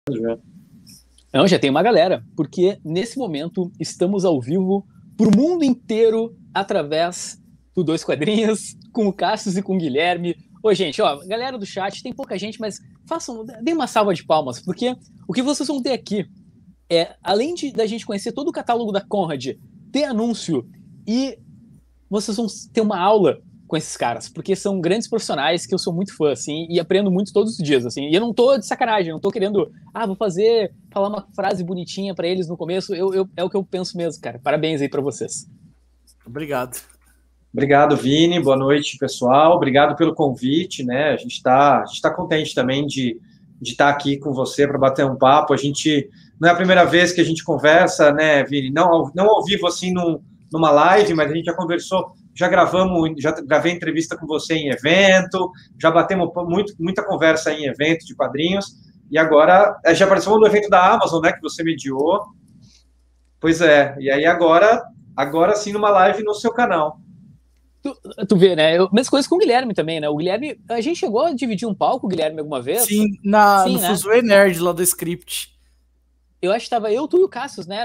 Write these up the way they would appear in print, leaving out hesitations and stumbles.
Já. Não, já tem uma galera, porque nesse momento estamos ao vivo pro mundo inteiro através do Dois Quadrinhos, com o Cassius e com o Guilherme. Ô, gente, ó, galera do chat, tem pouca gente, mas deem uma salva de palmas, porque o que vocês vão ter aqui é, além da gente conhecer todo o catálogo da Conrad, ter anúncio e vocês vão ter uma aula com esses caras, porque são grandes profissionais que eu sou muito fã, assim, e aprendo muito todos os dias, assim, e eu não tô de sacanagem, não tô querendo, vou falar uma frase bonitinha pra eles no começo, é o que eu penso mesmo, cara. Parabéns aí pra vocês. Obrigado. Obrigado, Vini, boa noite, pessoal, obrigado pelo convite, né, a gente tá contente também de estar aqui com você para bater um papo. A gente, não é a primeira vez que a gente conversa, né, Vini, não ao vivo, assim, numa live, mas a gente já conversou, já gravei entrevista com você em evento, já batemos muita conversa em evento de quadrinhos, e agora, já apareceu no evento da Amazon, né, que você mediou. Pois é, e aí agora sim, numa live no seu canal. Tu vê, né? Mesma coisa com o Guilherme também, né? O Guilherme, a gente chegou a dividir um palco, o Guilherme, alguma vez? Sim, no né? Fuzue Nerd, lá do Script. Eu acho que tava eu, tu e o Cassius, né?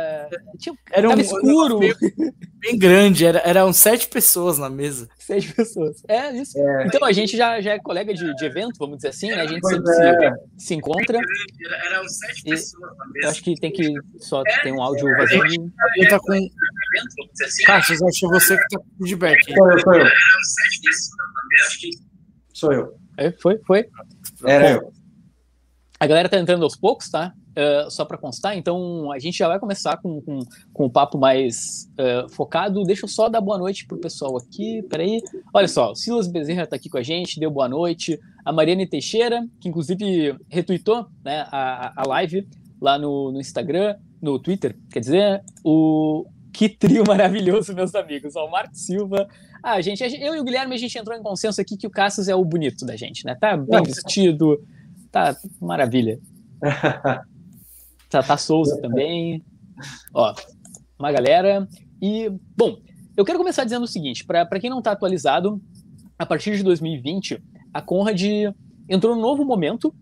Tava escuro. Bem grande, eram 7 pessoas na mesa. 7 pessoas. É, isso. Então a gente já é colega de evento, vamos dizer assim, né? A gente sempre se encontra. Eram 7 pessoas na mesa. Eu acho que tem que só ter um áudio vazio. Ele tá com... Cassius, acho que é você que tá com feedback. Sou eu. Eram 7 pessoas na mesa, acho que... Sou eu. Foi? Era eu. A galera tá entrando aos poucos, tá? Só para constar, então a gente já vai começar com um papo mais focado. Deixa eu só dar boa noite pro pessoal aqui, peraí. Olha só, o Silas Bezerra tá aqui com a gente, deu boa noite. A Mariane Teixeira, que inclusive retweetou, né, a live lá no Instagram, no Twitter, quer dizer, que trio maravilhoso, meus amigos. Ó, o Marco Silva. Eu e o Guilherme, a gente entrou em consenso aqui que o Cassius é o bonito da gente, né? Tá bem vestido, tá maravilha. Tá Souza também. Ó, uma galera. E, bom, eu quero começar dizendo o seguinte, para quem não tá atualizado, a partir de 2020, a Conrad entrou num novo momento.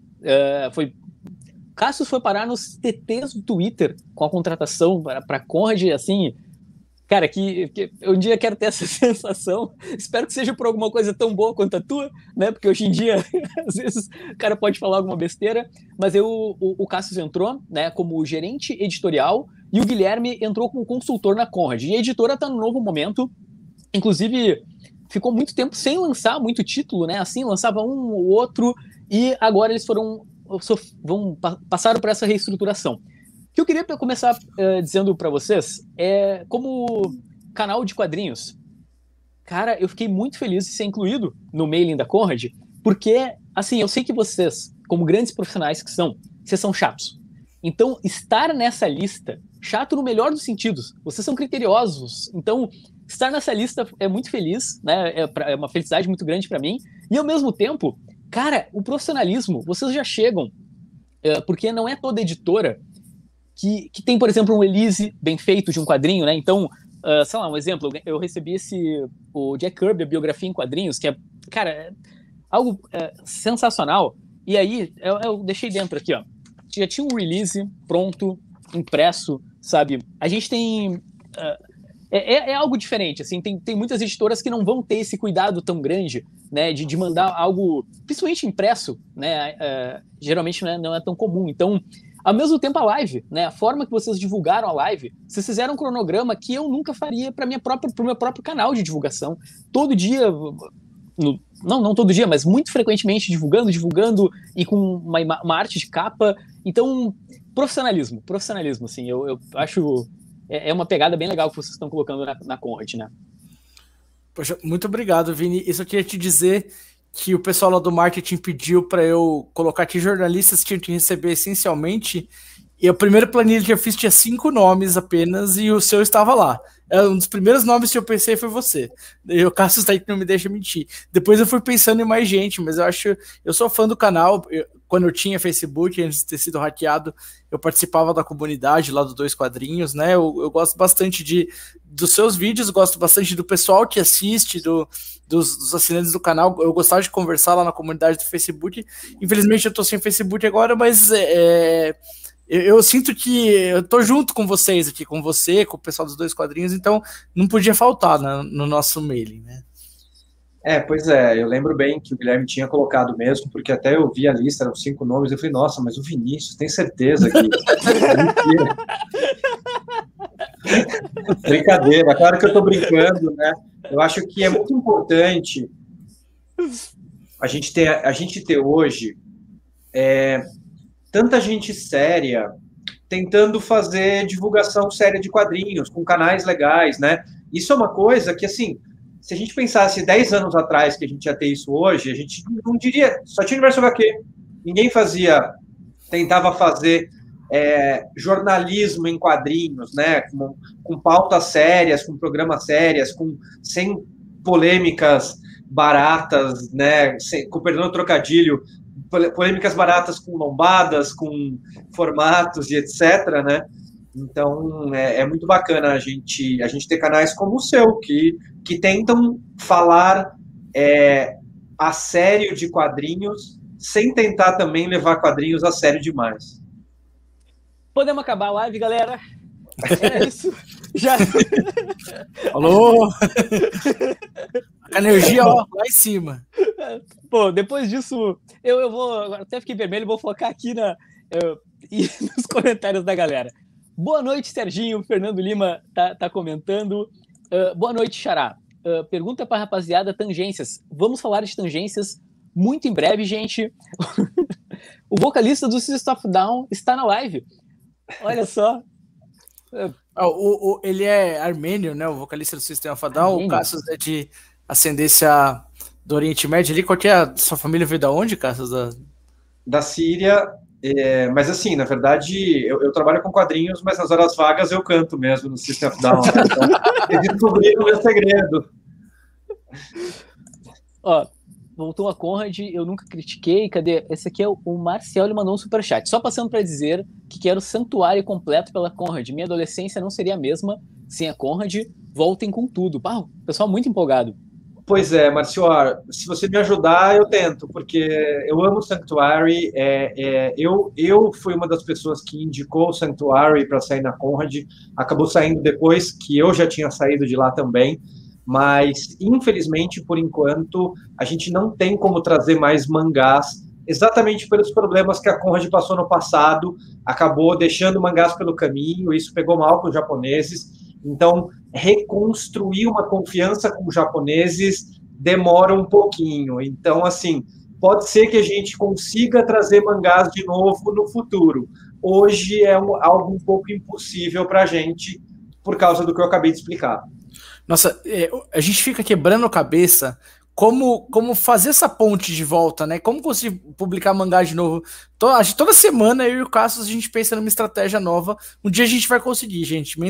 Cassius foi parar nos TTs do Twitter com a contratação para Conrad, assim... Cara, que eu um dia quero ter essa sensação. Espero que seja por alguma coisa tão boa quanto a tua, né? Porque hoje em dia, às vezes, o cara pode falar alguma besteira. Mas o Cassius entrou, né, como gerente editorial e o Guilherme entrou como consultor na Conrad. E a editora está num novo momento. Inclusive, ficou muito tempo sem lançar muito título, né? Assim, lançava um ou outro. E agora eles passaram por essa reestruturação. O que eu queria começar dizendo para vocês é, como canal de quadrinhos, cara, eu fiquei muito feliz de ser incluído no mailing da Conrad, porque, assim, eu sei que vocês, como grandes profissionais que são, vocês são chatos. Então, estar nessa lista, chato no melhor dos sentidos, vocês são criteriosos, então, estar nessa lista é muito feliz, né? É uma felicidade muito grande para mim, e ao mesmo tempo, cara, o profissionalismo, vocês já chegam, porque não é toda editora que tem, por exemplo, um release bem feito de um quadrinho, né? Então, sei lá, um exemplo, eu recebi o Jack Kirby, a biografia em quadrinhos, que é, cara, algo sensacional. E aí, eu deixei dentro aqui, ó. Já tinha um release pronto, impresso, sabe? A gente tem... É algo diferente, assim, tem muitas editoras que não vão ter esse cuidado tão grande, né, de mandar algo, principalmente impresso, né, geralmente não é tão comum. Então, ao mesmo tempo a live, né, a forma que vocês divulgaram a live, vocês fizeram um cronograma que eu nunca faria para o meu próprio canal de divulgação. Todo dia, não todo dia, mas muito frequentemente divulgando e com uma arte de capa. Então, profissionalismo, assim, eu acho... É uma pegada bem legal que vocês estão colocando na Conrad, né? Poxa, muito obrigado, Vini. Eu só queria te dizer que o pessoal lá do marketing pediu para eu colocar aqui jornalistas que tinham que receber essencialmente, e a primeira planilha que eu fiz tinha 5 nomes apenas, e o seu estava lá. Um dos primeiros nomes que eu pensei foi você. E o Cassius tá aí que não me deixa mentir. Depois eu fui pensando em mais gente, mas eu sou fã do canal, quando eu tinha Facebook, antes de ter sido hackeado, eu participava da comunidade lá do Dois Quadrinhos, né? Eu gosto bastante dos seus vídeos, gosto bastante do pessoal que assiste, dos assinantes do canal. Eu gostava de conversar lá na comunidade do Facebook. Infelizmente eu tô sem Facebook agora, mas eu sinto que eu tô junto com vocês aqui, com você, com o pessoal dos Dois Quadrinhos, então não podia faltar no nosso mailing, né? Pois é, eu lembro bem que o Guilherme tinha colocado mesmo, porque até eu vi a lista, eram 5 nomes, eu falei, nossa, mas o Vinícius, tem certeza que... Brincadeira, claro que eu tô brincando, né? Eu acho que é muito importante a gente ter hoje tanta gente séria tentando fazer divulgação séria de quadrinhos, com canais legais, né? Isso é uma coisa que, assim, se a gente pensasse 10 anos atrás que a gente ia ter isso hoje, a gente não diria, só tinha Universo HQ. Ninguém tentava fazer jornalismo em quadrinhos, né? Com pautas sérias, com programas sérias, sem polêmicas baratas, né? Com perdão do trocadilho, polêmicas baratas com lombadas, com formatos e etc., né? Então, é muito bacana a gente ter canais como o seu, que tentam falar a sério de quadrinhos, sem tentar também levar quadrinhos a sério demais. Podemos acabar a live, galera? É isso. Já. Alô? A energia lá em cima. Pô, depois disso, eu vou... Até fiquei vermelho, vou focar aqui nos comentários da galera. Boa noite, Serginho. Fernando Lima tá comentando. Boa noite, Xará. Pergunta para a rapaziada, tangências. Vamos falar de tangências muito em breve, gente. O vocalista do System of a Down está na live. Olha só. Ele é armênio, né? O vocalista do System of a Down. O Cassius é de ascendência do Oriente Médio. Ali, qual que é a sua família veio da onde, Cassius? Da Síria. Mas assim, na verdade, eu trabalho com quadrinhos, mas nas horas vagas eu canto mesmo no System of Down. Então, eu descobri o meu segredo. Ó, voltou a Conrad, eu nunca critiquei. Cadê? Esse aqui é o Marcial, ele mandou um superchat. Só passando para dizer que quero santuário completo pela Conrad. Minha adolescência não seria a mesma sem a Conrad. Voltem com tudo. Pessoal muito empolgado. Pois é, Marcior, se você me ajudar, eu tento, porque eu amo o Sanctuary. Eu fui uma das pessoas que indicou o Sanctuary para sair na Conrad. Acabou saindo depois que eu já tinha saído de lá também. Mas, infelizmente, por enquanto, a gente não tem como trazer mais mangás, exatamente pelos problemas que a Conrad passou no passado, acabou deixando mangás pelo caminho, isso pegou mal com os japoneses. Então, reconstruir uma confiança com os japoneses demora um pouquinho. Então, assim, pode ser que a gente consiga trazer mangás de novo no futuro. Hoje é algo um pouco impossível para a gente, por causa do que eu acabei de explicar. Nossa, a gente fica quebrando a cabeça como fazer essa ponte de volta, né? Como conseguir publicar mangá de novo. Toda semana eu e o Cassius a gente pensa numa estratégia nova. Um dia a gente vai conseguir, gente.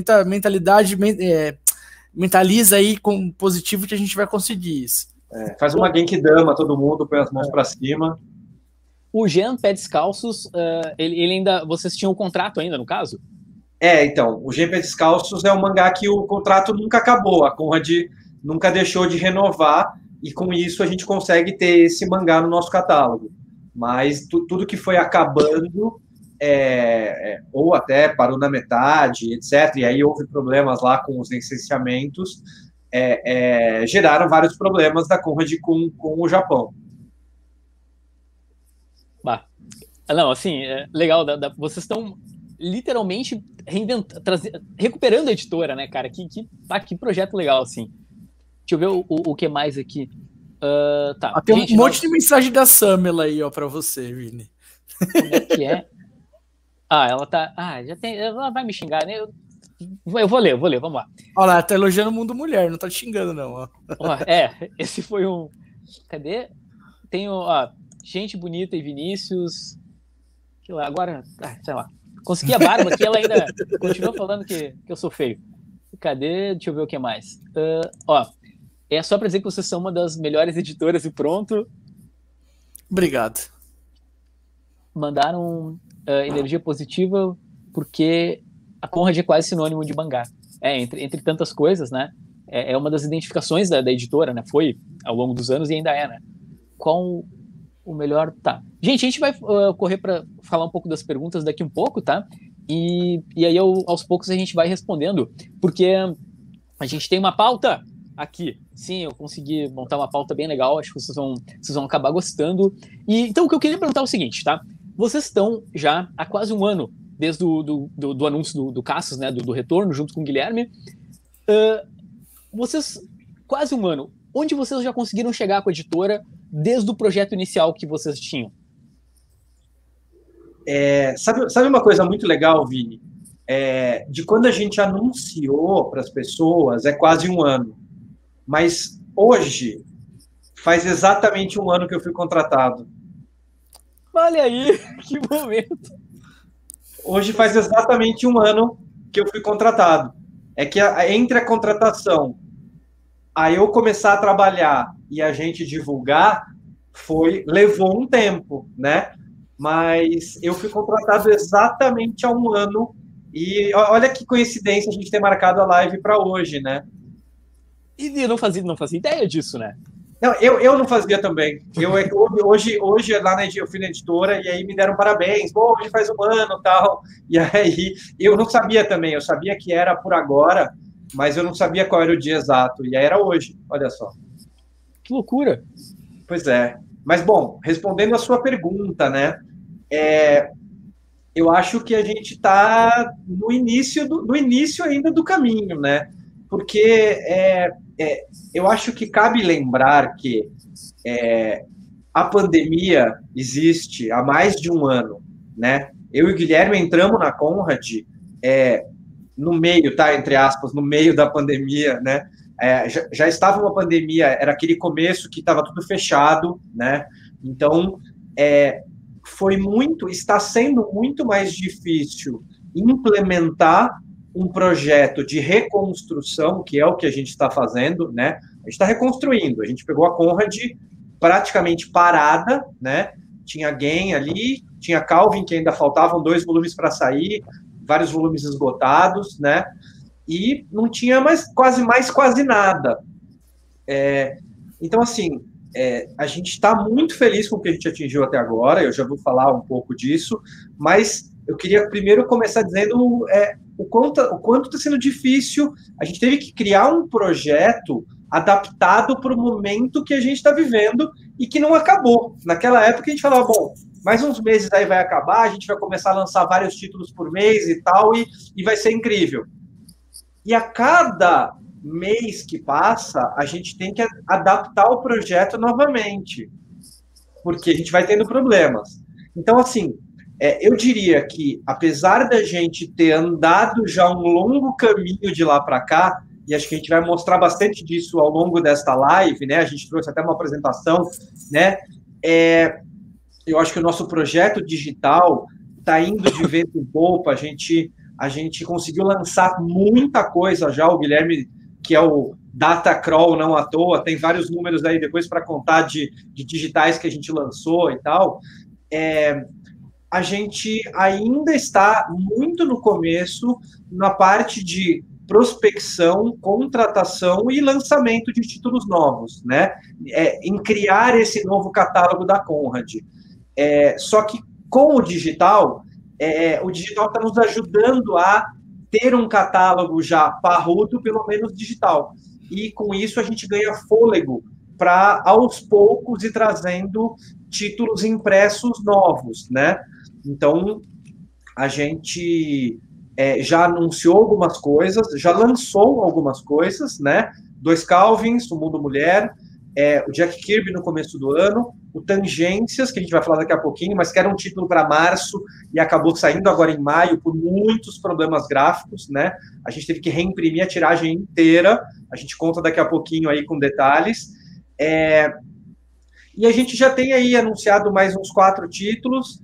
Mentaliza aí com positivo que a gente vai conseguir isso. Faz uma Genkidama, todo mundo põe as mãos para cima. O Jean Pé Descalços, ele ainda... Vocês tinham um contrato ainda, no caso? Então, o Jean Pé Descalços é um mangá que o contrato nunca acabou. A Conrad nunca deixou de renovar. E com isso a gente consegue ter esse mangá no nosso catálogo. Mas tudo que foi acabando, ou até parou na metade, etc., e aí houve problemas lá com os licenciamentos, geraram vários problemas da Conrad com o Japão. Não, assim, legal, vocês estão literalmente recuperando a editora, né, cara? Que projeto legal, assim. Deixa eu ver o que mais aqui. Tá. Tem um monte de mensagem da Samela aí, ó, pra você, Vini. Como é que é? Ela tá... já tem... Ela vai me xingar, né? Eu vou ler, vamos lá. Olha lá, tá elogiando o Mundo Mulher, não tá te xingando, não, ó. Esse foi um... Cadê? Tem gente bonita e Vinícius... Que lá, agora... sei lá. Consegui a barba aqui, ela ainda continua falando que eu sou feio. Cadê? Deixa eu ver o que mais. É só para dizer que vocês são uma das melhores editoras e pronto. Obrigado. mandaram energia positiva porque a Conrad é quase sinônimo de mangá. Entre tantas coisas, né? É uma das identificações da editora, né? Foi ao longo dos anos e ainda é, né? Qual o melhor... Tá. Gente, a gente vai correr para falar um pouco das perguntas daqui um pouco, tá? E aí, aos poucos, a gente vai respondendo, porque a gente tem uma pauta aqui. Sim, eu consegui montar uma pauta bem legal, acho que vocês vão acabar gostando. E, então, o que eu queria perguntar é o seguinte, tá? Vocês estão já há quase um ano, desde do anúncio do Cassius, né, do retorno, junto com o Guilherme. Vocês, quase um ano, onde vocês já conseguiram chegar com a editora desde o projeto inicial que vocês tinham? Sabe uma coisa muito legal, Vini? De quando a gente anunciou para as pessoas, é quase um ano. Mas hoje, faz exatamente um ano que eu fui contratado. Olha aí, que momento! Hoje faz exatamente um ano que eu fui contratado. É que entre a contratação, a eu começar a trabalhar e a gente divulgar, levou um tempo, né? Mas eu fui contratado exatamente há um ano e olha que coincidência a gente ter marcado a live para hoje, né? E eu não fazia ideia disso, né? Não, eu não fazia também. Hoje lá eu fui na editora e aí me deram parabéns. Pô, hoje faz um ano e tal. E aí eu não sabia também. Eu sabia que era por agora, mas eu não sabia qual era o dia exato. E aí era hoje, olha só. Que loucura. Pois é. Mas, bom, respondendo a sua pergunta, né? Eu acho que a gente está no início ainda do caminho, né? Porque eu acho que cabe lembrar que a pandemia existe há mais de um ano, né? Eu e o Guilherme entramos na Conrad no meio, tá? Entre aspas, no meio da pandemia, né? Já estava uma pandemia, era aquele começo que estava tudo fechado, né? Então, está sendo muito mais difícil implementar um projeto de reconstrução, que é o que a gente está fazendo, né? A gente está reconstruindo. A gente pegou a Conrad praticamente parada, né? Tinha Gen ali, tinha Calvin, que ainda faltavam 2 volumes para sair, vários volumes esgotados, né? E não tinha quase nada. Então, assim, a gente está muito feliz com o que a gente atingiu até agora, eu já vou falar um pouco disso, mas eu queria primeiro começar dizendo o quanto está sendo difícil. A gente teve que criar um projeto adaptado para o momento que a gente está vivendo e que não acabou. Naquela época a gente falava, bom, mais uns meses aí vai acabar, a gente vai começar a lançar vários títulos por mês e tal, e vai ser incrível. E a cada mês que passa, a gente tem que adaptar o projeto novamente, porque a gente vai tendo problemas. Então, assim, eu diria que, apesar da gente ter andado já um longo caminho de lá para cá, e acho que a gente vai mostrar bastante disso ao longo desta live, né? A gente trouxe até uma apresentação, né? Eu acho que o nosso projeto digital está indo de vento em popa. A gente conseguiu lançar muita coisa já. O Guilherme, que é o Data Crawl, não à toa, tem vários números aí depois para contar de digitais que a gente lançou e tal. A gente ainda está muito no começo na parte de prospecção, contratação e lançamento de títulos novos, né? Em criar esse novo catálogo da Conrad. Só que com o digital está nos ajudando a ter um catálogo já parrudo, pelo menos digital. E com isso a gente ganha fôlego para, aos poucos, ir trazendo títulos impressos novos, né? Então, a gente já anunciou algumas coisas, já lançou algumas coisas, né? 2 Calvins, o Mundo Mulher, o Jack Kirby no começo do ano, o Tangências, que a gente vai falar daqui a pouquinho, mas que era um título para março e acabou saindo agora em maio por muitos problemas gráficos, né? A gente teve que reimprimir a tiragem inteira, a gente conta daqui a pouquinho aí com detalhes. E a gente já tem aí anunciado mais uns 4 títulos.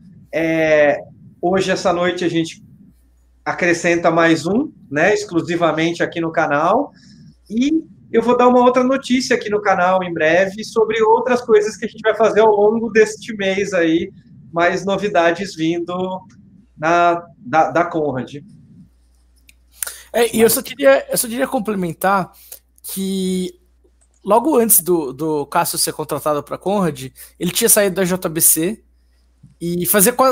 Hoje, essa noite, a gente acrescenta mais um, né, exclusivamente aqui no canal, e eu vou dar uma outra notícia aqui no canal em breve sobre outras coisas que a gente vai fazer ao longo deste mês aí, mais novidades vindo da Conrad. E eu só queria complementar que logo antes do Cássio ser contratado para a Conrad, ele tinha saído da JBC e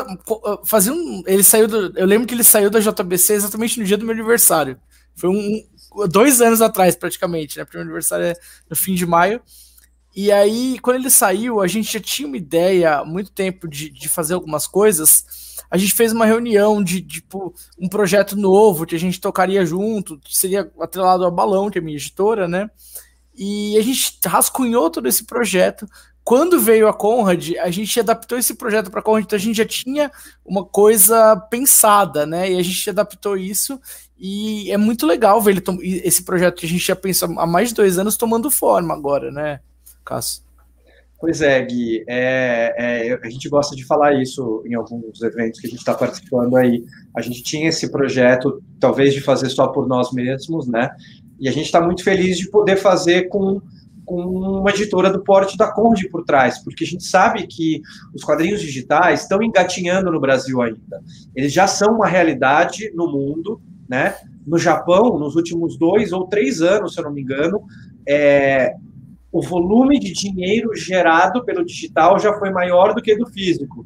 eu lembro que ele saiu da JBC exatamente no dia do meu aniversário. Foi 2 anos atrás, praticamente, né? Porque meu aniversário é no fim de maio. E aí, quando ele saiu, a gente já tinha uma ideia há muito tempo de fazer algumas coisas. A gente fez uma reunião de tipo, um projeto novo que a gente tocaria junto, que seria atrelado ao Balão, que é a minha editora, né? E a gente rascunhou todo esse projeto. Quando veio a Conrad, a gente adaptou esse projeto para a Conrad, então a gente já tinha uma coisa pensada, né? E a gente adaptou isso, e é muito legal ver esse projeto que a gente já pensou há mais de 2 anos tomando forma agora, né, Cássio? Pois é, Gui, a gente gosta de falar isso em alguns eventos que a gente está participando aí. A gente tinha esse projeto, talvez, de fazer só por nós mesmos, né? E a gente está muito feliz de poder fazer com uma editora do porte da Conrad por trás, porque a gente sabe que os quadrinhos digitais estão engatinhando no Brasil ainda. Eles já são uma realidade no mundo, né? No Japão, nos últimos 2 ou 3 anos, se eu não me engano, o volume de dinheiro gerado pelo digital já foi maior do que do físico.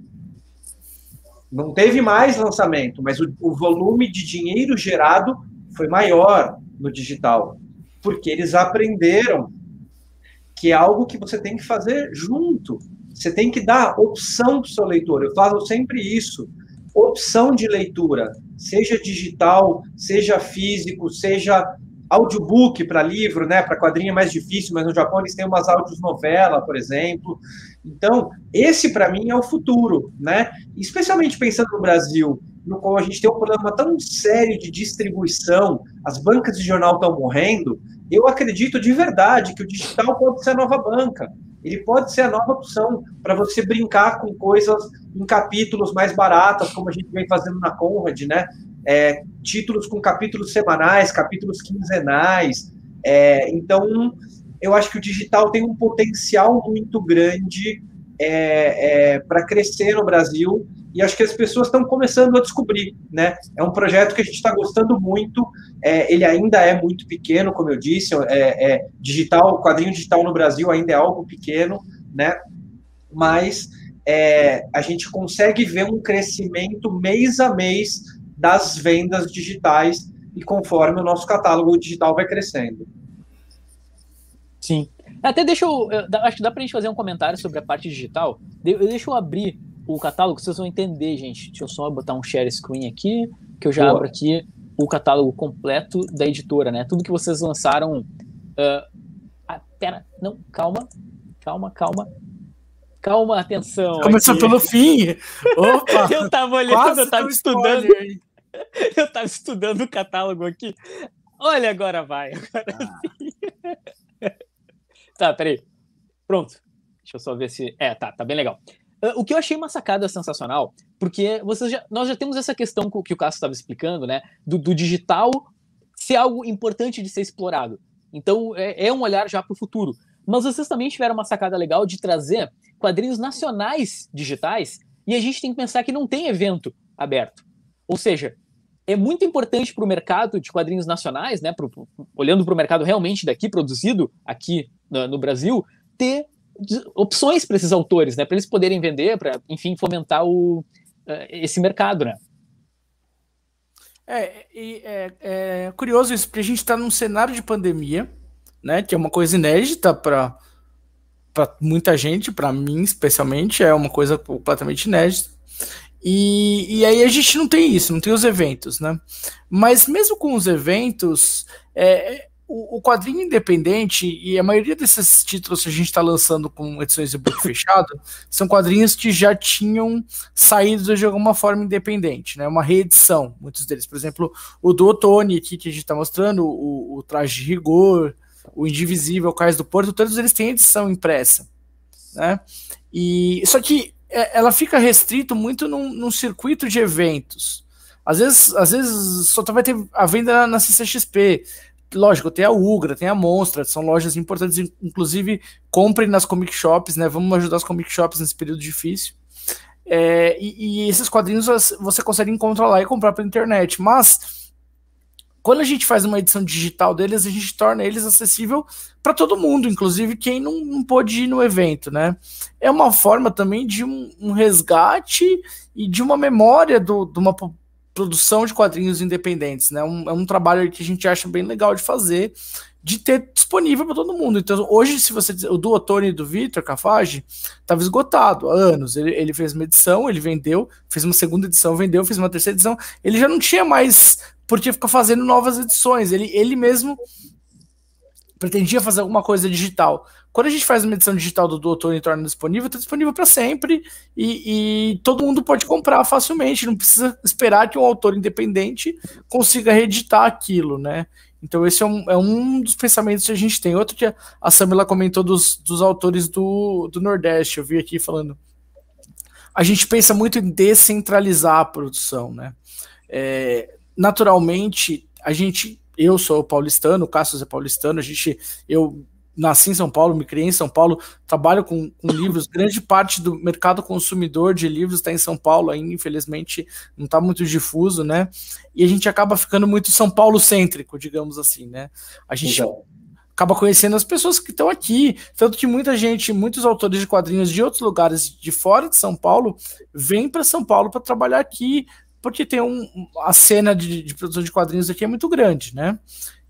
Não teve mais lançamento, mas o volume de dinheiro gerado foi maior no digital, porque eles aprenderam que é algo que você tem que fazer junto. Você tem que dar opção para o seu leitor. Eu falo sempre isso. Opção de leitura, seja digital, seja físico, seja audiobook para livro, né? Para quadrinho é mais difícil, mas no Japão eles têm umas audiosnovela, por exemplo. Então, esse para mim é o futuro, né? Especialmente pensando no Brasil, no qual a gente tem um problema tão sério de distribuição, as bancas de jornal estão morrendo. Eu acredito de verdade que o digital pode ser a nova banca. Ele pode ser a nova opção para você brincar com coisas em capítulos mais baratas, como a gente vem fazendo na Conrad, né? Títulos com capítulos semanais, capítulos quinzenais. Então, eu acho que o digital tem um potencial muito grande para crescer no Brasil, e acho que as pessoas estão começando a descobrir, né? É um projeto que a gente está gostando muito, ele ainda é muito pequeno, como eu disse, digital, quadrinho digital no Brasil ainda é algo pequeno, né? Mas a gente consegue ver um crescimento mês a mês das vendas digitais, e conforme o nosso catálogo digital vai crescendo. Sim. Até acho que dá pra gente fazer um comentário sobre a parte digital. Deixa eu abrir o catálogo, vocês vão entender, gente. Deixa eu só botar um share screen aqui, que eu já abro aqui o catálogo completo da editora, né? Tudo que vocês lançaram... Pera, não, calma, atenção. Começou aqui pelo fim. Opa! Eu tava olhando, eu tava estudando. Eu tava estudando o catálogo aqui. Olha, agora vai. Tá, peraí. Pronto. Deixa eu só ver se... tá bem legal. O que eu achei uma sacada sensacional, porque nós já temos essa questão que o Cássio estava explicando, né? Do digital ser algo importante de ser explorado. Então, é um olhar já para o futuro. Mas vocês também tiveram uma sacada legal de trazer quadrinhos nacionais digitais, e a gente tem que pensar que não tem evento aberto. Ou seja, é muito importante para o mercado de quadrinhos nacionais, né, olhando para o mercado realmente daqui, produzido aqui no Brasil, ter opções para esses autores, né, para eles poderem vender, para, enfim, fomentar esse mercado, né? É curioso isso, porque a gente está num cenário de pandemia, né, que é uma coisa inédita para muita gente, para mim especialmente, é uma coisa completamente inédita. E aí a gente não tem isso, não tem os eventos, né? Mas mesmo com os eventos, o quadrinho independente, e a maioria desses títulos que a gente está lançando com edições de book fechado, são quadrinhos que já tinham saído de alguma forma independente, né? Uma reedição, muitos deles. Por exemplo, o do Ottoni aqui que a gente está mostrando, o Traje de Rigor, o Indivisível, o Cais do Porto, todos eles têm edição impressa, né? Só que ela fica restrito muito num circuito de eventos. Às vezes só vai ter a venda na CCXP. Lógico, tem a Ugra, tem a Monstra, são lojas importantes, inclusive comprem nas comic shops, né? Vamos ajudar as comic shops nesse período difícil. e esses quadrinhos você consegue encontrar lá e comprar pela internet, mas quando a gente faz uma edição digital deles, a gente torna eles acessível para todo mundo, inclusive quem não pôde ir no evento, né? É uma forma também de um resgate e de uma memória de uma produção de quadrinhos independentes, né? É um trabalho que a gente acha bem legal de fazer, de ter disponível para todo mundo. Então, hoje, se você o do Ottoni e do Vitor Cafage estava esgotado há anos. Ele fez uma edição, ele vendeu, fez uma segunda edição, vendeu, fez uma terceira edição. Ele já não tinha mais por que ficar fazendo novas edições. Ele mesmo pretendia fazer alguma coisa digital. Quando a gente faz uma edição digital do Ottoni e torna disponível, está disponível para sempre e todo mundo pode comprar facilmente, não precisa esperar que um autor independente consiga reeditar aquilo, né? Então esse é um dos pensamentos que a gente tem. Outro que a Samila comentou dos autores do Nordeste, eu vi aqui falando. A gente pensa muito em descentralizar a produção, né? Naturalmente, eu sou paulistano, o Cassius é paulistano, eu nasci em São Paulo, me criei em São Paulo, trabalho com livros, grande parte do mercado consumidor de livros está em São Paulo, ainda infelizmente não está muito difuso, né? E a gente acaba ficando muito São Paulo-cêntrico, digamos assim, né? A gente acaba conhecendo as pessoas que estão aqui, tanto que muitos autores de quadrinhos de outros lugares de fora de São Paulo vêm para São Paulo para trabalhar aqui, porque tem a cena de produção de quadrinhos aqui é muito grande, né?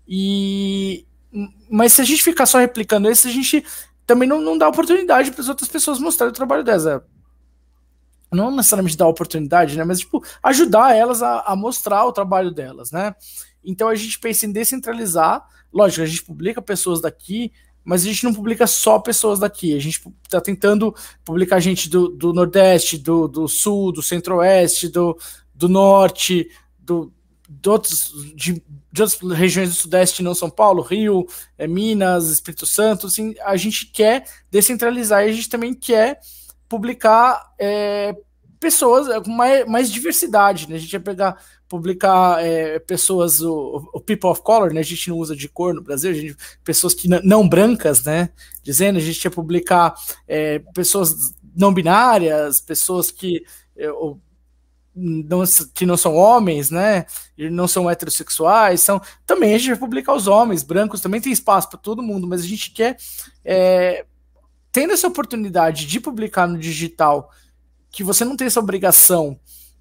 Mas se a gente ficar só replicando isso, a gente também não dá oportunidade para as outras pessoas mostrarem o trabalho delas. Não necessariamente dar oportunidade, né? Mas tipo, ajudar elas a mostrar o trabalho delas, né? Então a gente pensa em descentralizar. Lógico, a gente publica pessoas daqui, mas a gente não publica só pessoas daqui. A gente está tentando publicar gente do Nordeste, do Sul, do Centro-Oeste, do Norte, de outras regiões do Sudeste, não São Paulo, Rio, Minas, Espírito Santo. Assim, a gente quer descentralizar e a gente também quer publicar pessoas com mais diversidade, né? A gente ia publicar pessoas, o people of color, né? A gente não usa de cor no Brasil, pessoas que não brancas, né? Dizendo, a gente ia publicar pessoas não binárias, pessoas que não são homens, né? E não são heterossexuais, também a gente vai publicar os homens brancos, também tem espaço para todo mundo, mas a gente quer tendo essa oportunidade de publicar no digital, que você não tem essa obrigação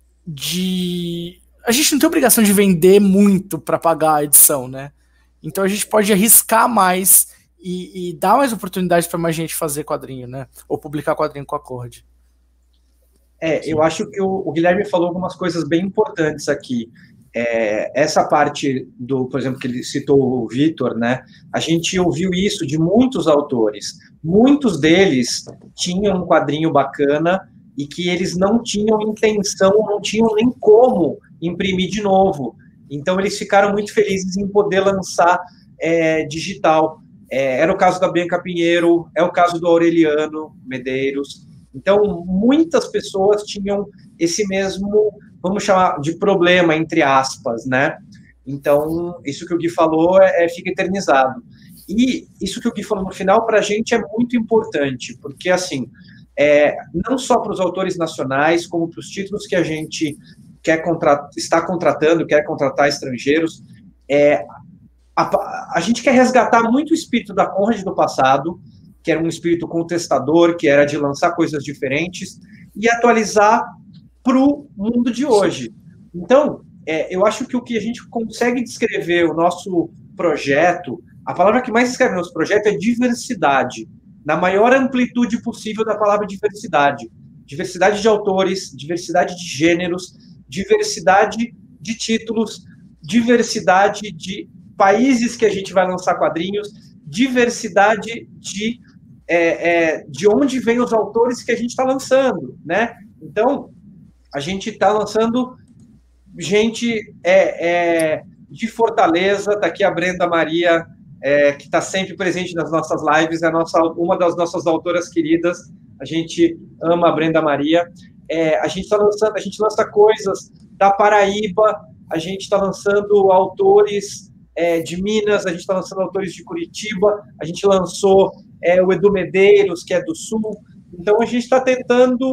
a gente não tem obrigação de vender muito para pagar a edição, né? Então a gente pode arriscar mais e dar mais oportunidades para mais gente fazer quadrinho, né? Ou publicar quadrinho com a Conrad. Eu acho que o Guilherme falou algumas coisas bem importantes aqui. Essa parte por exemplo, que ele citou o Vitor, né? A gente ouviu isso de muitos autores. Muitos deles tinham um quadrinho bacana e que eles não tinham intenção, não tinham nem como imprimir de novo. Então, eles ficaram muito felizes em poder lançar digital. Era o caso da Bianca Pinheiro, é o caso do Aureliano Medeiros. Então, muitas pessoas tinham esse mesmo, vamos chamar de problema, entre aspas, né? Então, isso que o Gui falou fica eternizado. E isso que o Gui falou no final, para a gente, é muito importante, porque, assim, não só para os autores nacionais, como para os títulos que a gente está contratando, quer contratar estrangeiros, a gente quer resgatar muito o espírito da Conrad do passado, que era um espírito contestador, que era de lançar coisas diferentes, e atualizar para o mundo de hoje. Então, eu acho que o que a gente consegue descrever o nosso projeto, a palavra que mais descreve o nosso projeto é diversidade, na maior amplitude possível da palavra diversidade. Diversidade de autores, diversidade de gêneros, diversidade de títulos, diversidade de países que a gente vai lançar quadrinhos, diversidade de onde vêm os autores que a gente está lançando, né? Então, a gente está lançando gente de Fortaleza, está aqui a Brenda Maria, que está sempre presente nas nossas lives, uma das nossas autoras queridas, a gente ama a Brenda Maria. A gente lança coisas da Paraíba, a gente está lançando autores de Minas, a gente está lançando autores de Curitiba, a gente lançou o Edu Medeiros, que é do Sul. Então, a gente está tentando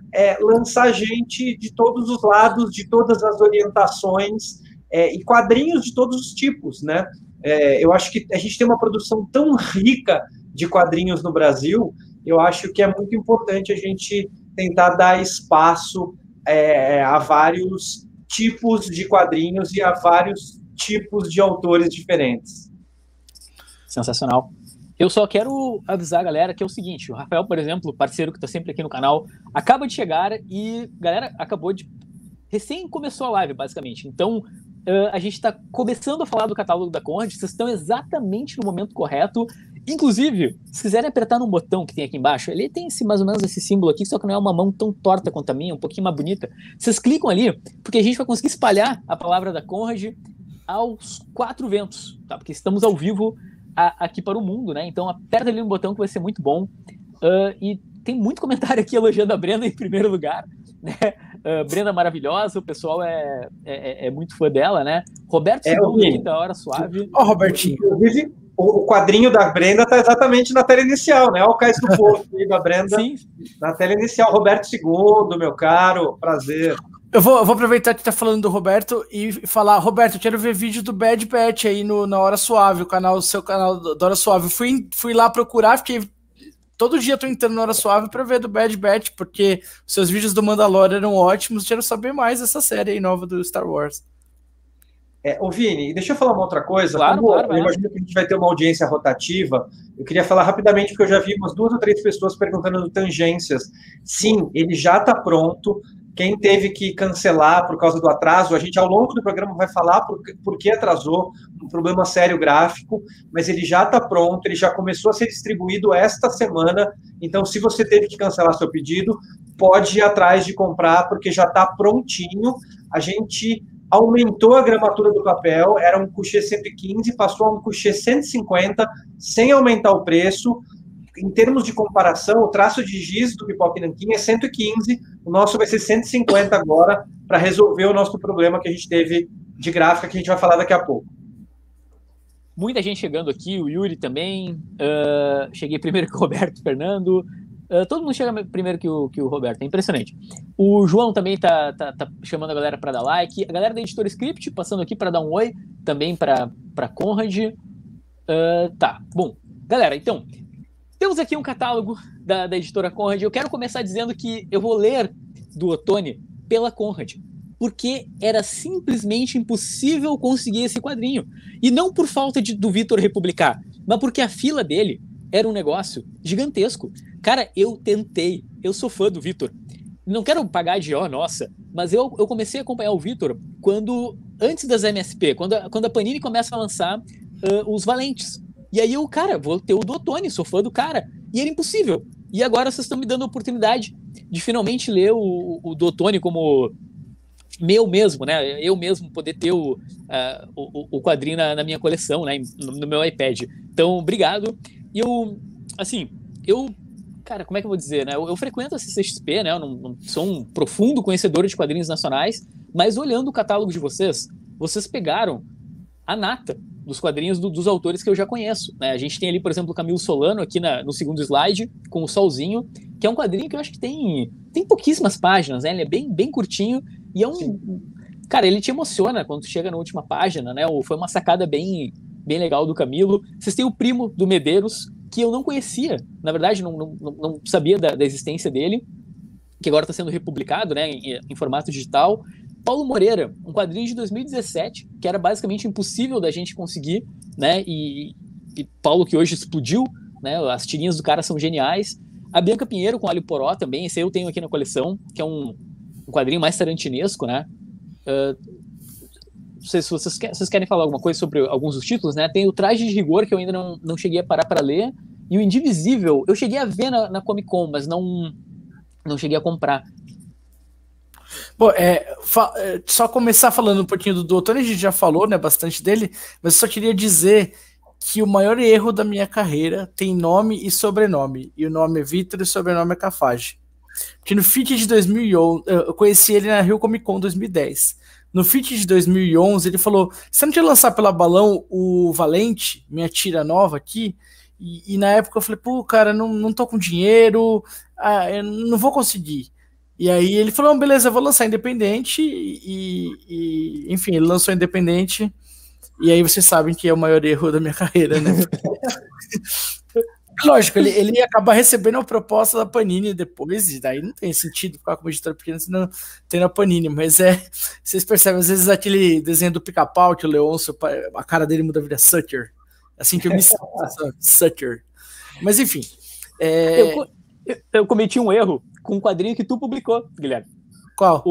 lançar gente de todos os lados, de todas as orientações, e quadrinhos de todos os tipos, né? Eu acho que a gente tem uma produção tão rica de quadrinhos no Brasil, eu acho que é muito importante a gente tentar dar espaço a vários tipos de quadrinhos e a vários tipos de autores diferentes. Sensacional. Eu só quero avisar a galera que é o seguinte, o Rafael, por exemplo, parceiro que está sempre aqui no canal, acaba de chegar e, galera, recém começou a live, basicamente. Então, a gente está começando a falar do catálogo da Conrad, vocês estão exatamente no momento correto. Inclusive, se quiserem apertar no botão que tem aqui embaixo, ele tem mais ou menos esse símbolo aqui, só que não é uma mão tão torta quanto a minha, um pouquinho mais bonita. Vocês clicam ali, porque a gente vai conseguir espalhar a palavra da Conrad aos 4 ventos, tá? Porque estamos ao vivo aqui para o mundo, né? Então aperta ali no botão que vai ser muito bom. E tem muito comentário aqui elogiando a Brenda em primeiro lugar, né? Brenda maravilhosa, o pessoal é muito fã dela, né? Roberto Segundo aqui da Hora Suave. Ó, Robertinho. Inclusive, o quadrinho da Brenda está exatamente na tela inicial, né? Olha o Cais do Povo aí da Brenda. Sim. Na tela inicial. Roberto Segundo, meu caro, prazer. Eu vou aproveitar que tá falando do Roberto e falar, Roberto, eu quero ver vídeo do Bad Batch aí na Hora Suave, seu canal da Hora Suave. Fui lá procurar, fiquei... Todo dia eu tô entrando na Hora Suave pra ver do Bad Batch, porque os seus vídeos do Mandalorian eram ótimos, quero saber mais dessa série aí nova do Star Wars. Ô Vini, deixa eu falar uma outra coisa. Claro, eu imagino que a gente vai ter uma audiência rotativa. Eu queria falar rapidamente, porque eu já vi umas 2 ou 3 pessoas perguntando do Tangências. Sim, ele já está pronto. Quem teve que cancelar por causa do atraso, a gente ao longo do programa vai falar por que atrasou, um problema sério gráfico, mas ele já está pronto, ele já começou a ser distribuído esta semana. Então, se você teve que cancelar seu pedido, pode ir atrás de comprar, porque já está prontinho. A gente aumentou a gramatura do papel, era um couché 115, passou a um couché 150, sem aumentar o preço. Em termos de comparação, o traço de giz do Pipoca e Nanquim é 115, o nosso vai ser 150 agora, para resolver o nosso problema que a gente teve de gráfica, que a gente vai falar daqui a pouco. Muita gente chegando aqui, o Yuri também, cheguei primeiro que o Roberto Fernando, todo mundo chega primeiro que o Roberto, é impressionante. O João também tá chamando a galera para dar like, a galera da Editora Script passando aqui para dar um oi, também para Conrad. Tá, bom, galera, então, temos aqui um catálogo da Editora Conrad. Eu quero começar dizendo que eu vou ler do Ottone pela Conrad, porque era simplesmente impossível conseguir esse quadrinho. E não por falta do Vitor republicar, mas porque a fila dele era um negócio gigantesco. Cara, eu tentei, eu sou fã do Vitor. Não quero pagar de nossa, mas eu comecei a acompanhar o Vitor antes das MSP, quando a Panini começa a lançar os Valentes. E aí vou ter o do Ottone, sou fã do cara. E era impossível. E agora vocês estão me dando a oportunidade de finalmente ler o do Ottone como meu mesmo, né? Eu mesmo poder ter o quadrinho na minha coleção, né? No meu iPad. Então, obrigado. E cara, como é que eu vou dizer, né? Eu frequento a CCXP, né? Eu não sou um profundo conhecedor de quadrinhos nacionais, mas olhando o catálogo de vocês pegaram a nata dos quadrinhos dos autores que eu já conheço, né? A gente tem ali, por exemplo, o Camilo Solano aqui no segundo slide, com o Solzinho, que é um quadrinho que eu acho que tem pouquíssimas páginas, né? Ele é bem, bem curtinho e é cara, ele te emociona quando tu chega na última página, né? Foi uma sacada bem, bem legal do Camilo. Vocês têm o primo do Medeiros, que eu não conhecia, na verdade, não sabia da existência dele, que agora está sendo republicado, né, em formato digital. Paulo Moreira, um quadrinho de 2017, que era basicamente impossível da gente conseguir, né, e Paulo que hoje explodiu, né, as tirinhas do cara são geniais. A Bianca Pinheiro com Alho Poró também, esse aí eu tenho aqui na coleção, que é um quadrinho mais tarantinesco, né. Não sei se vocês querem falar alguma coisa sobre alguns dos títulos, né? Tem o Traje de Rigor, que eu ainda não cheguei a parar para ler, e o Indivisível, eu cheguei a ver na Comic Con, mas não cheguei a comprar. Bom, só começar falando um pouquinho do Ottone, a gente já falou, né, bastante dele, mas eu só queria dizer que o maior erro da minha carreira tem nome e sobrenome, e o nome é Vitor e o sobrenome é Cafage. Porque no FIT de 2011, eu conheci ele na Rio Comic Con 2010. No FIT de 2011, ele falou, você não tinha lançar pela Balão o Valente, minha tira nova aqui? E na época eu falei, pô, cara, não tô com dinheiro, eu não vou conseguir. E aí ele falou, beleza, eu vou lançar independente, enfim, ele lançou independente, e aí vocês sabem que é o maior erro da minha carreira, né? Lógico, ele ia acabar recebendo a proposta da Panini depois, e daí não tem sentido ficar com uma editora pequena se não tem na Panini, mas vocês percebem, às vezes aquele desenho do Pica-Pau, que o Leôncio, a cara dele muda a vida Sucker, assim que eu me sinto, Sucker. Mas enfim. Eu cometi um erro com um quadrinho que tu publicou, Guilherme. Qual?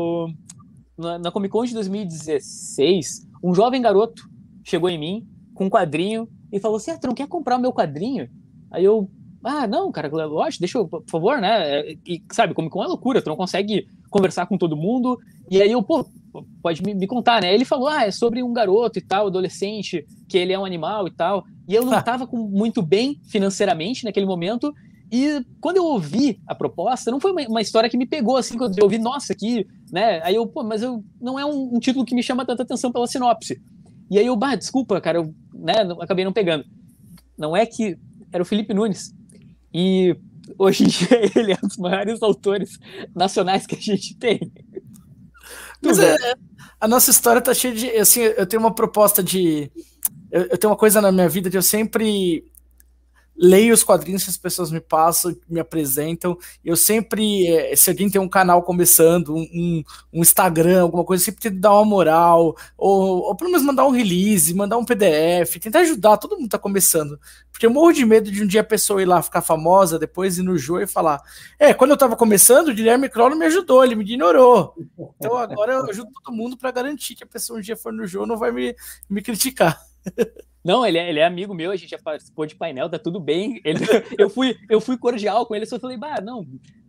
Na Comic Con de 2016, um jovem garoto chegou em mim com um quadrinho e falou assim, tu não quer comprar o meu quadrinho? Aí eu, não, cara, lógico, deixa eu, por favor, né? E sabe, Comic Con é loucura, tu não consegue conversar com todo mundo. E aí eu, pode me contar, né? Ele falou, é sobre um garoto e tal, adolescente, que ele é um animal e tal. E eu não tava muito bem financeiramente naquele momento. E quando eu ouvi a proposta, não foi uma história que me pegou, assim, quando eu ouvi, nossa, aqui, né? Aí eu, mas não é um título que me chama tanta atenção pela sinopse. E aí eu, desculpa, cara, eu acabei não pegando. Não é que era o Felipe Nunes. E hoje em dia ele é um dos maiores autores nacionais que a gente tem. Mas a nossa história tá cheia de... Assim, eu tenho uma proposta de... Eu tenho uma coisa na minha vida que eu sempre leio os quadrinhos que as pessoas me passam, me apresentam. Eu sempre, se alguém tem um canal começando, um Instagram, alguma coisa, eu sempre tento dar uma moral, ou pelo menos mandar um release, mandar um PDF, tentar ajudar, todo mundo tá começando. Porque eu morro de medo de um dia a pessoa ir lá ficar famosa, depois ir no Jô e falar, quando eu tava começando, o Guilherme Kroll me ajudou, ele me ignorou. Então agora eu ajudo todo mundo para garantir que a pessoa um dia for no Jô não vai me criticar. Não, ele é amigo meu, a gente já participou de painel, tá tudo bem. Eu fui cordial com ele, só falei, não,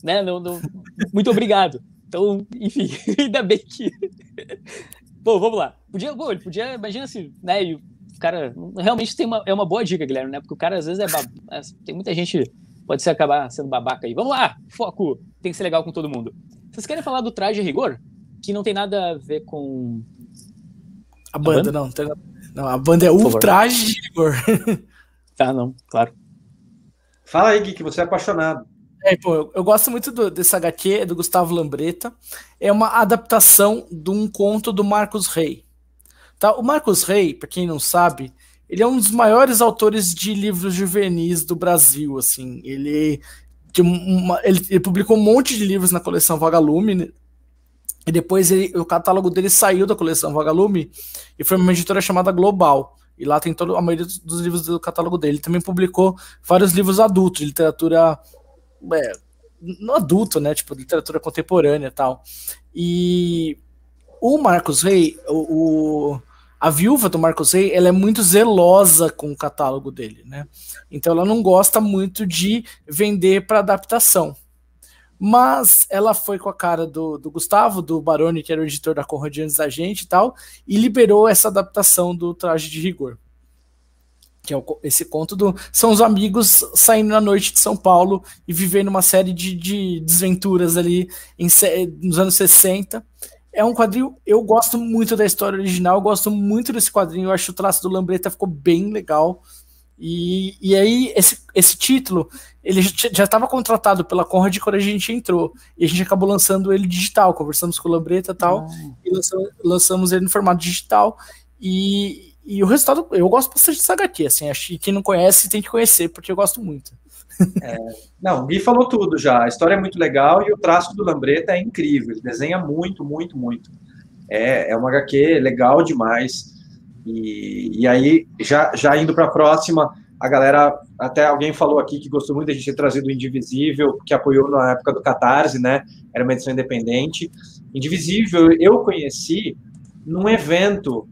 muito obrigado. Então, enfim, ainda bem que... Pô, vamos lá. Ele podia, imagina assim, né, e o cara, realmente é uma boa dica, Guilherme, né, porque o cara às vezes tem muita gente, pode acabar sendo babaca aí. Vamos lá, foco, tem que ser legal com todo mundo. Vocês querem falar do Traje a Rigor? Que não tem nada a ver com... A banda? Não tem nada. Não, a banda é Ultraje de Rigor. Não, claro. Fala aí, Gui, que você é apaixonado. Eu gosto muito desse HQ, do Gustavo Lambreta. É uma adaptação de um conto do Marcos Rey. Tá? O Marcos Rey, para quem não sabe, ele é um dos maiores autores de livros juvenis do Brasil. Assim. Ele publicou um monte de livros na coleção Vagalume, né? E depois o catálogo dele saiu da coleção Vagalume e foi uma editora chamada Global. E lá tem a maioria dos livros do catálogo dele. Ele também publicou vários livros adultos, de literatura não adulto, né? Tipo, literatura contemporânea e tal. E o Marcos Rey, a viúva do Marcos Rey, ela é muito zelosa com o catálogo dele, né? Então ela não gosta muito de vender para adaptação. Mas ela foi com a cara do Gustavo, do Baroni, que era o editor da Conrad antes da gente e tal, e liberou essa adaptação do Traje de Rigor. Que é esse conto são os amigos saindo na noite de São Paulo e vivendo uma série de desventuras ali nos anos 60. É um quadrinho, eu gosto muito da história original, eu gosto muito desse quadrinho, eu acho que o traço do Lambreta ficou bem legal. E aí, esse título, ele já estava contratado pela Conrad quando a gente entrou, e a gente acabou lançando ele digital, conversamos com o Lambreta e tal, e lançamos ele no formato digital, e o resultado, eu gosto bastante dessa HQ, assim, acho que quem não conhece tem que conhecer, porque eu gosto muito. Não, o Gui falou tudo já, a história é muito legal, e o traço do Lambreta é incrível, ele desenha muito, muito, muito. É uma HQ legal demais. E aí, já indo para a próxima, a galera, até alguém falou aqui que gostou muito da gente ter trazido o Indivisível, que apoiou na época do Catarse, né? Era uma edição independente. Indivisível, eu conheci num evento,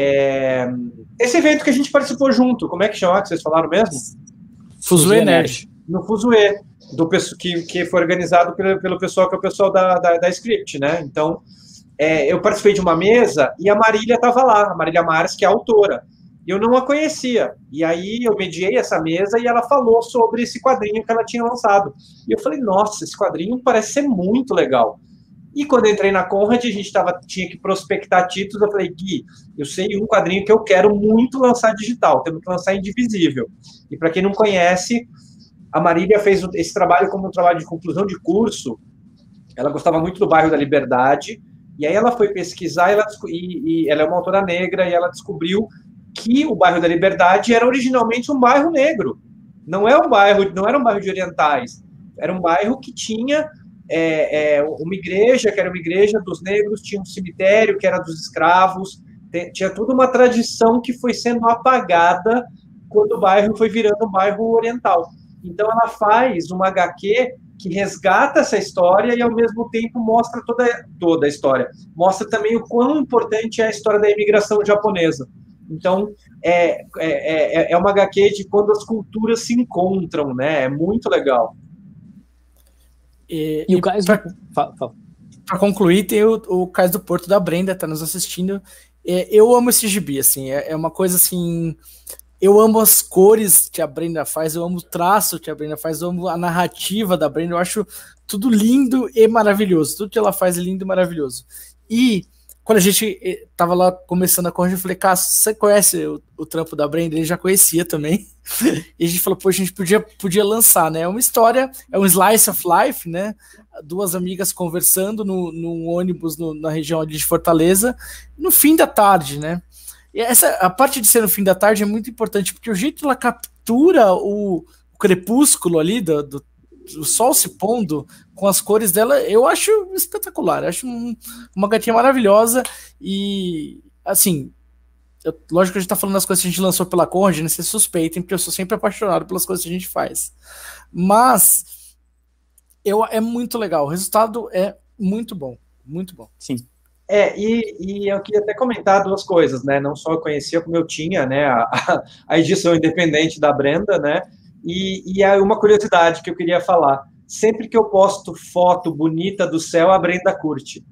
esse evento que a gente participou junto, como é que chama, que vocês falaram mesmo? Fuzue Nerd. No Fuzue, que foi organizado pelo pessoal, que é o pessoal da Script, né? Então, eu participei de uma mesa e a Marília estava lá, a Marília Mares, que é a autora. E eu não a conhecia. E aí eu mediei essa mesa e ela falou sobre esse quadrinho que ela tinha lançado. E eu falei, nossa, esse quadrinho parece ser muito legal. E quando eu entrei na Conrad, a gente tinha que prospectar títulos. Eu falei, Gui, eu sei um quadrinho que eu quero muito lançar digital. Temos que lançar Indivisível. E para quem não conhece, a Marília fez esse trabalho como um trabalho de conclusão de curso. ela gostava muito do bairro da Liberdade, e aí ela foi pesquisar, e ela é uma autora negra, e ela descobriu que o bairro da Liberdade era originalmente um bairro negro. Não era um bairro de orientais. Era um bairro que tinha uma igreja, que era uma igreja dos negros, tinha um cemitério, que era dos escravos, tinha toda uma tradição que foi sendo apagada quando o bairro foi virando um bairro oriental. Então, ela faz uma HQ que resgata essa história e, ao mesmo tempo, mostra toda a história. Mostra também o quão importante é a história da imigração japonesa. Então, é uma HQ de quando as culturas se encontram, né? É muito legal. E o Cais... Para concluir, tem o Cais do Porto da Brenda, tá nos assistindo. Eu amo esse gibi, assim, é uma coisa assim... Eu amo as cores que a Brenda faz, eu amo o traço que a Brenda faz, eu amo a narrativa da Brenda, eu acho tudo lindo e maravilhoso. Tudo que ela faz é lindo e maravilhoso. E quando a gente tava lá começando a corrida, eu falei, Cássio, você conhece o trampo da Brenda? Ele já conhecia também. E a gente falou, pô, a gente podia lançar, né? É uma história, é um slice of life, né? Duas amigas conversando num ônibus na região ali de Fortaleza, no fim da tarde, né? E a parte de ser no fim da tarde é muito importante, porque o jeito que ela captura o crepúsculo ali, do sol se pondo, com as cores dela, eu acho espetacular. Eu acho uma gatinha maravilhosa. E, assim, lógico que a gente tá falando das coisas que a gente lançou pela Conrad, né? Vocês suspeitem, porque eu sou sempre apaixonado pelas coisas que a gente faz. Mas é muito legal. O resultado é muito bom. Muito bom. Sim. E eu queria até comentar duas coisas, né? Não só eu conhecia, como eu tinha, né? A edição independente da Brenda, né? E uma curiosidade que eu queria falar. Sempre que eu posto foto bonita do céu, a Brenda curte.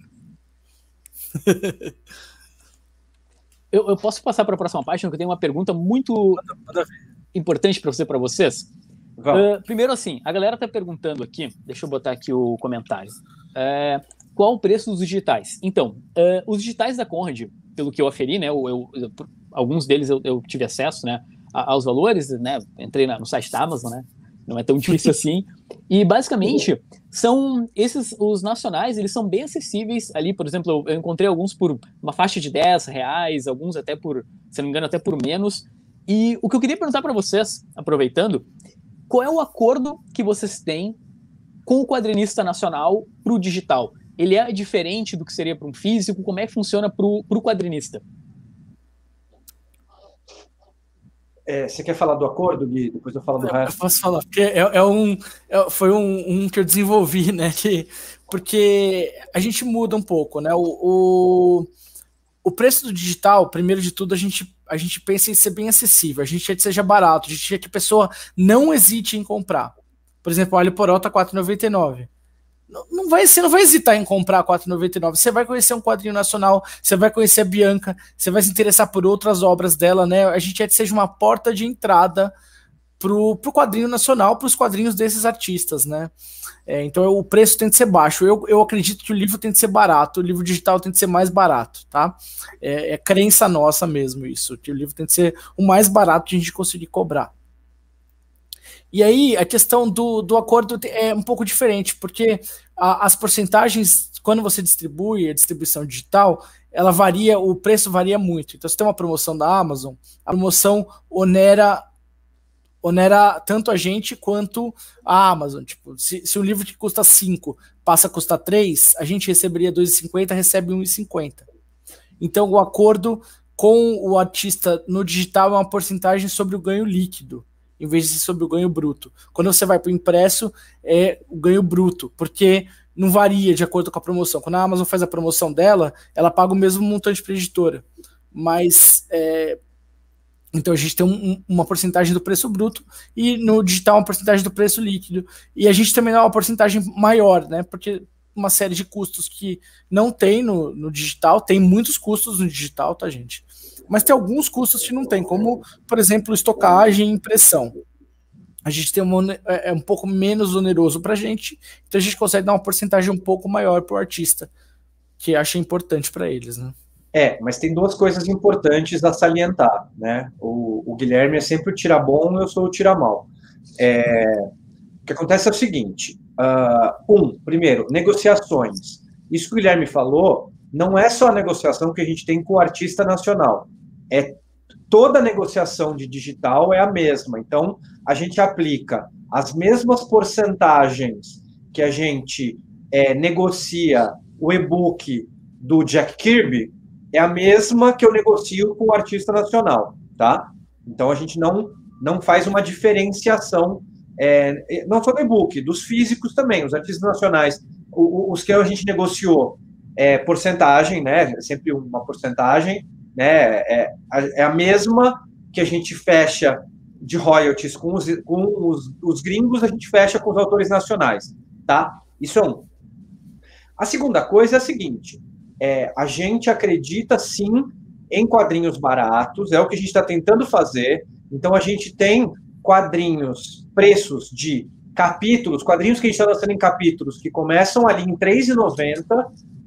Eu posso passar para a próxima página, que eu tenho uma pergunta muito importante para vocês. Primeiro, assim, a galera está perguntando aqui, deixa eu botar aqui o comentário. Qual o preço dos digitais? Então, os digitais da Conrad, pelo que eu aferi, né, alguns deles eu tive acesso, né, aos valores, né, entrei no site da Amazon, né, não é tão difícil assim, e basicamente são os nacionais, eles são bem acessíveis ali, por exemplo, eu encontrei alguns por uma faixa de R$10, alguns até por, se não me engano, até por menos, e o que eu queria perguntar para vocês, aproveitando, qual é o acordo que vocês têm com o quadrinista nacional para o digital? Ele é diferente do que seria para um físico? Como é que funciona para o quadrinista? Você quer falar do acordo, Gui? Depois eu falo do resto. Eu posso falar, porque foi um que eu desenvolvi, né? Porque a gente muda um pouco, né? O preço do digital, primeiro de tudo, a gente pensa em ser bem acessível, a gente quer que seja barato, a gente quer que a pessoa não hesite em comprar. Por exemplo, o alho poró tá R$4,99. Você não vai hesitar em comprar R$4,99. Você vai conhecer um quadrinho nacional, você vai conhecer a Bianca, você vai se interessar por outras obras dela, né? A gente quer que seja uma porta de entrada pro quadrinho nacional, para os quadrinhos desses artistas, né? Então o preço tem que ser baixo. Eu acredito que o livro tem que ser barato, o livro digital tem que ser mais barato, tá? É crença nossa mesmo isso, que o livro tem que ser o mais barato que a gente conseguir cobrar. E aí, a questão do acordo é um pouco diferente, porque as porcentagens, quando você distribui a distribuição digital, ela varia, o preço varia muito. Então, se tem uma promoção da Amazon, a promoção onera tanto a gente quanto a Amazon. Tipo, se um livro que custa 5 passa a custar 3, a gente receberia 2,50, recebe 1,50. Então, o acordo com o artista no digital é uma porcentagem sobre o ganho líquido, em vez de ser sobre o ganho bruto. Quando você vai para o impresso, é o ganho bruto, porque não varia de acordo com a promoção. Quando a Amazon faz a promoção dela, ela paga o mesmo montante para a editora. Mas, então a gente tem uma porcentagem do preço bruto e no digital uma porcentagem do preço líquido. E a gente também dá uma porcentagem maior, né? Porque uma série de custos que não tem no digital, tem muitos custos no digital, tá, gente? Mas tem alguns custos que não tem, como, por exemplo, estocagem e impressão. A gente tem um pouco menos oneroso para a gente, então a gente consegue dar uma porcentagem um pouco maior para o artista, que acha importante para eles, né? Mas tem duas coisas importantes a salientar, né? O Guilherme é sempre o tira bom, eu sou o tira mal. O que acontece é o seguinte, Primeiro, negociações. Isso que o Guilherme falou não é só a negociação que a gente tem com o artista nacional. Toda negociação de digital é a mesma. Então, a gente aplica as mesmas porcentagens que a gente negocia o e-book do Jack Kirby, é a mesma que eu negocio com o artista nacional, tá? Então, a gente não faz uma diferenciação, não só do e-book, dos físicos também, os artistas nacionais, os que a gente negociou, porcentagem, né? Sempre uma porcentagem, né? É a mesma que a gente fecha de royalties com os gringos, a gente fecha com os autores nacionais, tá? Isso é um. A segunda coisa é a seguinte, a gente acredita, sim, em quadrinhos baratos, é o que a gente está tentando fazer. Então, a gente tem preços de capítulos, quadrinhos que a gente está lançando em capítulos, que começam ali em R$ 3,90,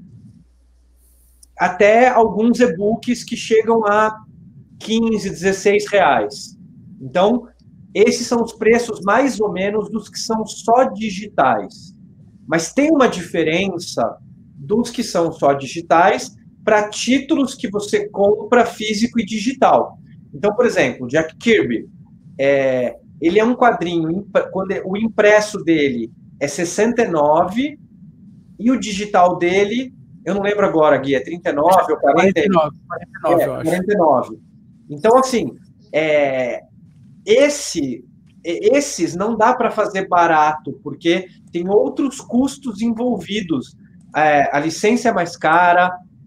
até alguns e-books que chegam a R$ 15, R$ 16. Então, esses são os preços mais ou menos dos que são só digitais. Mas tem uma diferença dos que são só digitais para títulos que você compra físico e digital. Então, por exemplo, Jack Kirby, ele é um quadrinho, quando o impresso dele é 69 e o digital dele, eu não lembro agora, Gui, é 39 ou 49? 49, eu acho. 49. Então, assim, esses não dá para fazer barato, porque tem outros custos envolvidos. A licença é mais cara,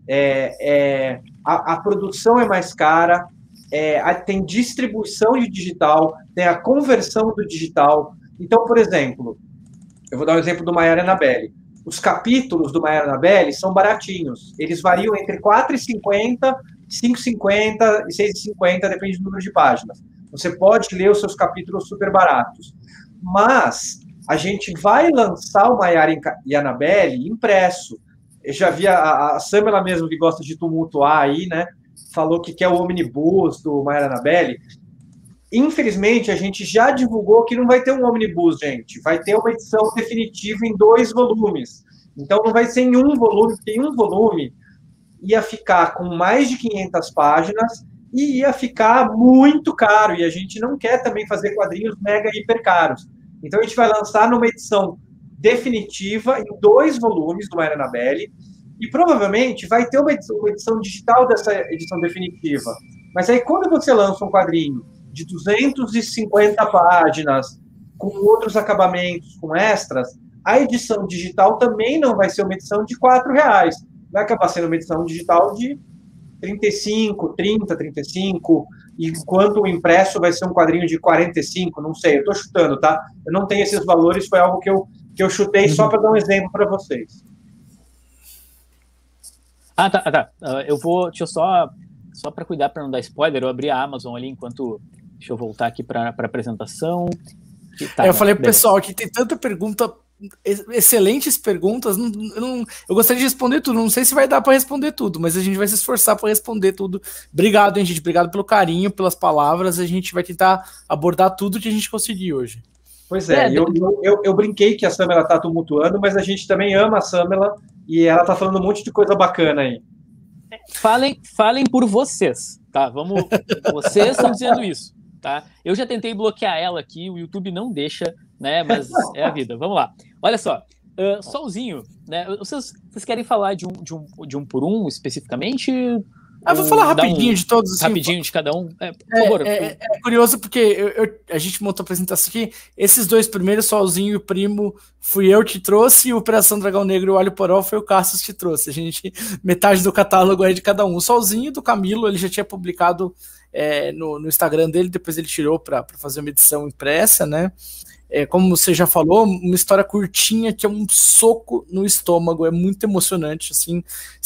a produção é mais cara, tem distribuição de digital, tem a conversão do digital. Então, por exemplo, eu vou dar um exemplo do Maiara Anabelle. Os capítulos do Maiara Anabelle são baratinhos. Eles variam entre R$ 4,50, R$ 5,50 e R$ 6,50, depende do número de páginas. Você pode ler os seus capítulos super baratos. Mas a gente vai lançar o Maiara e Anabelle impresso. Eu já vi a Samela mesmo, que gosta de tumultuar aí, né? Falou que quer o omnibus do Maiara Anabelle. Infelizmente, a gente já divulgou que não vai ter um omnibus, gente. Vai ter uma edição definitiva em 2 volumes. Então, não vai ser em um volume, porque em um volume ia ficar com mais de 500 páginas e ia ficar muito caro. E a gente não quer também fazer quadrinhos mega hiper caros. Então, a gente vai lançar numa edição definitiva em 2 volumes do Maiara Anabelle. E provavelmente vai ter uma edição digital dessa edição definitiva. Mas aí, quando você lança um quadrinho de 250 páginas, com outros acabamentos, com extras, a edição digital também não vai ser uma edição de R$4. Vai acabar sendo uma edição digital de 35, 30, 35, enquanto o impresso vai ser um quadrinho de 45, não sei, eu estou chutando, tá? Eu não tenho esses valores, foi algo que eu chutei só para dar um exemplo para vocês. Tá. Eu vou, deixa eu só para cuidar para não dar spoiler, eu abri a Amazon ali enquanto. Deixa eu voltar aqui para a apresentação. Eu falei pro pessoal que tem tanta pergunta, excelentes perguntas. Eu gostaria de responder tudo. Não sei se vai dar para responder tudo, mas a gente vai se esforçar para responder tudo. Obrigado, hein, gente. Obrigado pelo carinho, pelas palavras. A gente vai tentar abordar tudo que a gente conseguir hoje. Pois eu brinquei que a Samela está tumultuando, mas a gente também ama a Samela e ela está falando um monte de coisa bacana aí. Falem por vocês, tá? Vocês estão dizendo isso. Tá? Eu já tentei bloquear ela aqui, o YouTube não deixa, né? Mas é a vida. Vamos lá. Olha só, Solzinho, né? Vocês querem falar de um por um especificamente? Eu vou falar rapidinho de todos. Assim, rapidinho de cada um. Por favor. É curioso porque a gente montou a apresentação aqui. Esses 2 primeiros, Solzinho e o Primo, fui eu que te trouxe, e o Operação Dragão Negro e o Alho Poró foi o Cassius que te trouxe. Metade do catálogo é de cada um. O Solzinho do Camilo, ele já tinha publicado no Instagram dele, depois ele tirou para fazer uma edição impressa, né? Como você já falou, uma história curtinha que é um soco no estômago, é muito emocionante, assim.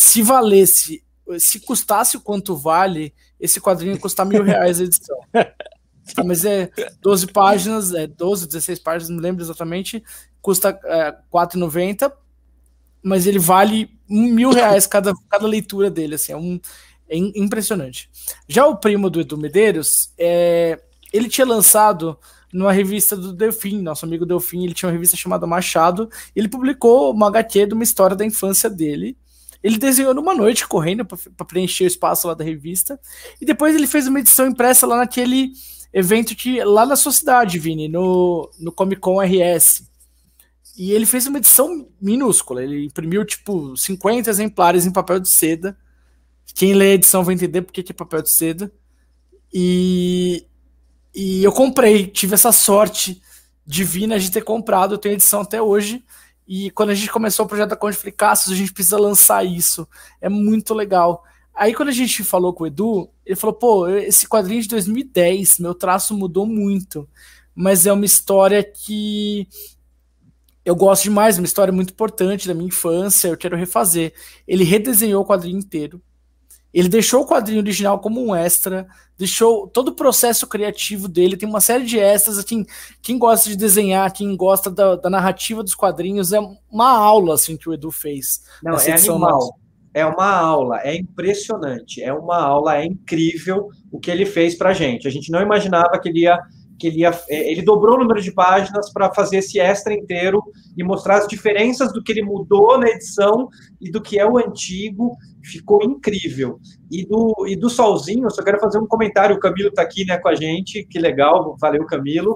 Se custasse o quanto vale, esse quadrinho ia custar R$1.000 a edição. Mas 12 páginas, 12, 16 páginas, não me lembro exatamente, custa R$4,90, mas ele vale R$1.000 cada leitura dele, assim, é impressionante. Já o Primo do Edu Medeiros, ele tinha lançado numa revista do Delfim, nosso amigo Delfim, ele tinha uma revista chamada Machado, ele publicou uma HQ de uma história da infância dele. Ele desenhou numa noite correndo para preencher o espaço lá da revista, e depois ele fez uma edição impressa lá naquele evento lá na sua cidade, Vini, no Comic Con RS. E ele fez uma edição minúscula, ele imprimiu tipo 50 exemplares em papel de seda. Quem lê a edição vai entender por que é papel de seda. E eu comprei, tive essa sorte divina de ter comprado, eu tenho a edição até hoje. E quando a gente começou o projeto da Conde, eu falei, Cassius, a gente precisa lançar isso, é muito legal. Aí quando a gente falou com o Edu, ele falou, pô, esse quadrinho de 2010, meu traço mudou muito, mas é uma história que eu gosto demais, uma história muito importante da minha infância, eu quero refazer. Ele redesenhou o quadrinho inteiro, ele deixou o quadrinho original como um extra, deixou todo o processo criativo dele, tem uma série de extras, assim, quem gosta de desenhar, quem gosta da narrativa dos quadrinhos, é uma aula, assim, que o Edu fez. Não, é animal, é uma aula, é impressionante, é uma aula, é incrível o que ele fez pra gente. A gente não imaginava que ele dobrou o número de páginas para fazer esse extra inteiro e mostrar as diferenças do que ele mudou na edição e do que é o antigo. Ficou incrível. E do Solzinho, eu só quero fazer um comentário. O Camilo está aqui, né, com a gente. Que legal, valeu, Camilo.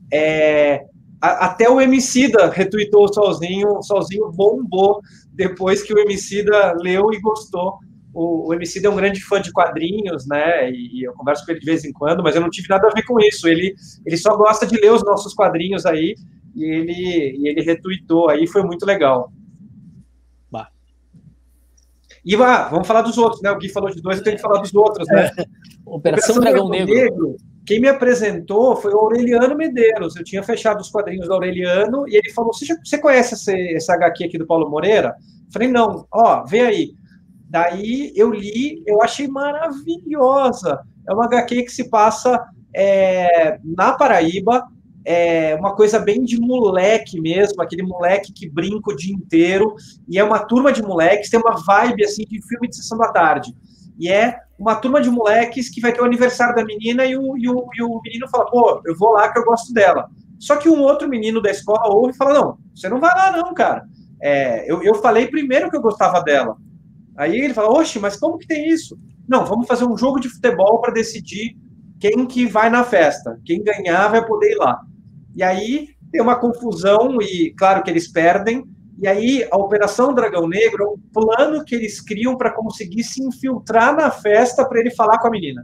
Até o Emicida retweetou o Solzinho bombou depois que o Emicida leu e gostou. O Emicida é um grande fã de quadrinhos, né? E eu converso com ele de vez em quando, mas eu não tive nada a ver com isso. Ele só gosta de ler os nossos quadrinhos aí, e ele retweetou aí, foi muito legal. Bah. E vamos falar dos outros, né? O Gui falou de dois, eu tenho que falar dos outros, né? Operação Dragão Negro. Quem me apresentou foi o Aureliano Medeiros. Eu tinha fechado os quadrinhos do Aureliano, e ele falou, você conhece esse HQ aqui do Paulo Moreira? Eu falei, não, vê aí. Daí eu li, eu achei maravilhosa. É uma HQ que se passa na Paraíba, uma coisa bem de moleque mesmo, aquele moleque que brinca o dia inteiro, e é uma turma de moleques, tem uma vibe assim de filme de sessão da tarde. E é uma turma de moleques que vai ter o aniversário da menina e o menino fala, pô, eu vou lá que eu gosto dela. Só que um outro menino da escola ouve e fala, não, você não vai lá não, cara. Eu falei primeiro que eu gostava dela. Aí ele fala, oxe, mas como que tem isso? Não, vamos fazer um jogo de futebol para decidir quem que vai na festa. Quem ganhar vai poder ir lá. E aí tem uma confusão e, claro, que eles perdem. E aí a Operação Dragão Negro é um plano que eles criam para conseguir se infiltrar na festa para ele falar com a menina.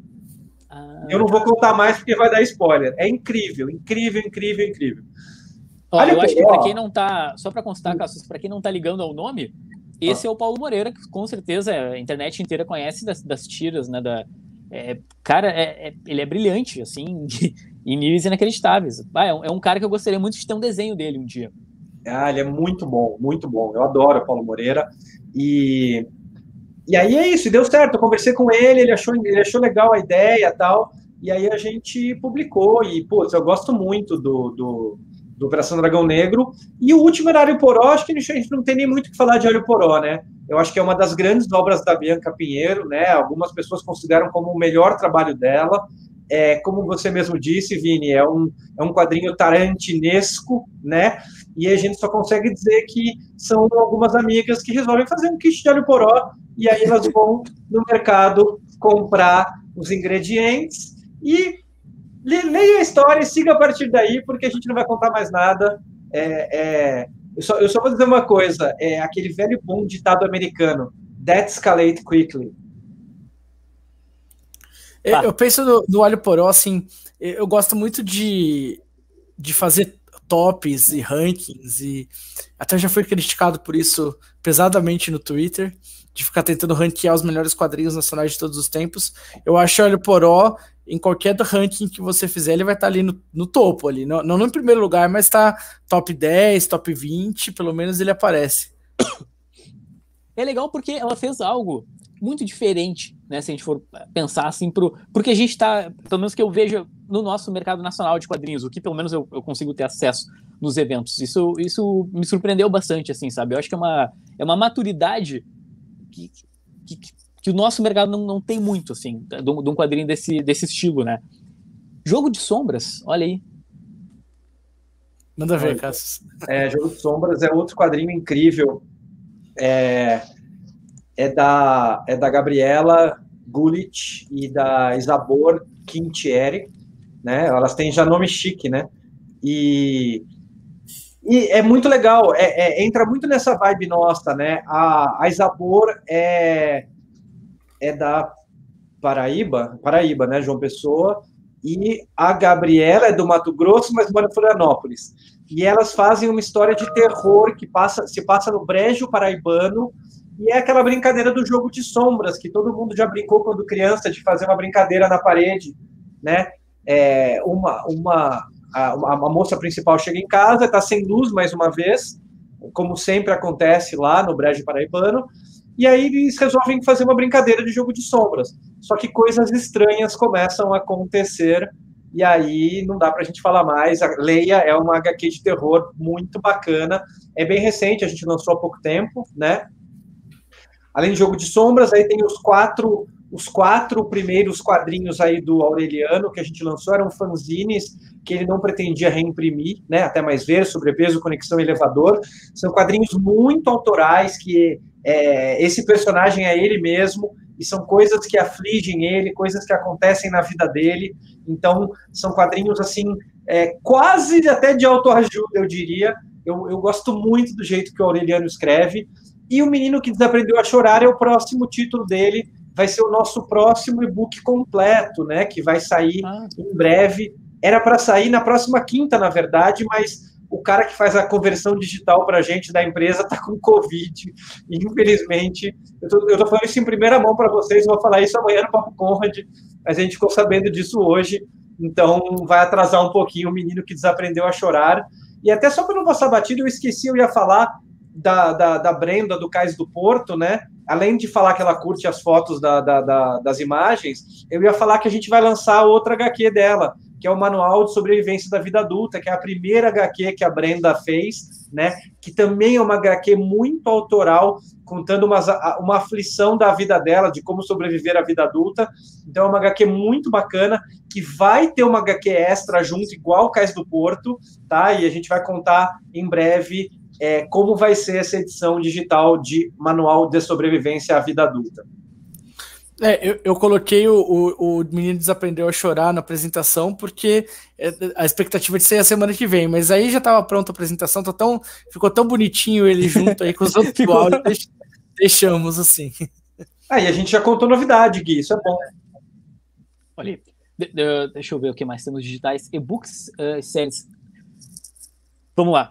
Eu não vou contar mais porque vai dar spoiler. É incrível, incrível, incrível, incrível. Olha, eu acho que para quem não tá, só para constar, Cassius, para quem não tá ligando ao nome, esse é o Paulo Moreira, que com certeza a internet inteira conhece das tiras, né? Cara, ele é brilhante, assim, em níveis inacreditáveis. É um cara que eu gostaria muito de ter um desenho dele um dia. Ele é muito bom, muito bom. Eu adoro o Paulo Moreira. E aí é isso, deu certo. Eu conversei com ele, ele achou legal a ideia e tal. E aí a gente publicou. E, pô, eu gosto muito do Operação Dragão Negro. E o último era Olho Poró, acho que a gente não tem nem muito o que falar de Olho Poró, né? Eu acho que é uma das grandes obras da Bianca Pinheiro, né? Algumas pessoas consideram como o melhor trabalho dela. Como você mesmo disse, Vini, é um quadrinho tarantinesco, né? E a gente só consegue dizer que são algumas amigas que resolvem fazer um kit de Olho Poró, e aí elas vão no mercado comprar os ingredientes e leia a história e siga a partir daí, porque a gente não vai contar mais nada. Eu só vou dizer uma coisa, aquele velho bom ditado americano, that escalate quickly. Eu penso no Olho Poró, assim, eu gosto muito de fazer tops e rankings, e até já fui criticado por isso pesadamente no Twitter, de ficar tentando ranquear os melhores quadrinhos nacionais de todos os tempos. Eu acho o Olho Poró, em qualquer ranking que você fizer, ele vai estar ali no topo, ali, não no primeiro lugar, mas tá top 10, top 20, pelo menos ele aparece. É legal porque ela fez algo muito diferente, né, se a gente for pensar assim, porque a gente tá, pelo menos que eu vejo no nosso mercado nacional de quadrinhos, o que pelo menos eu consigo ter acesso nos eventos, isso me surpreendeu bastante, assim, sabe, eu acho que é uma maturidade que o nosso mercado não tem muito, assim, de um quadrinho desse estilo, né. Jogo de Sombras, olha aí, Manda ver, Cassius. Jogo de Sombras é outro quadrinho incrível. É da Gabriela Gullit e da Isabor Quintieri, né? Elas têm já nome chique, né? E é muito legal, entra muito nessa vibe nossa, né? A Isabor é da Paraíba, né? João Pessoa, e a Gabriela é do Mato Grosso, mas mora em Florianópolis. E elas fazem uma história de terror que se passa no Brejo Paraibano, e é aquela brincadeira do jogo de sombras, que todo mundo já brincou quando criança, de fazer uma brincadeira na parede, né? A moça principal chega em casa, está sem luz mais uma vez, como sempre acontece lá no Brejo Paraibano, e aí eles resolvem fazer uma brincadeira de jogo de sombras. Só que coisas estranhas começam a acontecer, e aí não dá para a gente falar mais. A Leia é uma HQ de terror muito bacana, é bem recente, a gente lançou há pouco tempo, né? Além de Jogo de Sombras, aí tem os quatro primeiros quadrinhos aí do Aureliano, que a gente lançou, eram fanzines que ele não pretendia reimprimir, né? Até Mais Ver, Sobrepeso, Conexão Elevador. São quadrinhos muito autorais, que esse personagem é ele mesmo, e são coisas que afligem ele, coisas que acontecem na vida dele. Então, são quadrinhos, assim, quase até de autoajuda, eu diria. Eu gosto muito do jeito que o Aureliano escreve. E O Menino que Desaprendeu a Chorar é o próximo título dele, vai ser o nosso próximo e-book completo, né? Que vai sair em breve. Era para sair na próxima quinta, na verdade, mas o cara que faz a conversão digital para a gente da empresa está com Covid. E, infelizmente, eu tô falando isso em primeira mão para vocês, vou falar isso amanhã no Papo Conrad, mas a gente ficou sabendo disso hoje, então vai atrasar um pouquinho O Menino que Desaprendeu a Chorar. E até só para não passar batido, eu esqueci, eu ia falar da Brenda, do Cais do Porto, né? Além de falar que ela curte as fotos das imagens, eu ia falar que a gente vai lançar outra HQ dela, que é o Manual de Sobrevivência da Vida Adulta, que é a primeira HQ que a Brenda fez, né? Que também é uma HQ muito autoral, contando uma aflição da vida dela, de como sobreviver à vida adulta. Então é uma HQ muito bacana, que vai ter uma HQ extra junto, igual o Cais do Porto, tá? E a gente vai contar em breve como vai ser essa edição digital de Manual de Sobrevivência à Vida Adulta. Eu coloquei o Menino Desaprendeu a Chorar na apresentação, porque a expectativa de ser a semana que vem, mas aí já estava pronta a apresentação, ficou tão bonitinho ele junto aí com os outros áudios, deixamos assim. E a gente já contou novidade, Gui, isso é bom. Olha, deixa eu ver o que mais temos digitais. E-books, séries. Vamos lá.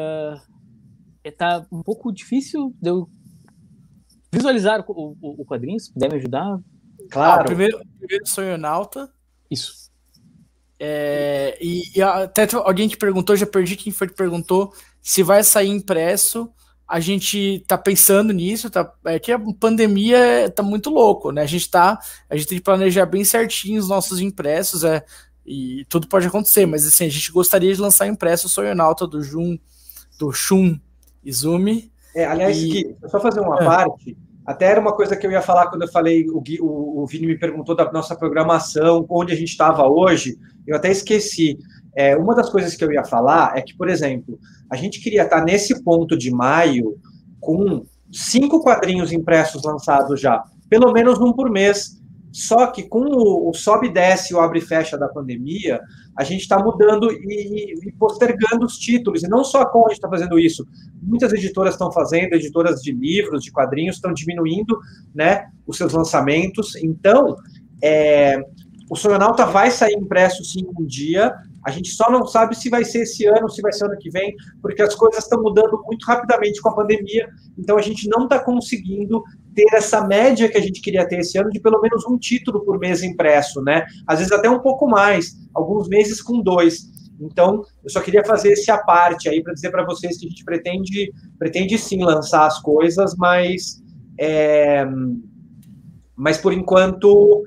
Tá um pouco difícil de eu visualizar o quadrinho, se puder me ajudar. Claro. Primeiro Sonhonauta. Isso. E até alguém que perguntou, já perdi quem foi que perguntou, se vai sair impresso. A gente tá pensando nisso, que a pandemia tá muito louco, né? A gente tem que planejar bem certinho os nossos impressos, e tudo pode acontecer, mas assim, a gente gostaria de lançar impresso o Sonhonauta do Shun Izumi. Aliás, Gui, só fazer uma parte, até era uma coisa que eu ia falar quando eu falei, o Vini me perguntou da nossa programação, onde a gente estava hoje, eu até esqueci. Uma das coisas que eu ia falar é que, por exemplo, a gente queria estar nesse ponto de maio com 5 quadrinhos impressos lançados já, pelo menos um por mês. Só que com o sobe e desce, o abre e fecha da pandemia, a gente está mudando e postergando os títulos. E não só a Conrad está fazendo isso. Muitas editoras estão fazendo, editoras de livros, de quadrinhos, estão diminuindo, né, os seus lançamentos. Então, o Sonhonauta vai sair impresso sim um dia. A gente só não sabe se vai ser esse ano, se vai ser ano que vem, porque as coisas estão mudando muito rapidamente com a pandemia. Então, a gente não está conseguindo ter essa média que a gente queria ter esse ano de pelo menos um título por mês impresso, né? Às vezes até um pouco mais, alguns meses com 2. Então, eu só queria fazer esse à parte aí para dizer para vocês que a gente pretende sim lançar as coisas, mas por enquanto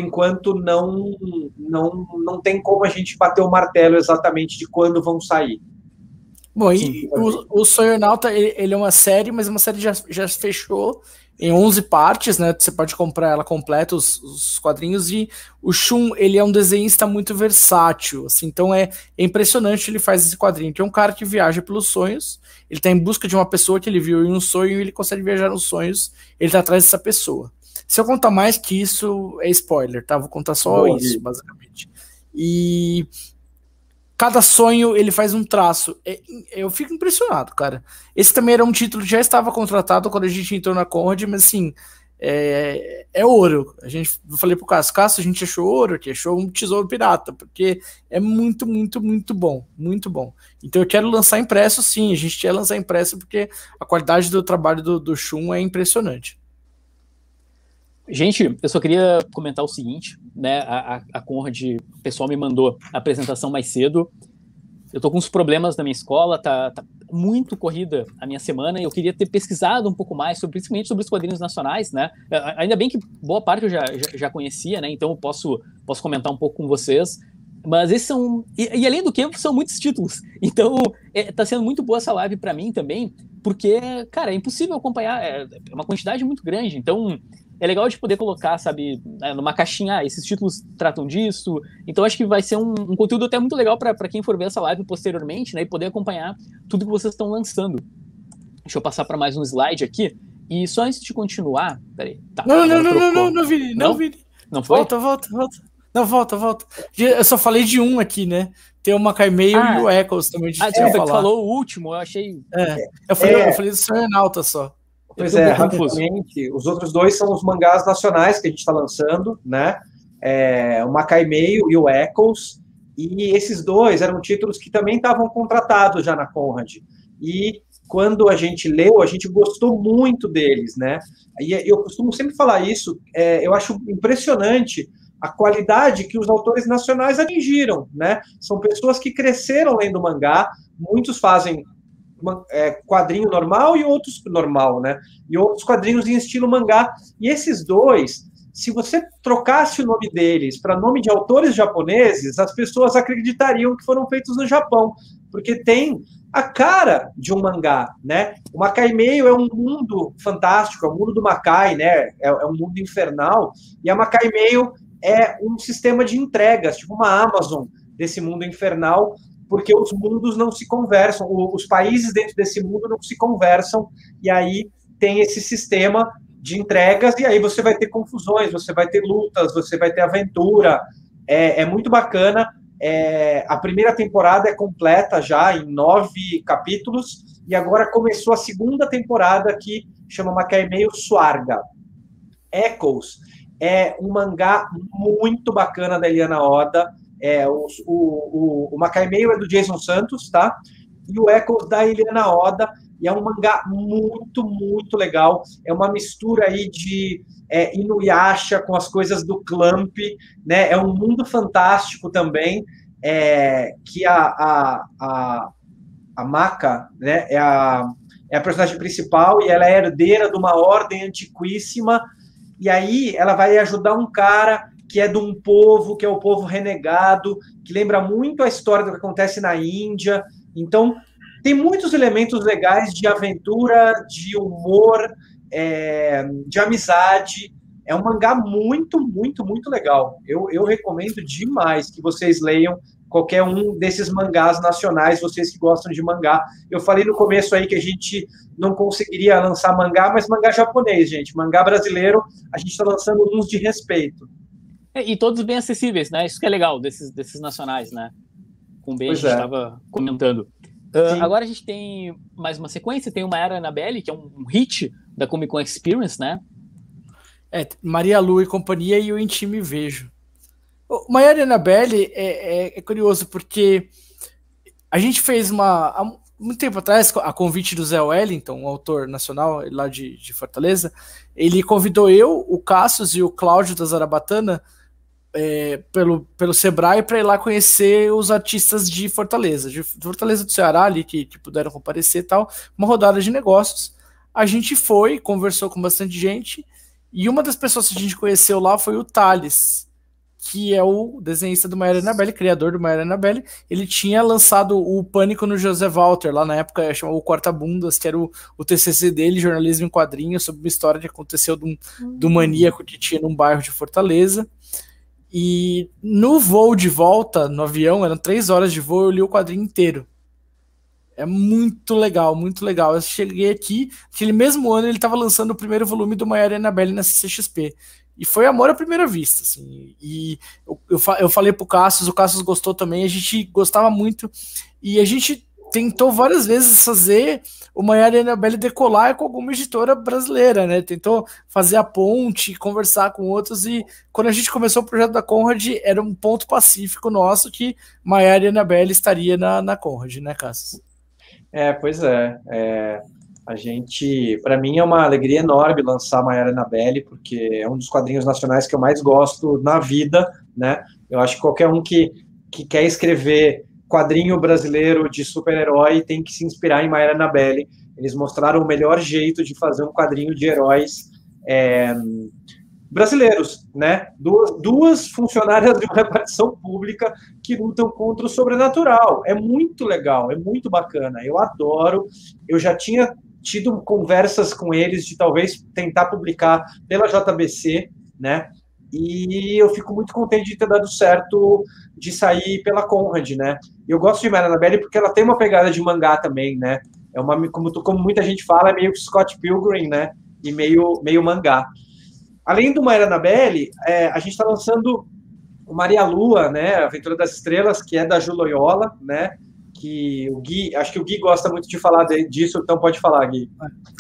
não tem como a gente bater o martelo exatamente de quando vão sair. Bom, e o Sonhonauta, ele é uma série, mas uma série já fechou. em 11 partes, né? Você pode comprar ela completa, os quadrinhos, e o Shun, ele é um desenhista muito versátil, assim, então é impressionante ele faz esse quadrinho. Tem um cara que viaja pelos sonhos, ele tá em busca de uma pessoa que ele viu em um sonho e ele consegue viajar nos sonhos, ele tá atrás dessa pessoa. Se eu contar mais que isso, é spoiler, tá? Vou contar só isso, basicamente. E cada sonho ele faz um traço. Eu fico impressionado, cara. Esse também era um título que já estava contratado quando a gente entrou na Conrad, mas assim, é ouro. Eu falei pro Cássio, a gente achou ouro aqui, achou um tesouro pirata, porque é muito, muito, muito bom. Muito bom. Então eu quero lançar impresso, sim. A gente quer lançar impresso porque a qualidade do trabalho do Shun é impressionante. Gente, eu só queria comentar o seguinte, né? A Conrad, o pessoal me mandou a apresentação mais cedo. Eu tô com uns problemas na minha escola, tá muito corrida a minha semana, e eu queria ter pesquisado um pouco mais, principalmente sobre os quadrinhos nacionais, né? Ainda bem que boa parte eu já conhecia, né? Então eu posso comentar um pouco com vocês. Mas esses são... E além do que, são muitos títulos. Então, tá sendo muito boa essa live para mim também, porque, cara, é impossível acompanhar, é uma quantidade muito grande. Então, é legal de poder colocar, sabe, numa caixinha, esses títulos tratam disso. Então, acho que vai ser um conteúdo até muito legal para quem for ver essa live posteriormente, né, e poder acompanhar tudo que vocês estão lançando. Deixa eu passar para mais um slide aqui. E só antes de continuar... Peraí. Tá, não, Vini. Não foi? Volta. Não, volta. Eu só falei de um aqui, né? Tem o Makai Mail e o Echoes também. Desculpa, tu falou o último, eu achei... Eu falei do Sonhonauta só. Pois é, rapidamente, os outros dois são os mangás nacionais que a gente está lançando, né? O Makai Mail e o Echoes. E esses dois eram títulos que também estavam contratados já na Conrad. E quando a gente leu, a gente gostou muito deles, né? E eu costumo sempre falar isso, eu acho impressionante a qualidade que os autores nacionais atingiram, né? São pessoas que cresceram lendo mangá, muitos fazem quadrinho normal e outros normal, né? E outros quadrinhos em estilo mangá. E esses dois, se você trocasse o nome deles para nome de autores japoneses, as pessoas acreditariam que foram feitos no Japão, porque tem a cara de um mangá, né? O Makai Mail é um mundo fantástico, é o mundo do Makai, né? É um mundo infernal, e a Makai Mail é um sistema de entregas, tipo uma Amazon desse mundo infernal, porque os mundos não se conversam, os países dentro desse mundo não se conversam, e aí tem esse sistema de entregas, e aí você vai ter confusões, você vai ter lutas, você vai ter aventura, é muito bacana. A primeira temporada é completa já, em 9 capítulos, e agora começou a segunda temporada, que chama Makai Mail Swarga. Echoes é um mangá muito bacana da Eliana Oda. O Makai Mail é do Jason Santos, tá? E o Echoes da Eliana Oda, e é um mangá muito, muito legal. É uma mistura aí de Inuyasha com as coisas do Clamp, né? É um mundo fantástico também, que a Maka, né? É a personagem principal, e ela é herdeira de uma ordem antiquíssima, e aí ela vai ajudar um cara que é de um povo, que é o povo renegado, que lembra muito a história do que acontece na Índia. Então, tem muitos elementos legais de aventura, de humor, de amizade. É um mangá muito, muito, muito legal. Eu recomendo demais que vocês leiam qualquer um desses mangás nacionais, vocês que gostam de mangá. Eu falei no começo aí que a gente não conseguiria lançar mangá, mas mangá japonês, gente. Mangá brasileiro, a gente está lançando uns de respeito. E todos bem acessíveis, né? Isso que é legal desses nacionais, né? Com o B a gente estava comentando. Agora a gente tem mais uma sequência, tem o Mayara Annabelle, que é um hit da Comic Con Experience, né? Maria Lu e companhia e o Em Ti Me Vejo. O Mayara Annabelle é curioso, porque a gente fez há muito tempo atrás, a convite do Zé Wellington, um autor nacional lá de Fortaleza, ele convidou eu, o Cassius e o Cláudio da Zarabatana pelo Sebrae para ir lá conhecer os artistas de Fortaleza do Ceará ali, que puderam comparecer e tal, uma rodada de negócios. A gente foi, conversou com bastante gente, e uma das pessoas que a gente conheceu lá foi o Thales, que é o desenhista do Maior Annabelle, criador do Maior Annabelle. Ele tinha lançado o Pânico no José Walter, lá na época chamava o Corta-Bundas, que era o TCC dele, jornalismo em quadrinhos, sobre uma história que aconteceu do maníaco que tinha num bairro de Fortaleza. E no voo de volta, no avião, eram 3 horas de voo, eu li o quadrinho inteiro. É muito legal, muito legal. Eu cheguei aqui, aquele mesmo ano ele estava lançando o primeiro volume do Maior Annabelle na CCXP. E foi amor à primeira vista, assim. E eu falei pro Cassius, o Cassius gostou também, a gente gostava muito. E a gente tentou várias vezes fazer o Maior Annabelle decolar com alguma editora brasileira, né? Tentou fazer a ponte, conversar com outros, e quando a gente começou o projeto da Conrad, era um ponto pacífico nosso que Maior Annabelle estaria na Conrad, né, Cassius? Pois é. A gente, para mim é uma alegria enorme lançar Maior Annabelle, porque é um dos quadrinhos nacionais que eu mais gosto na vida, né? Eu acho que qualquer um que quer escrever quadrinho brasileiro de super-herói tem que se inspirar em Maior Annabelle. Eles mostraram o melhor jeito de fazer um quadrinho de heróis brasileiros, né? Duas funcionárias de uma repartição pública que lutam contra o sobrenatural. É muito legal, é muito bacana. Eu adoro. Eu já tinha tido conversas com eles de talvez tentar publicar pela JBC, né? E eu fico muito contente de ter dado certo de sair pela Conrad, né? Eu gosto de Maior Annabelle porque ela tem uma pegada de mangá também, né? É como muita gente fala, é meio que Scott Pilgrim, né? E meio mangá. Além do Maior Annabelle, a gente está lançando o Maria Lua, né? Aventura das Estrelas, que é da Ju Loyola, né? Que o Gui, acho que o Gui gosta muito de falar disso, então pode falar, Gui.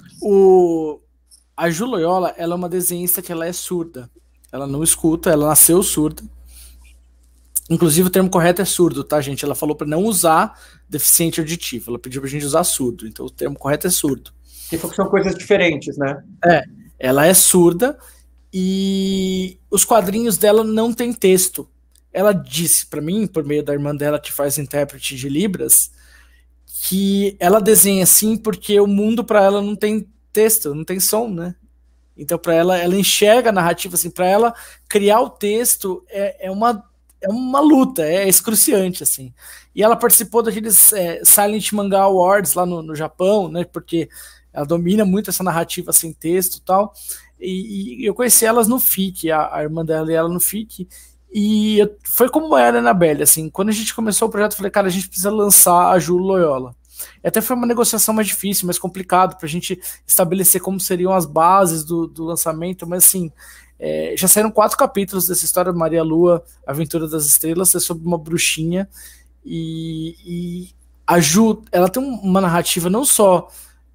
A Ju Loyola, ela é uma desenhista que ela é surda. Ela não escuta, ela nasceu surda. Inclusive o termo correto é surdo, tá, gente? Ela falou para não usar deficiente auditivo, ela pediu pra gente usar surdo, então o termo correto é surdo. Que são coisas diferentes, né? Ela é surda e os quadrinhos dela não tem texto. Ela disse para mim, por meio da irmã dela que faz intérprete de Libras, que ela desenha assim porque o mundo para ela não tem texto, não tem som, né? Então para ela enxerga a narrativa assim, para ela criar o texto é uma luta, é excruciante assim. E ela participou daqueles Silent Manga Awards lá no Japão, né? Porque ela domina muito essa narrativa sem texto e tal. E eu conheci elas no FIC, a irmã dela e ela no FIC. E foi como era Annabelle, assim, quando a gente começou o projeto, eu falei, cara, a gente precisa lançar a Ju Loyola. E até foi uma negociação mais difícil, mais complicado, pra gente estabelecer como seriam as bases do lançamento, mas assim, já saíram 4 capítulos dessa história, Maria Lua, Aventura das Estrelas, é sobre uma bruxinha, e a Ju, ela tem uma narrativa não só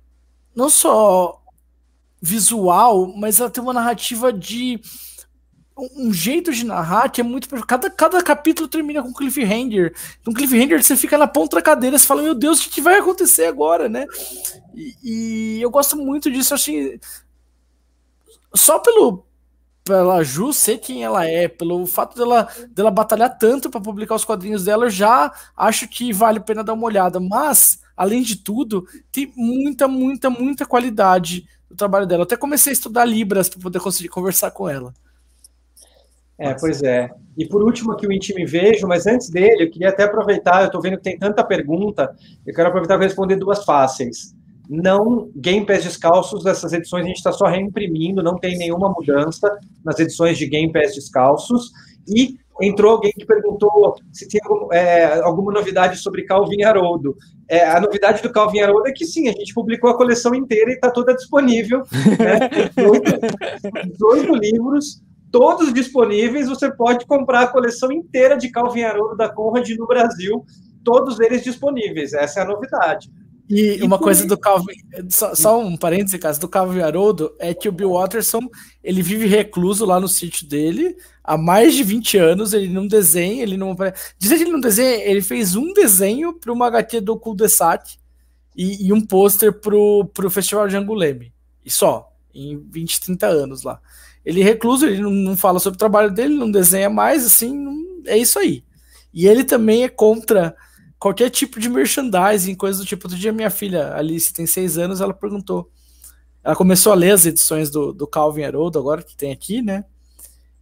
visual, mas ela tem uma narrativa de um jeito de narrar que é muito... Cada capítulo termina com um cliffhanger. Um cliffhanger você fica na ponta da cadeira, você fala, meu Deus, o que vai acontecer agora, né? E eu gosto muito disso, assim, só pela Ju ser quem ela é, pelo fato dela batalhar tanto para publicar os quadrinhos dela, eu já acho que vale a pena dar uma olhada. Mas, além de tudo, tem muita qualidade do trabalho dela. Eu até comecei a estudar Libras para poder conseguir conversar com ela. Pois é. E por último aqui o Intime Vejo, mas antes dele, eu queria até aproveitar, eu estou vendo que tem tanta pergunta, eu quero aproveitar para responder 2 fáceis. Não, Game Pass Descalços, essas edições a gente está só reimprimindo, não tem nenhuma mudança nas edições de Game Pass Descalços. E entrou alguém que perguntou se tem alguma novidade sobre Calvin Haroldo. A novidade do Calvin Haroldo é que sim, a gente publicou a coleção inteira e está toda disponível. Né? 18 livros, todos disponíveis, você pode comprar a coleção inteira de Calvin Haroldo da Conrad no Brasil, todos eles disponíveis, essa é a novidade. E uma coisa do Calvin, só um parêntese, caso do Calvin Haroldo, é que o Bill Watterson, ele vive recluso lá no sítio dele há mais de 20 anos, ele não desenha, dizem que ele não desenha, ele fez um desenho para uma HQ do Cul-de-sac e um pôster pro Festival de Angoulême, e só, em 20, 30 anos lá. Ele é recluso, ele não fala sobre o trabalho dele, não desenha mais, assim, é isso aí. E ele também é contra qualquer tipo de merchandising, coisa do tipo. Outro dia minha filha, Alice, tem 6 anos, ela perguntou, ela começou a ler as edições do Calvin Haroldo, agora que tem aqui, né?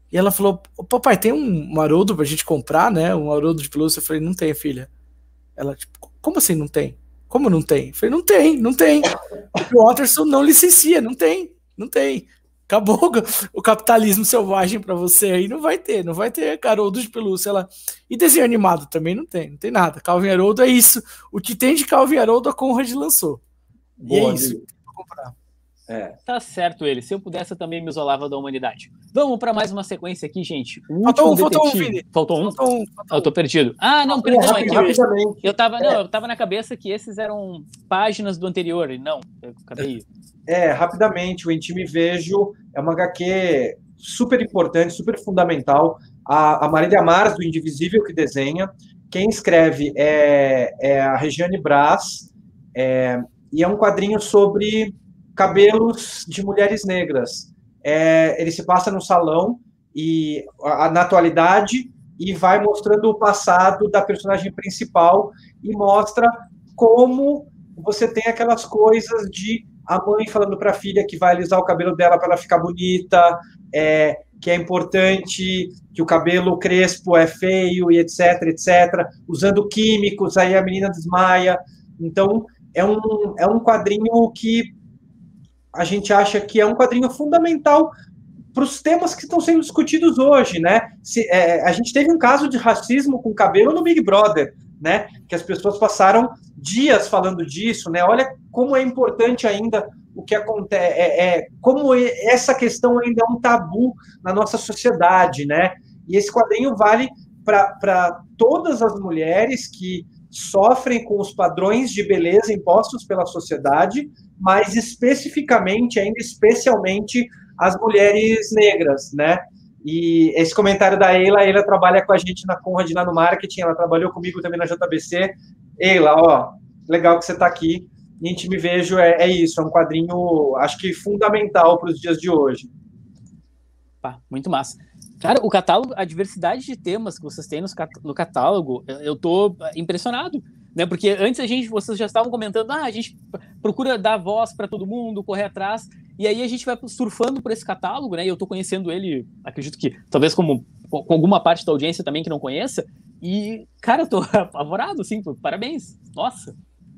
E ela falou, papai, tem um Haroldo pra gente comprar, né? Um Haroldo de pelúcia. Eu falei, não tem, filha. Ela, tipo, como assim não tem? Como não tem? Eu falei, não tem. Porque o Watterson não licencia, não tem. Acabou o capitalismo selvagem pra você aí, não vai ter Haroldo de pelúcia. Ela, e desenho animado também não tem nada. Calvin Haroldo é isso. O que tem de Calvin Haroldo a Conrad lançou. Boa, e é isso. Vou comprar. Tá certo ele. Se eu pudesse, eu também me isolava da humanidade. Vamos para mais uma sequência aqui, gente. Faltou um, Vini. Faltou um? Eu tô perdido. Ah, não, perdão. Eu tava na cabeça que esses eram páginas do anterior. E não, eu acabei... Rapidamente, o Em Ti Me Vejo é uma HQ super importante, super fundamental. A Marília Mars, do Indivisível, que desenha. Quem escreve é a Regiane Brás. E é um quadrinho sobre cabelos de mulheres negras. Ele se passa no salão e na atualidade e vai mostrando o passado da personagem principal e mostra como você tem aquelas coisas de a mãe falando para a filha que vai alisar o cabelo dela para ela ficar bonita, que é importante, que o cabelo crespo é feio e etc, usando químicos, aí a menina desmaia. Então, é um quadrinho que a gente acha que é um quadrinho fundamental para os temas que estão sendo discutidos hoje, né? A gente teve um caso de racismo com cabelo no Big Brother, né? Que as pessoas passaram dias falando disso, né? Olha como é importante ainda o que acontece, como essa questão ainda é um tabu na nossa sociedade, né? E esse quadrinho vale para todas as mulheres que sofrem com os padrões de beleza impostos pela sociedade, mas especificamente, ainda especialmente, as mulheres negras, né? E esse comentário da Eila trabalha com a gente na Conrad, lá no marketing, ela trabalhou comigo também na JBC. Eila, ó, legal que você está aqui. E Em Ti Me Vejo isso, é um quadrinho, acho que fundamental para os dias de hoje. Muito massa. Cara, o catálogo, a diversidade de temas que vocês têm no catálogo, eu tô impressionado, né? Porque antes vocês já estavam comentando, a gente procura dar voz para todo mundo, correr atrás, e aí a gente vai surfando por esse catálogo, né? E eu tô conhecendo ele, acredito que talvez com alguma parte da audiência também que não conheça, e, cara, eu tô apavorado, assim, parabéns, nossa.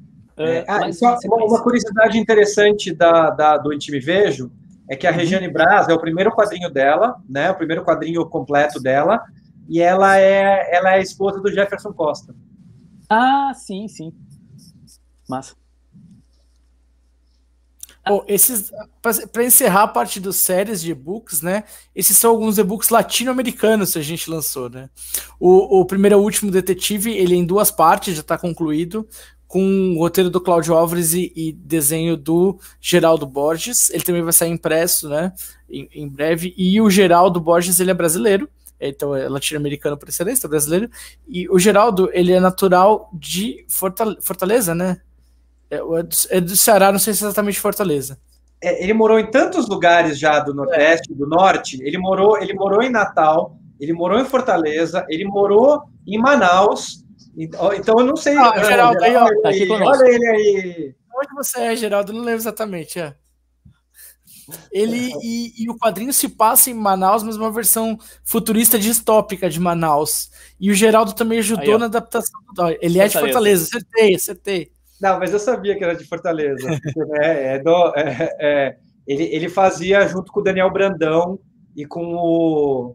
Uma curiosidade interessante do Em Ti Me Vejo é que a Regiane Brás é o primeiro quadrinho dela, né? O primeiro quadrinho completo dela, e ela é a esposa do Jefferson Costa. Ah, sim. Massa. Para encerrar a parte dos séries de e-books, né? Esses são alguns e-books latino-americanos que a gente lançou, né? O primeiro e o último Detetive, ele é em 2 partes, já está concluído, com o roteiro do Cláudio Álvares e desenho do Geraldo Borges. Ele também vai sair impresso, né? Em breve. E o Geraldo Borges, ele é brasileiro, então é latino-americano por excelência, brasileiro. E o Geraldo, ele é natural de Fortaleza, né? É do Ceará, não sei se é exatamente Fortaleza. Ele morou em tantos lugares já do Nordeste, do Norte. Ele morou em Natal, ele morou em Fortaleza, ele morou em Manaus. Então eu não sei. Geraldo, aí, ó, olha ele aí. Onde você é, Geraldo? Não lembro exatamente. Ele e o quadrinho se passa em Manaus, mas uma versão futurista distópica de Manaus. E o Geraldo também ajudou na adaptação. Ele é de Fortaleza, acertei. Não, mas eu sabia que era de Fortaleza. Ele fazia junto com o Daniel Brandão e com o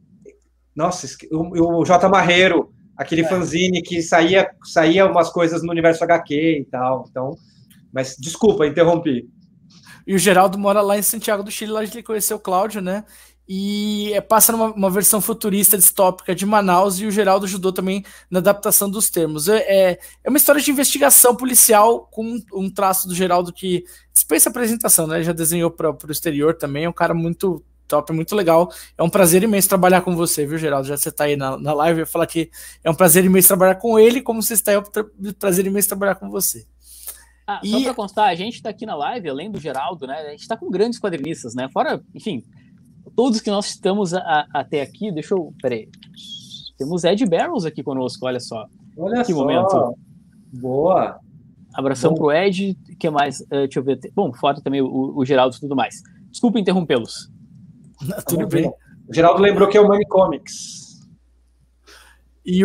J. Marreiro, aquele fanzine que saía umas coisas no universo HQ e tal. Então, mas desculpa, interrompi. E o Geraldo mora lá em Santiago do Chile, lá ele conheceu o Cláudio, né? E passa numa versão futurista distópica de Manaus, e o Geraldo ajudou também na adaptação dos termos. É uma história de investigação policial com um traço do Geraldo que dispensa apresentação, né? Ele já desenhou para o exterior também, é um cara muito top, muito legal. É um prazer imenso trabalhar com você, viu, Geraldo? Já que você está aí na live, eu ia falar que é um prazer imenso trabalhar com ele, como você está aí, é um prazer imenso trabalhar com você. Só para constar, a gente está aqui na live, além do Geraldo, né? A gente está com grandes quadrinistas, né? Fora, enfim, todos que nós estamos até aqui, peraí. Temos Ed Barrows aqui conosco, olha só. Olha que só. Momento. Boa. Abração pro Ed, o que mais? Deixa eu ver. Bom, fora também o Geraldo e tudo mais. Desculpa interrompê-los. Tudo bem. O Geraldo lembrou que é o Money Comics. E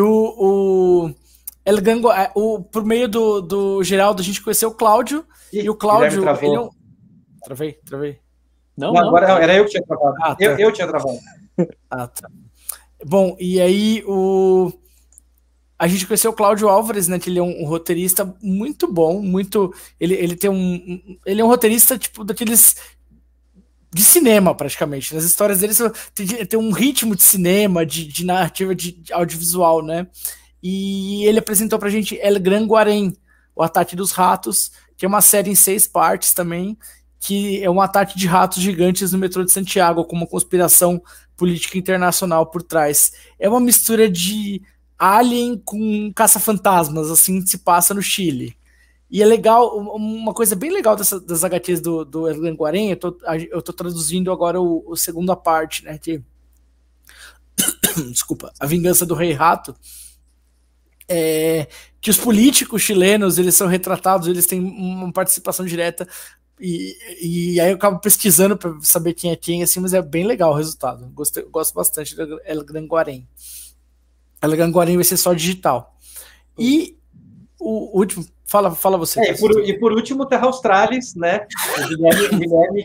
por meio do Geraldo, a gente conheceu o Cláudio. E o Cláudio... Travei. Não. Agora era eu que tinha travado. Tá. Eu tinha travado. Tá. Bom, e aí a gente conheceu o Cláudio Álvares, né? Que ele é um roteirista muito bom, ele é um roteirista tipo daqueles de cinema, praticamente. Nas histórias dele tem um ritmo de cinema, de narrativa, de audiovisual, né? E ele apresentou pra gente El Gran Guarén, o Ataque dos Ratos, que é uma série em 6 partes também, que é um ataque de ratos gigantes no metrô de Santiago, com uma conspiração política internacional por trás. É uma mistura de Alien com caça-fantasmas, assim, que se passa no Chile. E é legal, uma coisa bem legal das HQs do El Gran Guarén, eu tô traduzindo agora a segunda parte, né, desculpa, A Vingança do Rei Rato, que os políticos chilenos, eles são retratados, eles têm uma participação direta, e aí eu acabo pesquisando para saber quem é quem, assim, mas é bem legal o resultado. Gosto bastante do El Gran Guarén. El Gran Guarén vai ser só digital. E o último, fala você. E por último, Terra Australis, né? O Guilherme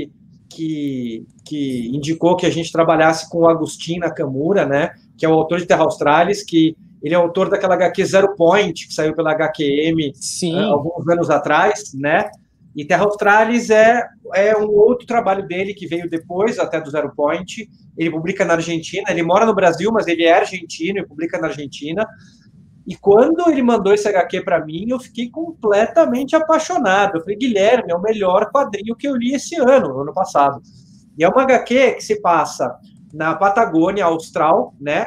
que indicou que a gente trabalhasse com o Agustin Nakamura, né? Que é o autor de Terra Australis, que ele é autor daquela HQ Zero Point, que saiu pela HQM alguns anos atrás, né? E Terra Australis é um outro trabalho dele que veio depois até do Zero Point. Ele publica na Argentina, ele mora no Brasil, mas ele é argentino e publica na Argentina. E quando ele mandou esse HQ para mim, eu fiquei completamente apaixonado. Eu falei, Guilherme, é o melhor quadrinho que eu li esse ano passado. E é uma HQ que se passa na Patagônia Austral, né?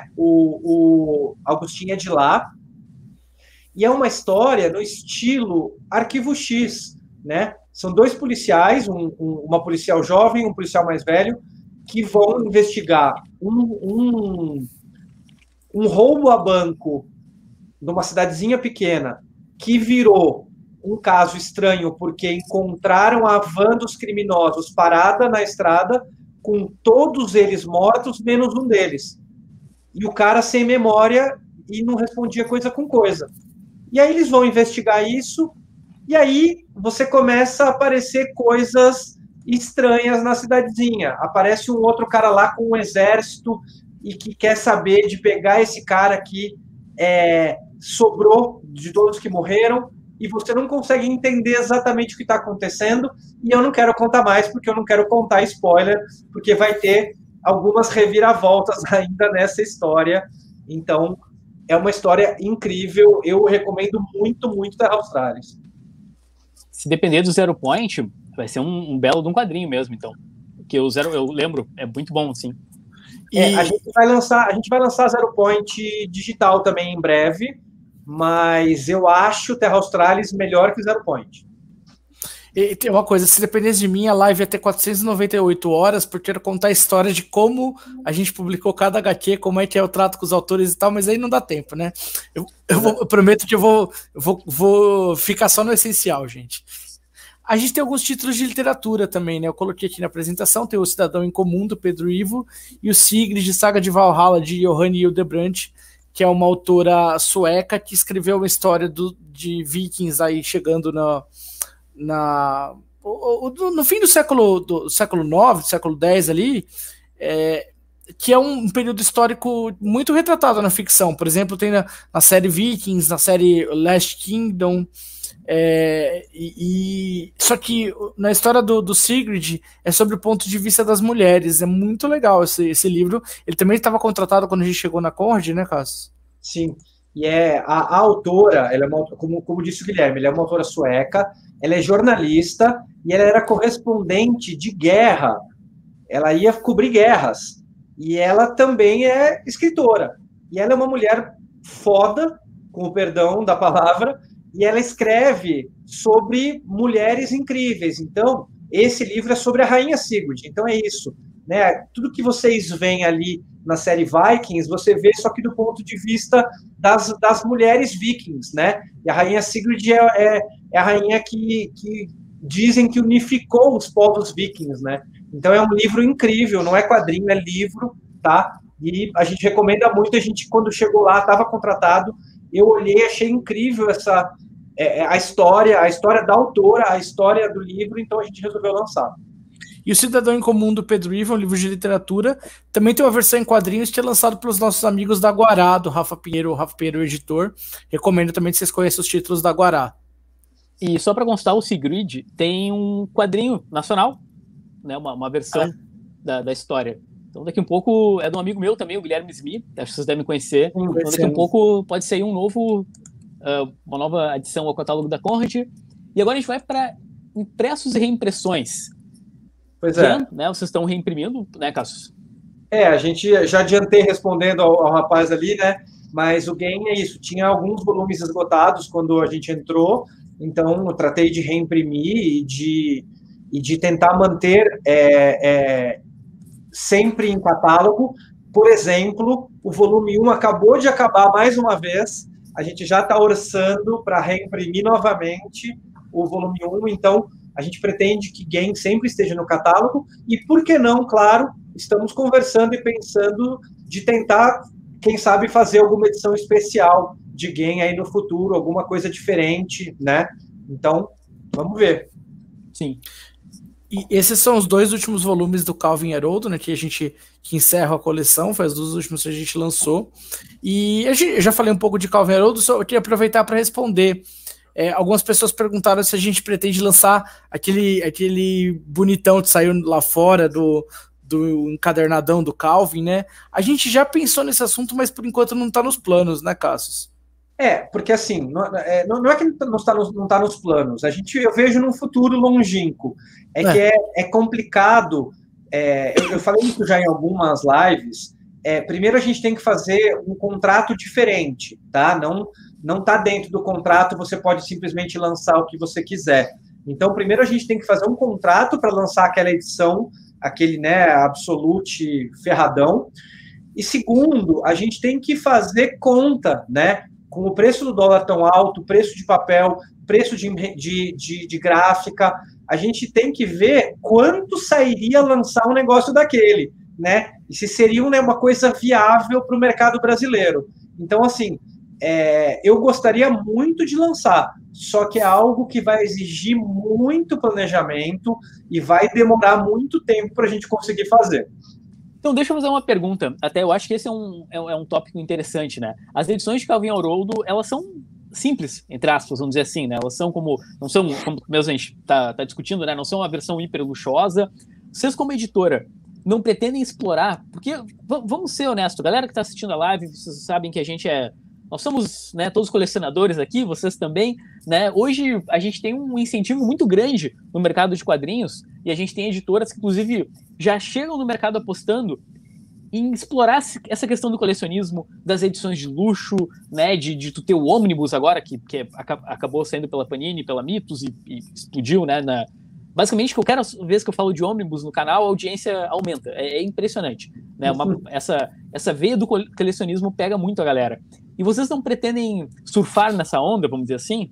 O Agostinho é de lá. E é uma história no estilo Arquivo X, né? São 2 policiais, uma policial jovem e um policial mais velho, que vão investigar um roubo a banco numa cidadezinha pequena, que virou um caso estranho, porque encontraram a van dos criminosos parada na estrada, com todos eles mortos, menos um deles. E o cara sem memória e não respondia coisa com coisa. E aí eles vão investigar isso, e aí você começa a aparecer coisas estranhas na cidadezinha. Aparece um outro cara lá com um exército e que quer saber de pegar esse cara que sobrou de todos que morreram, e você não consegue entender exatamente o que está acontecendo, e eu não quero contar mais, porque eu não quero contar spoiler, porque vai ter algumas reviravoltas ainda nessa história. Então, é uma história incrível, eu recomendo muito, muito Terra Australis. Se depender do Zero Point, vai ser um belo de um quadrinho mesmo, então. Porque eu lembro, é muito bom, sim. A gente vai lançar Zero Point digital também em breve, mas eu acho Terra Australis melhor que Zero Point. E tem uma coisa, se dependesse de mim, a live ia ter 498 horas, porque eu ia contar a história de como a gente publicou cada HQ, como é que é o trato com os autores e tal, mas aí não dá tempo, né? Eu prometo que eu vou ficar só no essencial, gente. A gente tem alguns títulos de literatura também, né? Eu coloquei aqui na apresentação, tem o Cidadão em Comum, do Pedro Ivo, e o Sigrid, Saga de Valhalla, de Johanne Hildebrandt, que é uma autora sueca que escreveu uma história de vikings aí chegando no fim do século IX, século X ali, que é um período histórico muito retratado na ficção. Por exemplo, tem na série Vikings, na série Last Kingdom, só que na história do Sigrid é sobre o ponto de vista das mulheres. É muito legal esse livro. Ele também estava contratado quando a gente chegou na Conrad, né, Cássio? Sim, e a autora, ela é como disse o Guilherme, ela é uma autora sueca, ela é jornalista e ela era correspondente de guerra, ela ia cobrir guerras, e ela também é escritora, e ela é uma mulher foda, com o perdão da palavra, e ela escreve sobre mulheres incríveis. Então, esse livro é sobre a Rainha Sigrid, então é isso, né? Tudo que vocês veem ali na série Vikings, você vê só que do ponto de vista das mulheres vikings, né? E a Rainha Sigrid é a rainha que dizem que unificou os povos vikings, né? Então é um livro incrível, não é quadrinho, é livro, tá? E a gente recomenda muito, a gente quando chegou lá, estava contratado, eu olhei, achei incrível a história da autora, a história do livro, então a gente resolveu lançar. E o Cidadão em Comum do Pedro Ivan, um livro de literatura, também tem uma versão em quadrinhos que é lançado pelos nossos amigos da Guará, do Rafa Pinheiro, o editor. Recomendo também que vocês conheçam os títulos da Guará. E só para constar, o Sigrid tem um quadrinho nacional, né, uma versão da história. Então daqui um pouco é de um amigo meu também, o Guilherme Smith, acho que vocês devem conhecer. Então daqui um pouco pode sair uma nova adição ao catálogo da Conrad. E agora a gente vai para impressos e reimpressões. Pois é. Né, vocês estão reimprimindo, né, Cassius? A gente já adiantei respondendo ao rapaz ali, né? Mas o Game é isso, tinha alguns volumes esgotados quando a gente entrou, então eu tratei de reimprimir e de tentar manter sempre em catálogo. Por exemplo, o volume 1 acabou de acabar mais uma vez, a gente já está orçando para reimprimir novamente o volume 1, então a gente pretende que Game sempre esteja no catálogo, e por que não, claro, estamos conversando e pensando de tentar, quem sabe, fazer alguma edição especial de Game aí no futuro, alguma coisa diferente, né? Então, vamos ver. Sim. E esses são os 2 últimos volumes do Calvin Haroldo, né, que encerra a coleção, foi os 2 últimos que a gente lançou. E eu já falei um pouco de Calvin Haroldo, só eu queria aproveitar para responder. Algumas pessoas perguntaram se a gente pretende lançar aquele bonitão que saiu lá fora do encadernadão do Calvin, né? A gente já pensou nesse assunto, mas por enquanto não está nos planos, né, Cassius? Porque assim, não é que não está nos planos, eu vejo num futuro longínquo, que é complicado, eu falei isso já em algumas lives, primeiro a gente tem que fazer um contrato diferente, tá? Não está dentro do contrato, você pode simplesmente lançar o que você quiser. Então, primeiro a gente tem que fazer um contrato para lançar aquela edição, aquele, né, Absolute ferradão. E segundo, a gente tem que fazer conta, né, com o preço do dólar tão alto, preço de papel, preço de gráfica, a gente tem que ver quanto sairia lançar um negócio daquele, né? E se seria uma coisa viável para o mercado brasileiro. Então, assim, eu gostaria muito de lançar, só que é algo que vai exigir muito planejamento e vai demorar muito tempo para a gente conseguir fazer. Então, deixa eu fazer uma pergunta. Até eu acho que esse é um tópico interessante, né? As edições de Calvin Haroldo, elas são simples, entre aspas, vamos dizer assim, né? Elas são não são como mesmo a gente tá discutindo, né? Não são uma versão hiper luxuosa. Vocês, como editora, não pretendem explorar, porque, vamos ser honestos, galera que está assistindo a live, vocês sabem que nós somos, né, todos colecionadores aqui, vocês também, né? Hoje a gente tem um incentivo muito grande no mercado de quadrinhos e a gente tem editoras que, inclusive, já chegam no mercado apostando em explorar essa questão do colecionismo, das edições de luxo, né, de tu ter o ônibus agora, que acabou saindo pela Panini, pela Mitos e explodiu, né? Basicamente, qualquer vez que eu falo de ônibus no canal, a audiência aumenta. É impressionante, né? Essa veia do colecionismo pega muito a galera. E vocês não pretendem surfar nessa onda, vamos dizer assim?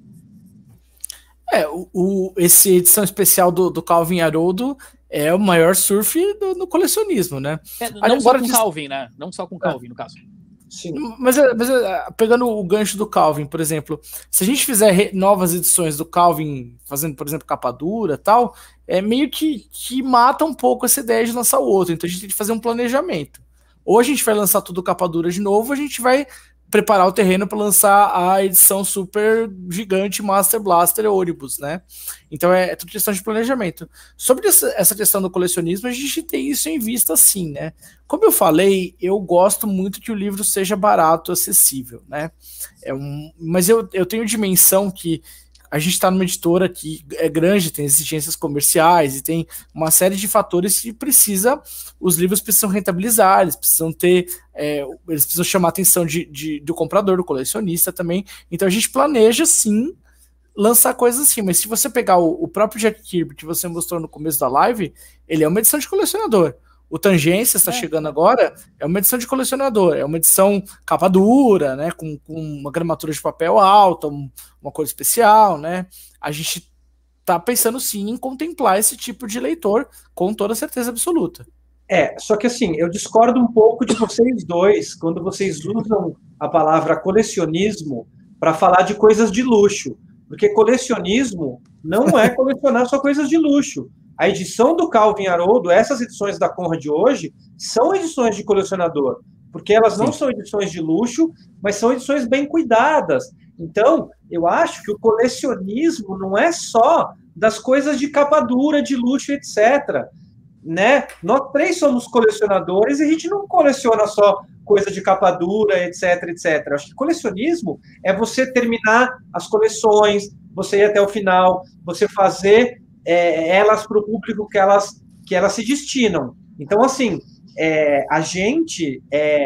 Esse edição especial do Calvin Haroldo é o maior surf no colecionismo, né? Não só com Calvin, né? Não só com Calvin, no caso. Sim. Mas pegando o gancho do Calvin, por exemplo, se a gente fizer novas edições do Calvin, fazendo, por exemplo, capa dura e tal, meio que mata um pouco essa ideia de lançar o outro. Então a gente tem que fazer um planejamento. Ou a gente vai lançar tudo capa dura de novo, ou a gente vai preparar o terreno para lançar a edição super gigante Master Blaster Oribus, né? Então é tudo questão de planejamento. Sobre essa questão do colecionismo, a gente tem isso em vista sim, né? Como eu falei, eu gosto muito que o livro seja barato, acessível, né? Mas eu tenho dimensão que a gente está numa editora que é grande, tem exigências comerciais e tem uma série de fatores que os livros precisam rentabilizar, eles precisam eles precisam chamar a atenção do comprador, do colecionista também. Então a gente planeja sim lançar coisas assim, mas se você pegar o próprio Jack Kirby que você mostrou no começo da live, ele é uma edição de colecionador. O Tangência está chegando agora, é uma edição de colecionador, é uma edição capa dura, né, com uma gramatura de papel alta, uma cor especial, né? A gente tá pensando sim em contemplar esse tipo de leitor, com toda certeza absoluta. Só que assim, eu discordo um pouco de vocês dois quando vocês usam a palavra colecionismo para falar de coisas de luxo, porque colecionismo não é colecionar só coisas de luxo. A edição do Calvin Haroldo, essas edições da Conrad de hoje, são edições de colecionador, porque elas não são edições de luxo, mas são edições bem cuidadas. Então, eu acho que o colecionismo não é só das coisas de capa dura, de luxo, etc., né? Nós três somos colecionadores e a gente não coleciona só coisa de capa dura, etc, etc. Acho que colecionismo é você terminar as coleções, você ir até o final, você fazer elas para o público que elas se destinam. Então, assim, a gente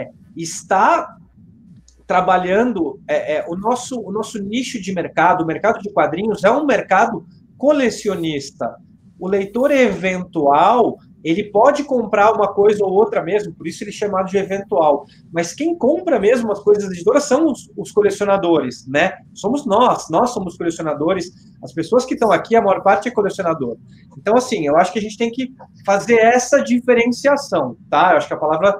está trabalhando o nosso nicho de mercado, o mercado de quadrinhos é um mercado colecionista. O leitor eventual, ele pode comprar uma coisa ou outra mesmo, por isso ele é chamado de eventual. Mas quem compra mesmo as coisas editoras são os colecionadores, né? Somos nós somos colecionadores. As pessoas que estão aqui, a maior parte é colecionador. Então, assim, eu acho que a gente tem que fazer essa diferenciação, tá? Eu acho que a palavra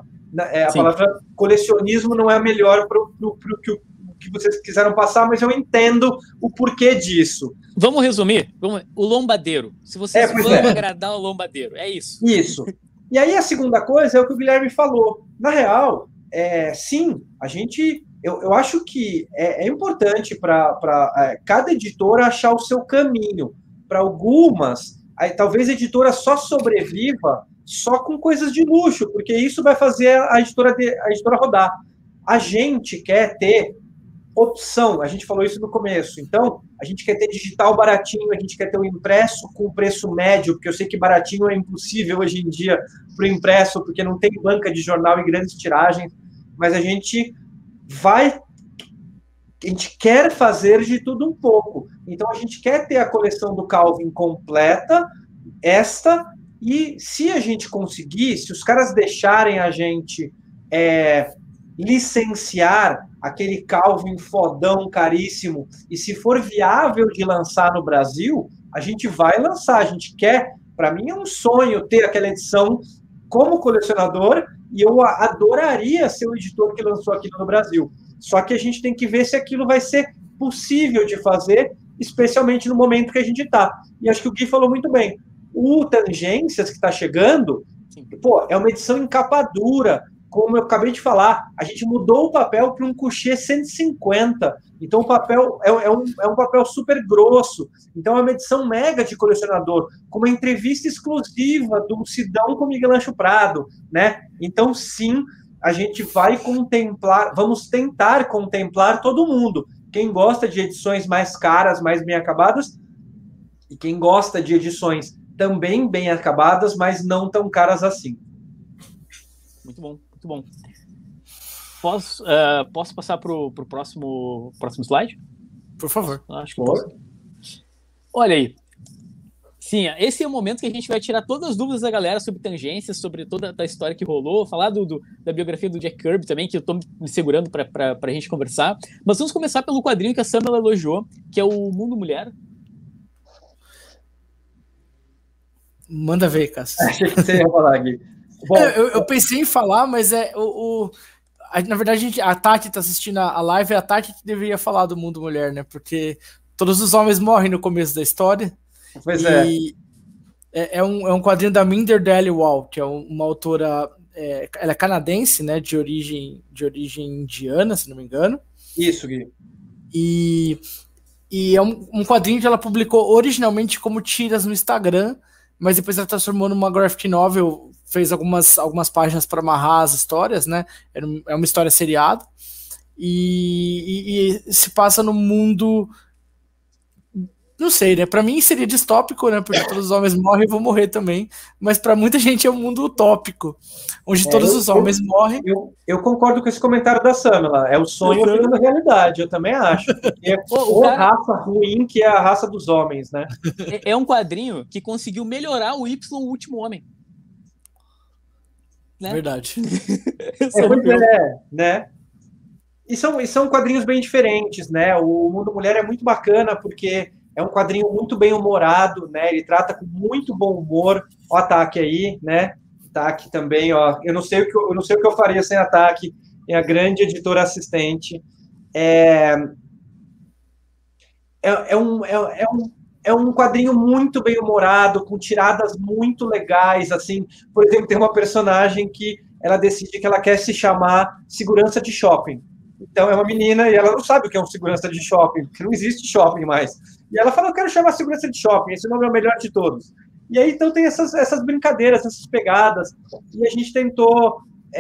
colecionismo não é a melhor para o que vocês quiseram passar, mas eu entendo o porquê disso. Vamos resumir? O lombadeiro. Se vocês vão agradar o lombadeiro, é isso. Isso. E aí a segunda coisa é o que o Guilherme falou. Na real, sim, a gente... Eu acho que é importante para cada editora achar o seu caminho. Para algumas, talvez a editora só sobreviva só com coisas de luxo, porque isso vai fazer a editora rodar. A gente quer ter opção, a gente falou isso no começo, então a gente quer ter digital baratinho, a gente quer ter o impresso com preço médio, porque eu sei que baratinho é impossível hoje em dia para o impresso, porque não tem banca de jornal em grandes tiragens, mas a gente quer fazer de tudo um pouco, então a gente quer ter a coleção do Calvin completa, e se a gente conseguir, se os caras deixarem a gente licenciar aquele Calvin fodão caríssimo, e se for viável de lançar no Brasil, a gente vai lançar, a gente quer, para mim é um sonho ter aquela edição como colecionador, e eu adoraria ser o editor que lançou aquilo no Brasil, só que a gente tem que ver se aquilo vai ser possível de fazer, especialmente no momento que a gente está, e acho que o Gui falou muito bem, o Tangências que está chegando, é uma edição em capa dura, como eu acabei de falar, a gente mudou o papel para um couché 150, então o papel é um papel super grosso, então é uma edição mega de colecionador, com uma entrevista exclusiva do Sidão com Miguel Ancho Prado, né? Então, sim, a gente vai vamos tentar contemplar todo mundo, quem gosta de edições mais caras, mais bem acabadas, e quem gosta de edições também bem acabadas, mas não tão caras assim. Muito bom. Muito bom. Posso passar para o próximo slide? Por favor. Acho que posso. Olha aí. Sim, esse é o momento que a gente vai tirar todas as dúvidas da galera sobre Tangências, sobre toda a história que rolou, falar da biografia do Jack Kirby também, que eu estou me segurando para a gente conversar. Mas vamos começar pelo quadrinho que a Samela elogiou, que é o Mundo Mulher. Manda ver, Cássio. Achei que você ia falar aqui. Bom, eu pensei em falar, mas na verdade a Tati tá assistindo a live, é a Tati que deveria falar do Mundo Mulher, né? Porque todos os homens morrem no começo da história. Pois é um quadrinho da Minder Dhaliwal, que é uma autora, ela é canadense, né? De origem indiana, se não me engano. Isso, Gui. E é um quadrinho que ela publicou originalmente como tiras no Instagram, mas depois ela transformou numa graphic novel, fez algumas páginas para amarrar as histórias, né? É uma história seriada e se passa no mundo, não sei, né? Para mim seria distópico, né? Porque todos os homens morrem e vão morrer também, mas para muita gente é um mundo utópico, onde todos os homens morrem. Eu concordo com esse comentário da Samela, é o sonho virando realidade, eu também acho, porque é raça ruim que é a raça dos homens, né? É um quadrinho que conseguiu melhorar o Y, o Último Homem. Né? Verdade. Né? E são quadrinhos bem diferentes, né? O Mundo Mulher é muito bacana porque É um quadrinho muito bem humorado, né? Ele trata com muito bom humor. O Ataque aí, né? Ataque também, ó. Eu não sei o que eu faria sem Ataque. É a grande editora assistente. É um quadrinho muito bem humorado, com tiradas muito legais, assim. Por exemplo, tem uma personagem que ela decide que ela quer se chamar segurança de shopping. Então, é uma menina e ela não sabe o que é um segurança de shopping, porque não existe shopping mais. E ela fala, eu quero chamar segurança de shopping, esse nome é o melhor de todos. E aí, então, tem essas brincadeiras, essas pegadas. E a gente tentou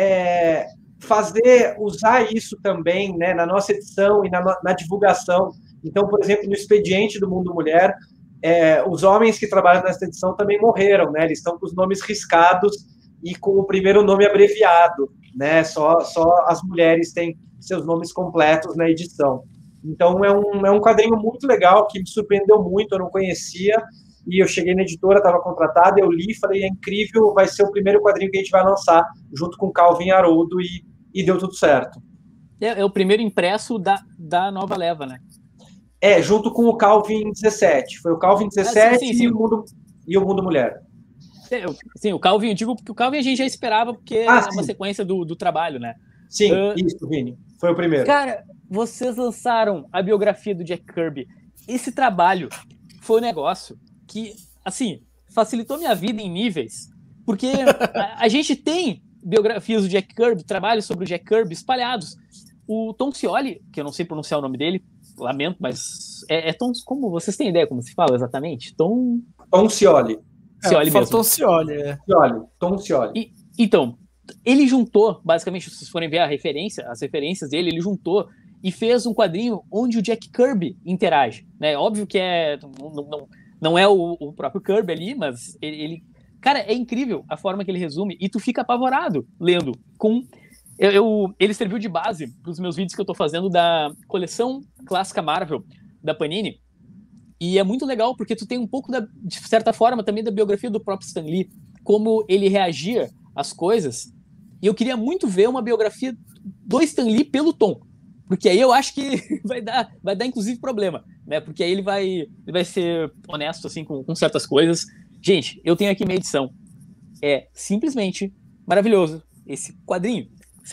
usar isso também, né, na nossa edição e na divulgação. Então, por exemplo, no expediente do Mundo Mulher, os homens que trabalham nessa edição também morreram, né? Eles estão com os nomes riscados e com o primeiro nome abreviado, né? Só as mulheres têm seus nomes completos na edição. Então, é um quadrinho muito legal, que me surpreendeu muito, eu não conhecia, e eu cheguei na editora, estava contratada, eu li, falei, é incrível, vai ser o primeiro quadrinho que a gente vai lançar, junto com Calvin Haroldo, e deu tudo certo. É o primeiro impresso da nova leva, né? Junto com o Calvin 17. Foi o Calvin 17 sim. E o Mundo Mulher. Sim, o Calvin, eu digo porque o Calvin a gente já esperava, porque é uma sequência do trabalho, né? Sim, isso, Vini. Foi o primeiro. Cara, vocês lançaram a biografia do Jack Kirby. Esse trabalho foi um negócio que, assim, facilitou minha vida em níveis, porque a gente tem biografias do Jack Kirby, trabalhos sobre o Jack Kirby espalhados. O Tom Scioli, que eu não sei pronunciar o nome dele, lamento, mas Tom, como vocês têm ideia como se fala exatamente? Tom Scioli. Scioli mesmo. Tom Scioli, Tom Scioli. Então, ele juntou, basicamente, se vocês forem ver as referências dele, ele juntou e fez um quadrinho onde o Jack Kirby interage, né? Óbvio que não é o próprio Kirby ali, mas ele... Cara, é incrível a forma que ele resume, e tu fica apavorado lendo. Ele serviu de base para os meus vídeos que eu estou fazendo da coleção clássica Marvel da Panini, e é muito legal porque tu tem um pouco, de certa forma, também da biografia do próprio Stan Lee, como ele reagia às coisas, e eu queria muito ver uma biografia do Stan Lee pelo Tom, porque aí eu acho que vai dar inclusive problema, né? Porque aí ele vai ser honesto assim, com certas coisas. Gente, eu tenho aqui minha edição, é simplesmente maravilhoso esse quadrinho.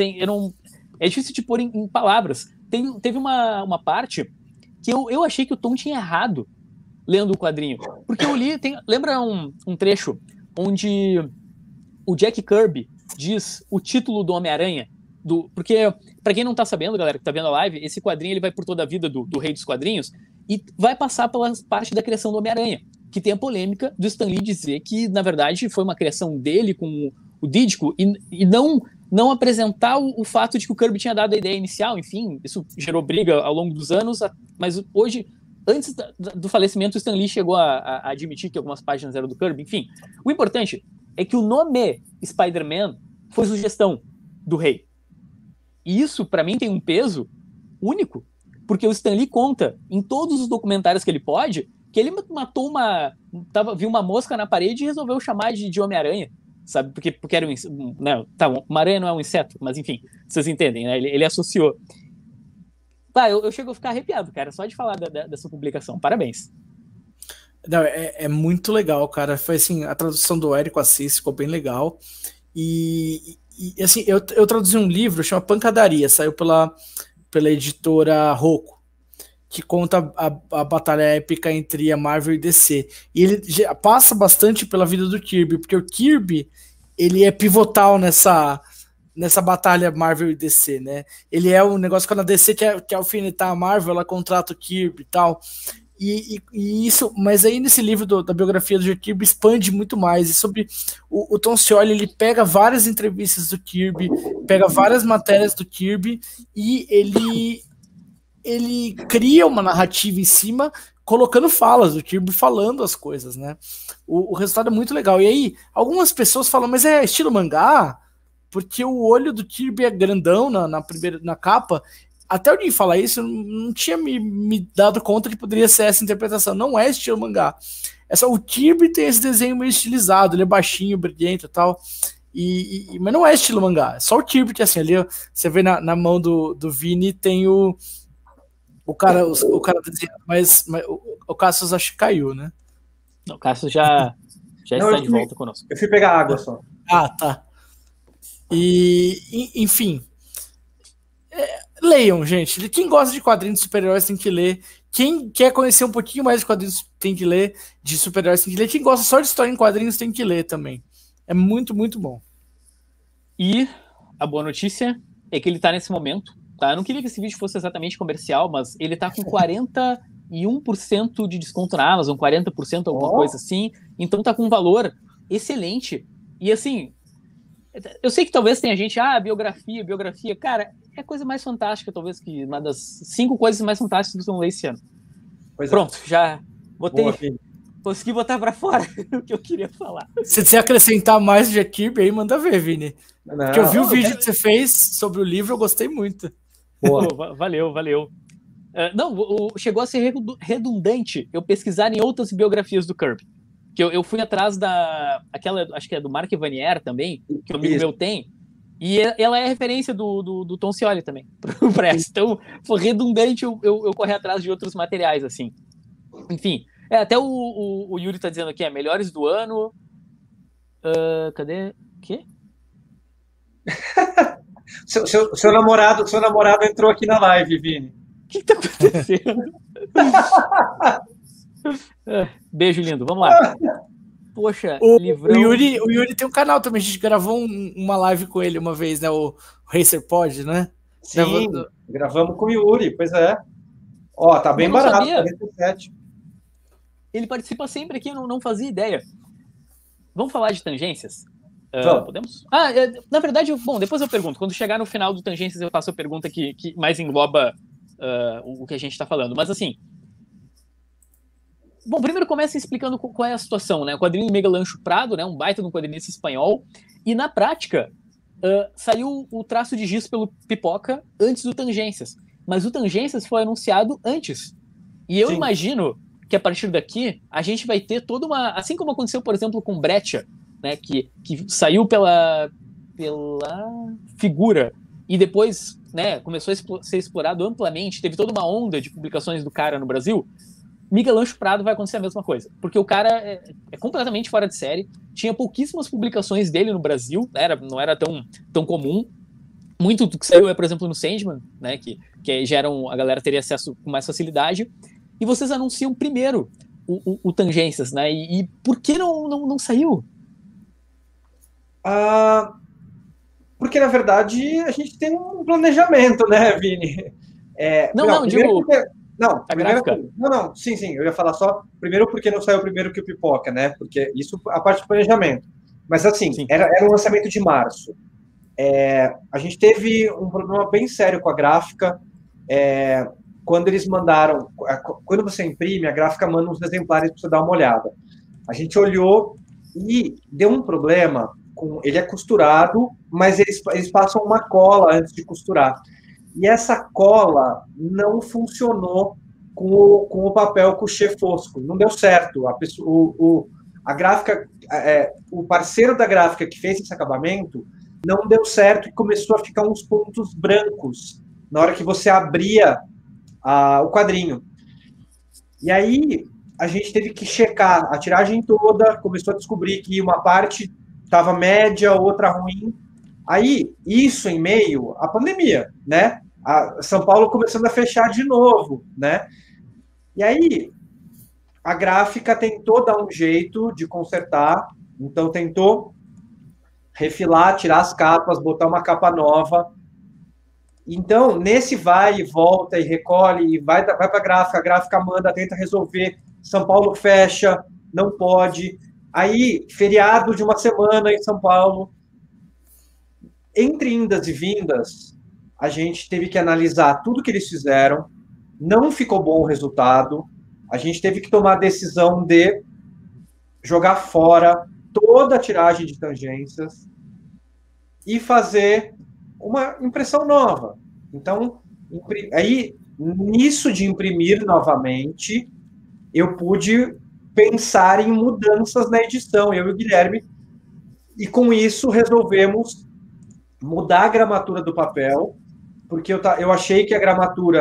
É difícil de pôr em palavras. Teve uma parte que eu achei que o Tom tinha errado lendo o quadrinho. Porque eu li... Lembra um trecho onde o Jack Kirby diz o título do Homem-Aranha? Porque, pra quem não tá sabendo, galera, que tá vendo a live, esse quadrinho ele vai por toda a vida do Rei dos Quadrinhos e vai passar pela parte da criação do Homem-Aranha, que tem a polêmica do Stan Lee dizer que, na verdade, foi uma criação dele com o Dídico e não apresentar o fato de que o Kirby tinha dado a ideia inicial. Enfim, isso gerou briga ao longo dos anos, mas hoje, antes do falecimento, o Stan Lee chegou a admitir que algumas páginas eram do Kirby. Enfim, o importante é que o nome Spider-Man foi sugestão do Rei. E isso, para mim, tem um peso único, porque o Stan Lee conta em todos os documentários que ele pode que ele matou viu uma mosca na parede e resolveu chamar de Homem-Aranha. Sabe, porque era uma aranha não é um inseto, mas enfim, vocês entendem, né? Ele associou. Eu chego a ficar arrepiado, cara, só de falar dessa publicação. Parabéns. Não, é muito legal, cara. Foi assim, a tradução do Érico Assis ficou bem legal. E assim, eu traduzi um livro, chama Pancadaria, saiu pela editora Rocco, que conta a batalha épica entre a Marvel e DC. E ele passa bastante pela vida do Kirby, porque o Kirby, ele é pivotal nessa batalha Marvel e DC, né? Ele é um negócio quando a DC quer alfinetar a Marvel, ela contrata o Kirby e tal. E isso, mas aí nesse livro da biografia do Jack Kirby expande muito mais. E sobre o Tom Scioli, ele pega várias entrevistas do Kirby, pega várias matérias do Kirby e ele cria uma narrativa em cima, colocando falas do Kirby, falando as coisas, né? O resultado é muito legal. E aí, algumas pessoas falam, mas é estilo mangá? Porque o olho do Kirby é grandão na capa. Até alguém falar isso, eu não tinha me dado conta que poderia ser essa interpretação. Não é estilo mangá. É só o Kirby tem esse desenho meio estilizado, ele é baixinho, brilhante e tal. Mas não é estilo mangá. É só o Kirby que assim, ali você vê na mão do Vini tem o O cara dizia, mas o Cassius acho que caiu, né? Não, o Cassius já está de volta conosco. Eu fui pegar água só. Ah, tá. Enfim. Leiam, gente. Quem gosta de quadrinhos de super-heróis tem que ler. Quem quer conhecer um pouquinho mais de quadrinhos tem que ler. De super-heróis tem que ler. Quem gosta só de história em quadrinhos tem que ler também. É muito, muito bom. E a boa notícia é que ele tá nesse momento, tá? Eu não queria que esse vídeo fosse exatamente comercial, mas ele tá com 41% de desconto na Amazon, 40%, alguma coisa assim. Então tá com um valor excelente. E assim, eu sei que talvez tenha gente, biografia. Cara, é a coisa mais fantástica, talvez, que uma das 5 coisas mais fantásticas que eu ler esse ano. Pronto, já botei... Consegui botar pra fora o que eu queria falar. Se você acrescentar mais de Kirby aí, manda ver, Vini. Porque eu vi o vídeo que você fez sobre o livro, eu gostei muito. Boa. Valeu. Chegou a ser redundante eu pesquisar em outras biografias do Kirby. Que eu fui atrás aquela, acho que é do Mark Vanier também, que o amigo meu tem. E ela é referência do Tom Scioli também, pro essa. Então, foi redundante eu correr atrás de outros materiais, assim. Enfim... até o Yuri tá dizendo aqui, melhores do ano. Cadê? O quê? seu namorado entrou aqui na live, Vini. O que tá acontecendo? Beijo, lindo. Vamos lá. Poxa, livrão... O Yuri tem um canal também. A gente gravou uma live com ele uma vez, né? O Racer Pod, né? Sim, gravamos com o Yuri, pois é. Ó, tá bem barato, 47. Ele participa sempre aqui, eu não fazia ideia. Vamos falar de tangências? Podemos? Na verdade, depois eu pergunto. Quando chegar no final do Tangências, eu faço a pergunta que mais engloba o que a gente está falando. Mas assim... Bom, primeiro começa explicando qual é a situação, né? O quadrinho Miguel Ancho Prado, né? Um baita de um quadrinista espanhol. E na prática, saiu o traço de giz pelo Pipoca antes do Tangências. Mas o Tangências foi anunciado antes. E eu imagino... que a partir daqui a gente vai ter toda uma... Assim como aconteceu, por exemplo, com Breccia, né, que saiu pela Figura e depois, né, começou a ser explorado amplamente, teve toda uma onda de publicações do cara no Brasil. Miguel Ancho Prado vai acontecer a mesma coisa, porque o cara é completamente fora de série, tinha pouquíssimas publicações dele no Brasil, não era tão comum. Muito do que saiu por exemplo, no Sandman, né, que a galera teria acesso com mais facilidade. E vocês anunciam primeiro o Tangências, né? E por que não saiu? Porque, na verdade, a gente tem um planejamento, né, Vini? Digo... Sim, eu ia falar só, primeiro porque não saiu primeiro que o Pipoca, né? Porque isso, a parte do planejamento. Mas, assim, era um lançamento de março. A gente teve um problema bem sério com a gráfica, quando eles mandaram, quando você imprime, a gráfica manda uns exemplares para você dar uma olhada. A gente olhou e deu um problema. Ele é costurado, mas eles passam uma cola antes de costurar. E essa cola não funcionou com o papel couché fosco. Não deu certo. A gráfica, o parceiro da gráfica que fez esse acabamento não deu certo e começou a ficar uns pontos brancos na hora que você abria o quadrinho. E aí a gente teve que checar a tiragem toda, começou a descobrir que uma parte estava média, outra ruim. Aí, isso em meio à pandemia, né? São Paulo começando a fechar de novo, né? E aí a gráfica tentou dar um jeito de consertar, então tentou refilar, tirar as capas, botar uma capa nova. Então, nesse vai e volta e recolhe, e vai para a gráfica manda, tenta resolver, São Paulo fecha, não pode. Aí, feriado de uma semana em São Paulo. Entre indas e vindas, a gente teve que analisar tudo que eles fizeram, não ficou bom o resultado, a gente teve que tomar a decisão de jogar fora toda a tiragem de Tangências e fazer uma impressão nova. Então, aí, nisso de imprimir novamente, eu pude pensar em mudanças na edição, eu e o Guilherme, e com isso resolvemos mudar a gramatura do papel, porque eu achei que a gramatura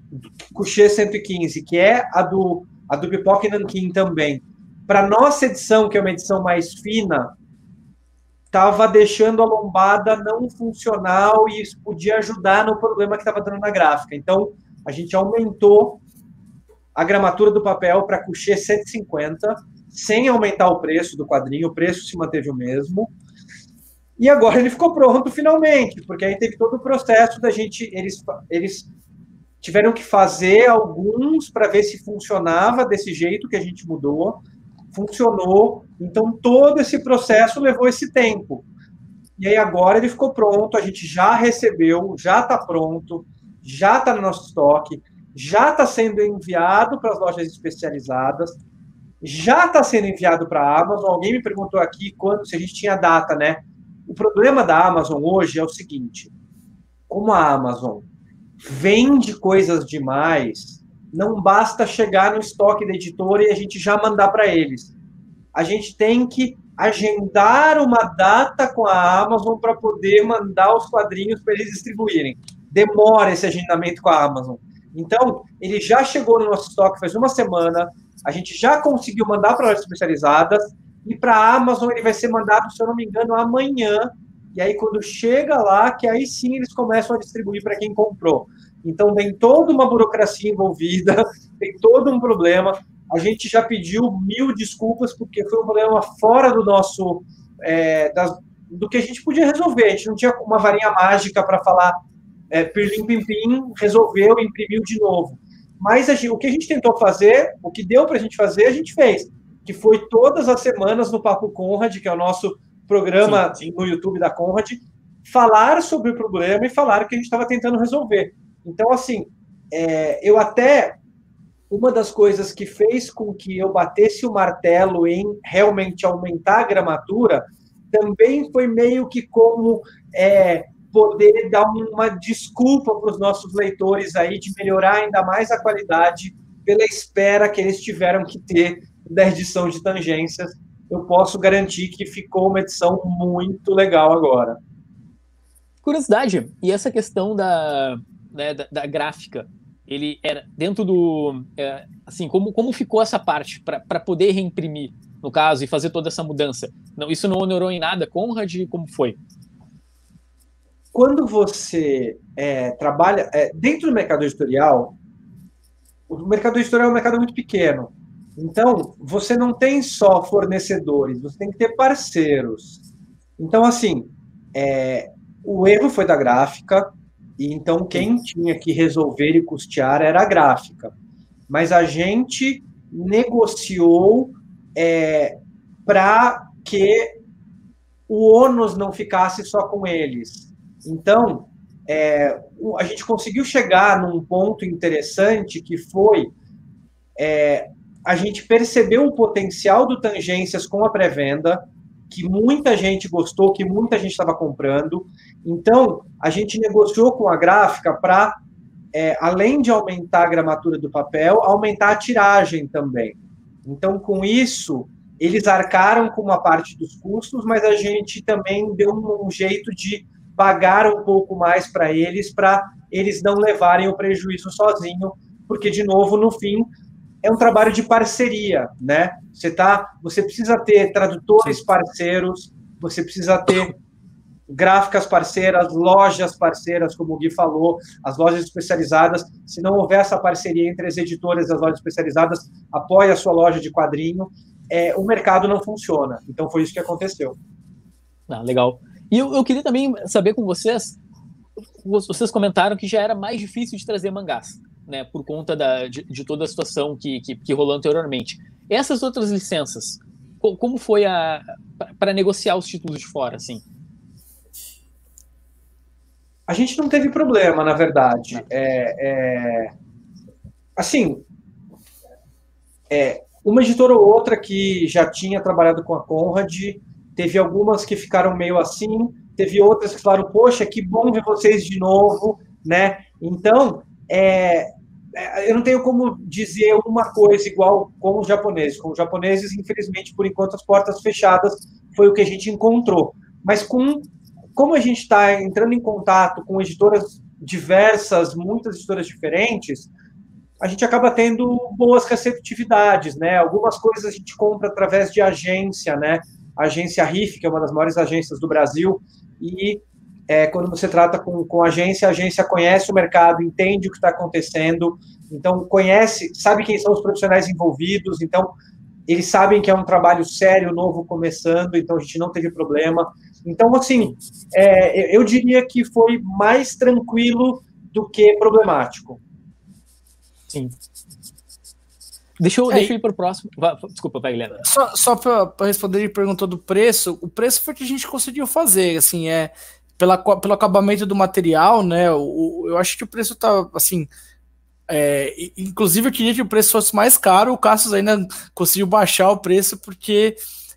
Coucher 115, que é a do Pipoca e Nanquim também, para nossa edição, que é uma edição mais fina, estava deixando a lombada não funcional e isso podia ajudar no problema que estava dando na gráfica. Então, a gente aumentou a gramatura do papel para Coucher 150, sem aumentar o preço do quadrinho, o preço se manteve o mesmo. E agora ele ficou pronto finalmente, porque aí teve todo o processo da gente... Eles tiveram que fazer alguns para ver se funcionava desse jeito que a gente mudou. Funcionou, então todo esse processo levou esse tempo. E aí agora ele ficou pronto, a gente já recebeu, já está pronto, já está no nosso estoque, já está sendo enviado para as lojas especializadas, já está sendo enviado para a Amazon. Alguém me perguntou aqui se a gente tinha data, né? O problema da Amazon hoje é o seguinte, como a Amazon vende coisas demais, não basta chegar no estoque da editora e a gente já mandar para eles. A gente tem que agendar uma data com a Amazon para poder mandar os quadrinhos para eles distribuírem. Demora esse agendamento com a Amazon. Então, ele já chegou no nosso estoque faz uma semana, a gente já conseguiu mandar para lojas especializadas e para a Amazon ele vai ser mandado, se eu não me engano, amanhã. E aí, quando chega lá, que aí sim eles começam a distribuir para quem comprou. Então, tem toda uma burocracia envolvida, tem todo um problema. A gente já pediu 1000 desculpas, porque foi um problema fora do nosso... do que a gente podia resolver. A gente não tinha uma varinha mágica para falar pirlim, pim, pim, resolveu, imprimiu de novo. Mas o que a gente tentou fazer, o que deu para a gente fazer, a gente fez. Que foi todas as semanas no Papo Conrad, que é o nosso programa no YouTube da Conrad, falar sobre o problema e falar o que a gente estava tentando resolver. Então, assim, uma das coisas que fez com que eu batesse o martelo em realmente aumentar a gramatura também foi meio que como poder dar uma desculpa para os nossos leitores aí de melhorar ainda mais a qualidade pela espera que eles tiveram que ter da edição de Tangências. Eu posso garantir que ficou uma edição muito legal agora. Curiosidade, e essa questão da gráfica, ele era dentro do... assim, como ficou essa parte para poder reimprimir, no caso, e fazer toda essa mudança? Não, isso não onerou em nada, Conrad? Como foi? Quando você trabalha... dentro do mercado editorial, o mercado editorial é um mercado muito pequeno. Então, você não tem só fornecedores, você tem que ter parceiros. Então, assim, o erro foi da gráfica, e então quem tinha que resolver e custear era a gráfica. Mas a gente negociou para que o ônus não ficasse só com eles. Então, a gente conseguiu chegar num ponto interessante que foi... a gente percebeu o potencial do Tangências com a pré-venda, que muita gente gostou, que muita gente estava comprando. Então, a gente negociou com a gráfica para, além de aumentar a gramatura do papel, aumentar a tiragem também. Então, com isso, eles arcaram com uma parte dos custos, mas a gente também deu um jeito de pagar um pouco mais para eles não levarem o prejuízo sozinho, porque, de novo, no fim... é um trabalho de parceria, né? Você precisa ter tradutores parceiros, você precisa ter gráficas parceiras, lojas parceiras, como o Gui falou, as lojas especializadas. Se não houver essa parceria entre as editoras e as lojas especializadas, apoie a sua loja de quadrinho, o mercado não funciona. Então, foi isso que aconteceu. Legal. E eu queria também saber com vocês comentaram que já era mais difícil de trazer mangás, né, por conta de toda a situação que rolou anteriormente. Essas outras licenças, como foi para negociar os títulos de fora, assim? A gente não teve problema, na verdade. Assim, uma editora ou outra que já tinha trabalhado com a Conrad, teve algumas que ficaram meio assim, teve outras que falaram, poxa, que bom ver vocês de novo, né? Então, eu não tenho como dizer uma coisa igual com os japoneses. Com os japoneses, infelizmente, por enquanto, as portas fechadas foi o que a gente encontrou. Mas como a gente está entrando em contato com editoras muitas editoras diferentes, a gente acaba tendo boas receptividades, né? Algumas coisas a gente compra através de agência, né? A agência RIF, que é uma das maiores agências do Brasil, e quando você trata com a agência conhece o mercado, entende o que está acontecendo, então sabe quem são os profissionais envolvidos, então eles sabem que é um trabalho sério, novo, começando, então a gente não teve problema. Então, assim, eu diria que foi mais tranquilo do que problemático. Sim. Deixa eu ir para o próximo. Desculpa, vai, Guilherme. Só para responder, ele perguntou do preço. O preço foi o que a gente conseguiu fazer, assim, pelo acabamento do material, né? Eu acho que o preço tá, assim... inclusive, eu queria que o preço fosse mais caro. O Cassius ainda conseguiu baixar o preço, porque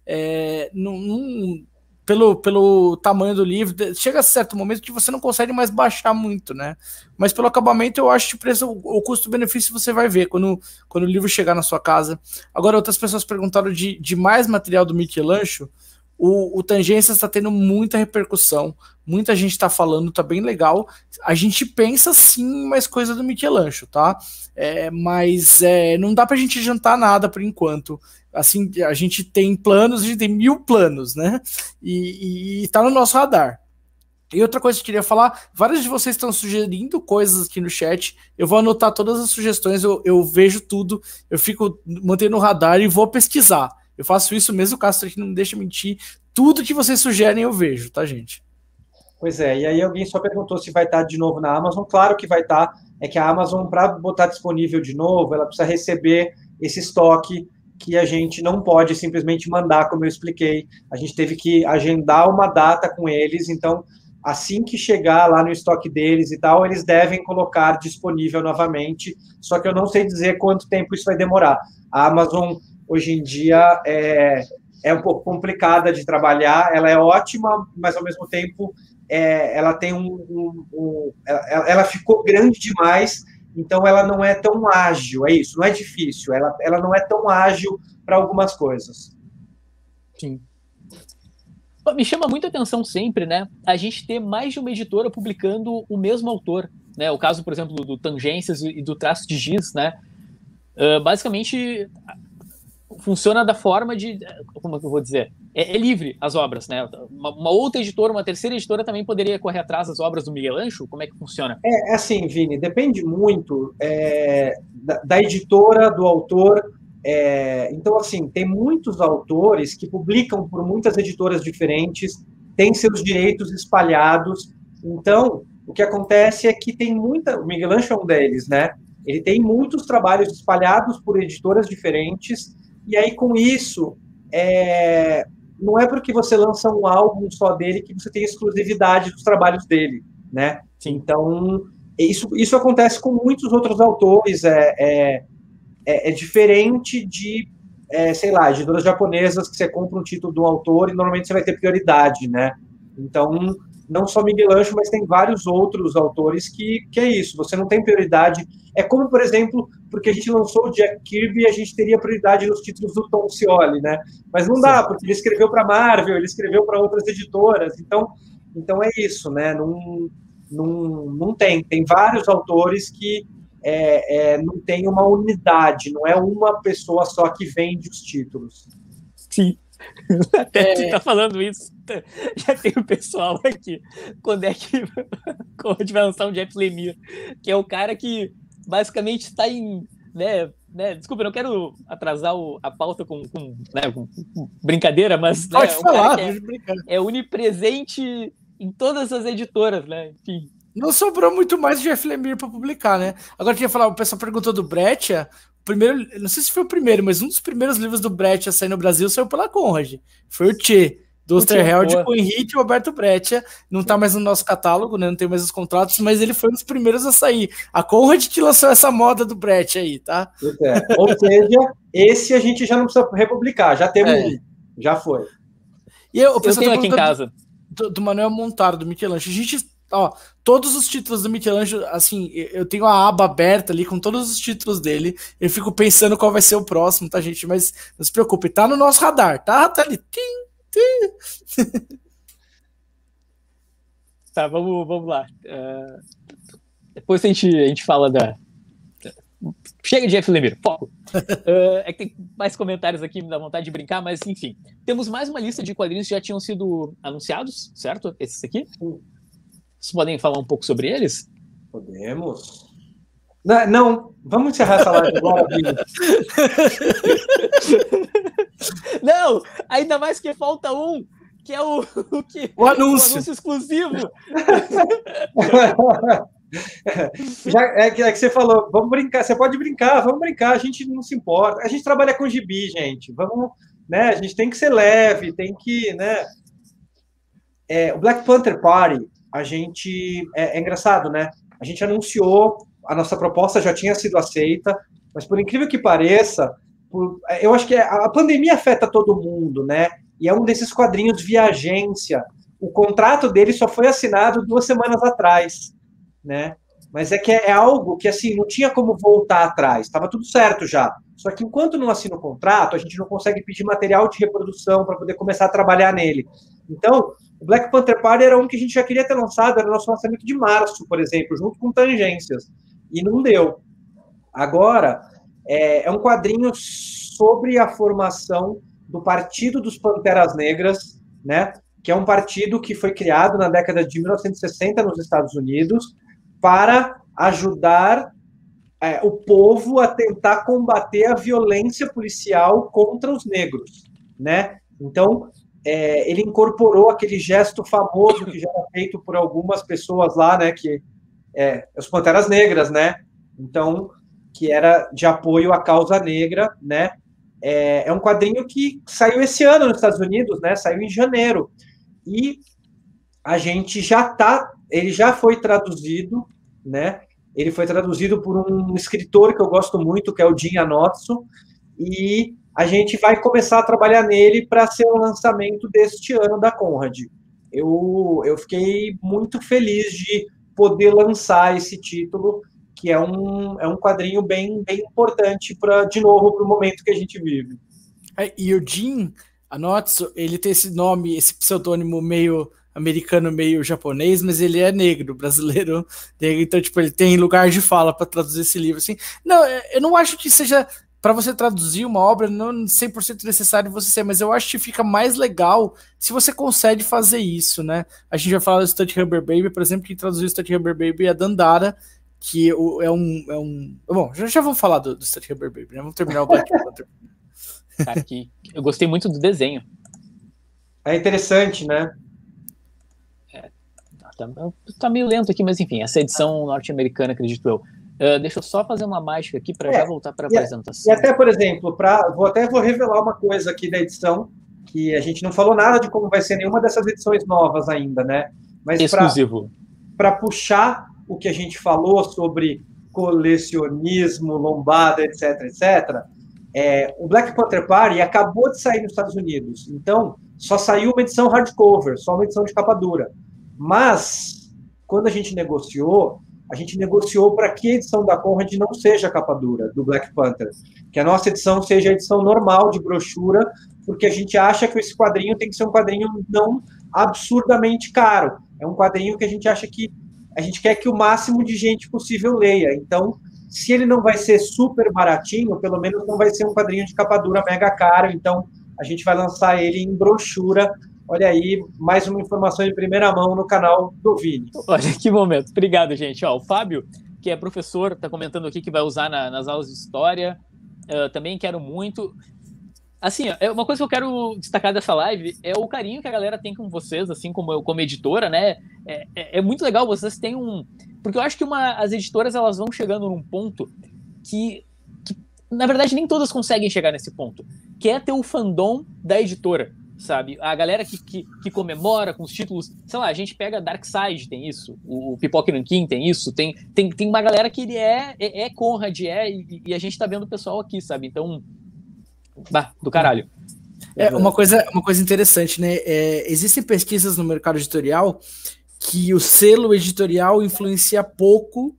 pelo tamanho do livro, chega a certo momento que você não consegue mais baixar muito, né? Mas pelo acabamento, eu acho que o preço, o custo-benefício você vai ver quando o livro chegar na sua casa. Agora, outras pessoas perguntaram de mais material do Michelancho. O Tangências está tendo muita repercussão, muita gente está falando, tá bem legal. A gente pensa sim mais coisa do Michelancho, tá? Mas não dá pra gente adiantar nada por enquanto. Assim, a gente tem planos, a gente tem 1000 planos, né? E tá no nosso radar. E outra coisa que eu queria falar, vários de vocês estão sugerindo coisas aqui no chat, eu vou anotar todas as sugestões, eu vejo tudo, eu fico mantendo no radar e vou pesquisar. Eu faço isso mesmo, o Castro aqui não me deixa mentir. Tudo que vocês sugerem eu vejo, tá, gente? Pois é, e aí alguém só perguntou se vai estar de novo na Amazon. Claro que vai estar, é que a Amazon, para botar disponível de novo, ela precisa receber esse estoque que a gente não pode simplesmente mandar, como eu expliquei. A gente teve que agendar uma data com eles, então, assim que chegar lá no estoque deles e tal, eles devem colocar disponível novamente, só que eu não sei dizer quanto tempo isso vai demorar. A Amazon, hoje em dia, é um pouco complicada de trabalhar, ela é ótima, mas, ao mesmo tempo, ela tem ela ficou grande demais, então ela não é tão ágil, é isso, não é difícil, ela não é tão ágil para algumas coisas. Sim. Me chama muita atenção sempre, né, a gente ter mais de uma editora publicando o mesmo autor, né, o caso, por exemplo, do Tangências e do Traço de Giz, né, basicamente funciona da forma de, como é que eu vou dizer, é livre as obras, né? Uma outra editora, uma terceira editora também poderia correr atrás das obras do Michelancho? Como é que funciona? Assim, Vini, depende muito da editora, do autor. Então, assim, tem muitos autores que publicam por muitas editoras diferentes, têm seus direitos espalhados. Então, o que acontece é que tem o Michelancho é um deles, né? Ele tem muitos trabalhos espalhados por editoras diferentes, e aí, com isso, não é porque você lança um álbum só dele que você tem exclusividade dos trabalhos dele, né? Sim. Então, isso acontece com muitos outros autores, é diferente de, sei lá, editoras japonesas que você compra um título de um autor e normalmente você vai ter prioridade, né? Então, não só Michelancho, mas tem vários outros autores que é isso, você não tem prioridade. É como, por exemplo, porque a gente lançou o Jack Kirby, a gente teria prioridade nos títulos do Tom Scioli, né? Mas não dá, porque ele escreveu para a Marvel, ele escreveu para outras editoras, então é isso, né? Não tem. Tem vários autores que não tem uma unidade, não é uma pessoa só que vende os títulos. Sim. Até tu tá falando isso, já tem o pessoal aqui. Quando a gente vai lançar um Jeff Lemire, que é o cara que basicamente está em, né, desculpa, eu não quero atrasar a pauta com brincadeira, mas pode falar, é onipresente em todas as editoras, né? Enfim. Não sobrou muito mais de Jeff Lemire para publicar, né? Agora eu queria falar, o pessoal perguntou do Breccia. Primeiro, não sei se foi o primeiro, mas um dos primeiros livros do Breccia a sair no Brasil saiu pela Conrad. Foi o Tchê, do Osterheld com Henrique e Roberto Breccia. Não tá mais no nosso catálogo, né? Não tem mais os contratos, mas ele foi um dos primeiros a sair. A Conrad que lançou essa moda do Breccia aí, tá? Ou seja, esse a gente já não precisa republicar, já temos já foi. E o pessoal tenho aqui em casa. Do Manuel Montaro, do Michelancho. A gente... todos os títulos do Michelancho, assim, eu tenho a aba aberta ali com todos os títulos dele, eu fico pensando qual vai ser o próximo, tá, gente? Mas não se preocupe, tá no nosso radar, tá ali. Tá, vamos lá. Depois a gente fala da... Chega de Jeff Lemire, foco. É que tem mais comentários aqui, me dá vontade de brincar, mas enfim. Temos mais uma lista de quadrinhos que já tinham sido anunciados, certo? Esses aqui? Vocês podem falar um pouco sobre eles? Podemos. Não, vamos encerrar essa live agora, Vini. Não, ainda mais que falta um, que é o anúncio. O anúncio exclusivo. É que você falou, vamos brincar, você pode brincar, vamos brincar, a gente não se importa. A gente trabalha com gibi, gente. Vamos, né? A gente tem que ser leve, tem que, né? O Black Panther Party, a gente é engraçado, né? A gente anunciou, a nossa proposta já tinha sido aceita, mas por incrível que pareça, eu acho que a pandemia afeta todo mundo, né? E é um desses quadrinhos via agência. O contrato dele só foi assinado 2 semanas atrás, né? Mas é algo que, assim, não tinha como voltar atrás, estava tudo certo já. Só que enquanto não assina o contrato, a gente não consegue pedir material de reprodução para poder começar a trabalhar nele. Então, o Black Panther Party era um que a gente já queria ter lançado, era o nosso lançamento de março, por exemplo, junto com Tangências, e não deu. Agora, é um quadrinho sobre a formação do Partido dos Panteras Negras, né? Que é um partido que foi criado na década de 1960 nos Estados Unidos para ajudar o povo a tentar combater a violência policial contra os negros, né? Então, ele incorporou aquele gesto famoso que já era feito por algumas pessoas lá, né? Que os Panteras Negras, né? Então, que era de apoio à causa negra, né? É um quadrinho que saiu esse ano nos Estados Unidos, né? Saiu em janeiro. E a gente ele já foi traduzido, né? Ele foi traduzido por um escritor que eu gosto muito, que é o Jim Anotso, e a gente vai começar a trabalhar nele para ser o lançamento deste ano da Conrad. Eu fiquei muito feliz de poder lançar esse título, que é um quadrinho bem, bem importante, de novo, para o momento que a gente vive. E o Jim Anotso, ele tem esse nome, esse pseudônimo meio americano, meio japonês, mas ele é negro, brasileiro, então, tipo, ele tem lugar de fala para traduzir esse livro, assim. Não, eu não acho que seja, para você traduzir uma obra, não 100% necessário você ser, mas eu acho que fica mais legal se você consegue fazer isso, né? A gente vai falar do Stunt Rubber Baby, por exemplo, que traduziu o Stunt Rubber Baby é a Dandara, que é um... Bom, já vou falar do Stunt Rubber Baby, né? Vamos terminar o Black Panther. Cara, eu gostei muito do desenho. É interessante, né? Tá meio lento aqui, mas enfim, essa edição norte-americana, acredito eu. Deixa eu só fazer uma mágica aqui para já voltar para a apresentação. E até, por exemplo, vou revelar uma coisa aqui da edição, que a gente não falou nada de como vai ser nenhuma dessas edições novas ainda, né? Mas exclusivo. Para puxar o que a gente falou sobre colecionismo, lombada, etc., etc., o Black Panther Party acabou de sair nos Estados Unidos, então só saiu uma edição hardcover, só uma edição de capa dura. Mas, quando a gente negociou para que a edição da Conrad não seja a capa dura do Black Panther, que a nossa edição seja a edição normal de brochura, porque a gente acha que esse quadrinho tem que ser um quadrinho não absurdamente caro. É um quadrinho que a gente acha que a gente quer que o máximo de gente possível leia. Então, se ele não vai ser super baratinho, pelo menos não vai ser um quadrinho de capa dura mega caro. Então, a gente vai lançar ele em brochura. Olha aí, mais uma informação em primeira mão no canal do Vini. Olha que momento. Obrigado, gente. O Fábio, que é professor, está comentando aqui que vai usar nas aulas de história. Também quero muito. Assim, uma coisa que eu quero destacar dessa live é o carinho que a galera tem com vocês, assim como eu, como editora, né? É muito legal, vocês têm Porque eu acho que as editoras, elas vão chegando num ponto que, na verdade, nem todas conseguem chegar nesse ponto, que é ter o fandom da editora, sabe? A galera que comemora com os títulos, sei lá, a gente pega Darkseid, tem isso, o Pipoca Nankin tem isso, tem uma galera que ele é Conrad, e a gente tá vendo o pessoal aqui, sabe? Então, do caralho. Uma coisa interessante, né? Existem pesquisas no mercado editorial que o selo editorial influencia pouco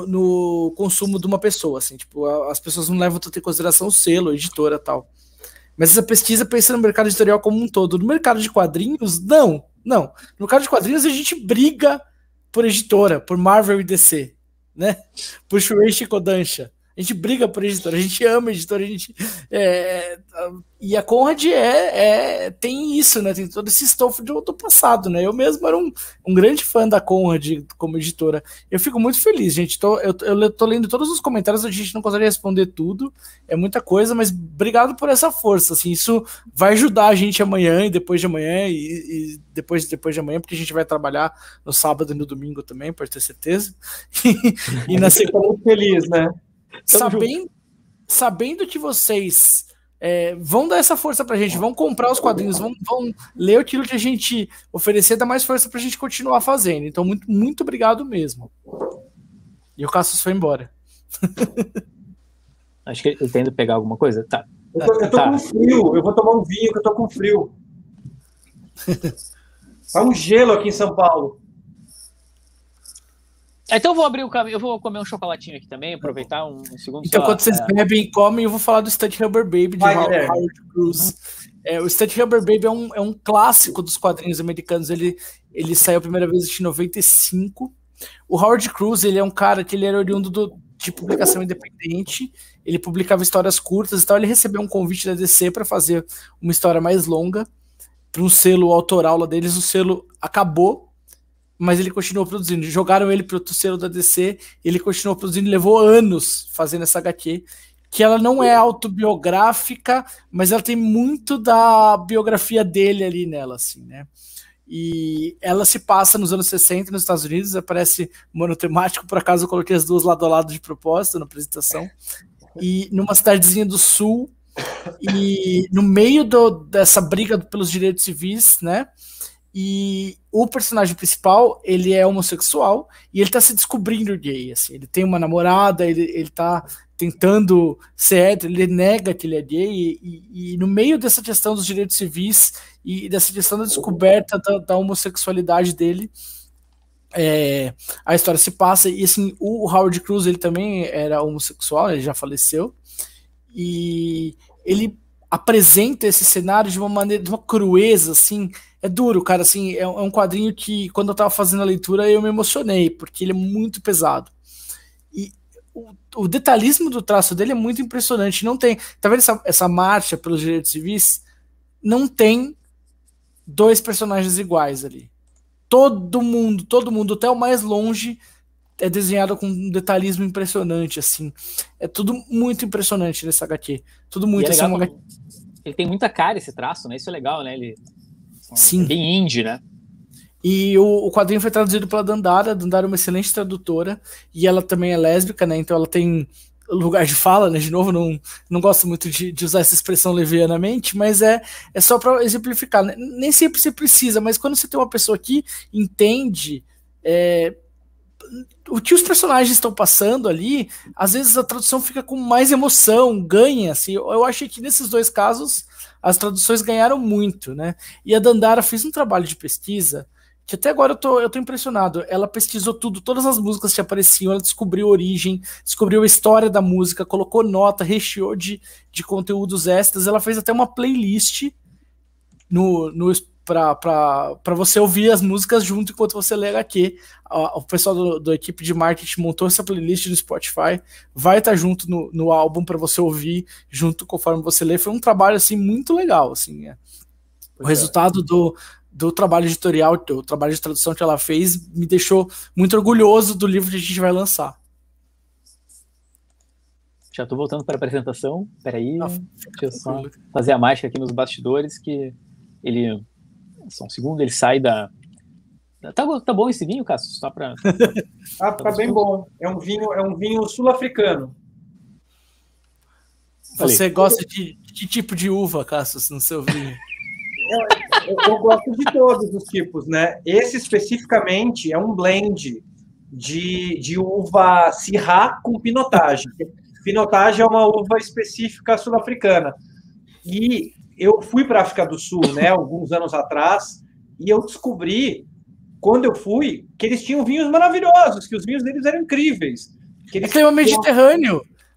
no consumo de uma pessoa, assim, tipo, as pessoas não levam tanto em consideração o selo, a editora e tal. Mas essa pesquisa pensa no mercado editorial como um todo. No mercado de quadrinhos, não. No mercado de quadrinhos, a gente briga por editora, por Marvel e DC, né? Por Shueisha e Kodansha. A gente briga por editora, a gente ama editora, a gente... E a Conrad tem isso, né? Tem todo esse estofo do passado, né? Eu mesmo era um grande fã da Conrad como editora. Eu fico muito feliz, gente. Eu tô lendo todos os comentários, a gente não consegue responder tudo, é muita coisa, mas obrigado por essa força, assim, isso vai ajudar a gente amanhã e depois de amanhã e depois de amanhã, porque a gente vai trabalhar no sábado e no domingo também, pode ter certeza. E na segunda... muito feliz, né? Sabendo que vocês vão dar essa força pra gente, vão comprar os quadrinhos, vão ler aquilo que a gente oferecer, dá mais força pra gente continuar fazendo. Então, muito, muito obrigado mesmo. E o Cassius foi embora. Acho que ele tá indo pegar alguma coisa. Tá. Eu tô com frio, eu vou tomar um vinho que eu tô com frio. Tá um gelo aqui em São Paulo. Então eu vou abrir o caminho, eu vou comer um chocolatinho aqui também, aproveitar um segundo. Então, quando vocês bebem e comem, eu vou falar do Stunt Rubber Baby de Howard Cruz. O Stunt Rubber Baby é um clássico dos quadrinhos americanos. Ele saiu a primeira vez em 95. O Howard Cruz, ele é um cara que ele era oriundo de publicação independente. Ele publicava histórias curtas e tal. Ele recebeu um convite da DC para fazer uma história mais longa para um selo autoral lá deles. O selo acabou, mas ele continuou produzindo. Jogaram ele para o selo da DC, ele continuou produzindo, levou anos fazendo essa HQ, que ela não é autobiográfica, mas ela tem muito da biografia dele ali nela, assim, né? E ela se passa nos anos 60 nos Estados Unidos, aparece monotemático, por acaso eu coloquei as duas lado a lado de propósito na apresentação, e numa cidadezinha do sul, e no meio dessa briga pelos direitos civis, né? E o personagem principal, ele é homossexual e ele tá se descobrindo gay, assim. Ele tem uma namorada, ele tá tentando ser hétero, ele nega que ele é gay e no meio dessa questão dos direitos civis e dessa questão da descoberta da homossexualidade dele, a história se passa. E assim, o Howard Cruz, ele também era homossexual, ele já faleceu, e ele apresenta esse cenário de uma maneira, de uma crueza, assim. É duro, cara, assim, é um quadrinho que, quando eu tava fazendo a leitura, eu me emocionei, porque ele é muito pesado. E o detalhismo do traço dele é muito impressionante. Não tem, tá vendo essa marcha pelos direitos civis? Não tem dois personagens iguais ali. Todo mundo, até o mais longe, é desenhado com um detalhismo impressionante, assim. É tudo muito impressionante nesse HQ. Tudo muito, assim, HQ. Ele tem muita cara, esse traço, né? Isso é legal, né? Ele... Sim. É bem indie, né? E o quadrinho foi traduzido pela Dandara. A Dandara é uma excelente tradutora e ela também é lésbica, né? Então ela tem lugar de fala, né? De novo, não gosto muito de usar essa expressão levianamente, mas é só para exemplificar, né? Nem sempre você precisa, mas quando você tem uma pessoa que entende o que os personagens estão passando ali, às vezes a tradução fica com mais emoção, ganha, assim. Eu achei que nesses dois casos as traduções ganharam muito, né? E a Dandara fez um trabalho de pesquisa que até agora eu tô impressionado. Ela pesquisou tudo, todas as músicas que apareciam, ela descobriu a origem, descobriu a história da música, colocou nota, recheou de conteúdos extras. Ela fez até uma playlist para você ouvir as músicas junto enquanto você lê HQ. O pessoal da equipe de marketing montou essa playlist no Spotify, vai estar junto no álbum para você ouvir junto conforme você lê. Foi um trabalho assim muito legal, assim. O resultado do trabalho editorial, do trabalho de tradução que ela fez, me deixou muito orgulhoso do livro que a gente vai lançar. Já estou voltando para a apresentação. Peraí, deixa eu só fazer a mágica aqui nos bastidores, que ele... Só um segundo, ele sai da... Tá bom esse vinho, Cássio? Só para... Tá bem bom. É um vinho sul-africano. Você gosta de que tipo de uva, Cássio, no seu vinho? Eu gosto de todos os tipos, né? Esse especificamente é um blend de uva Syrah com pinotage. Pinotage é uma uva específica sul-africana. E eu fui para a África do Sul, né, alguns anos atrás, e eu descobri, quando eu fui, que eles tinham vinhos maravilhosos, que os vinhos deles eram incríveis. Que eles clima mediterrâneo.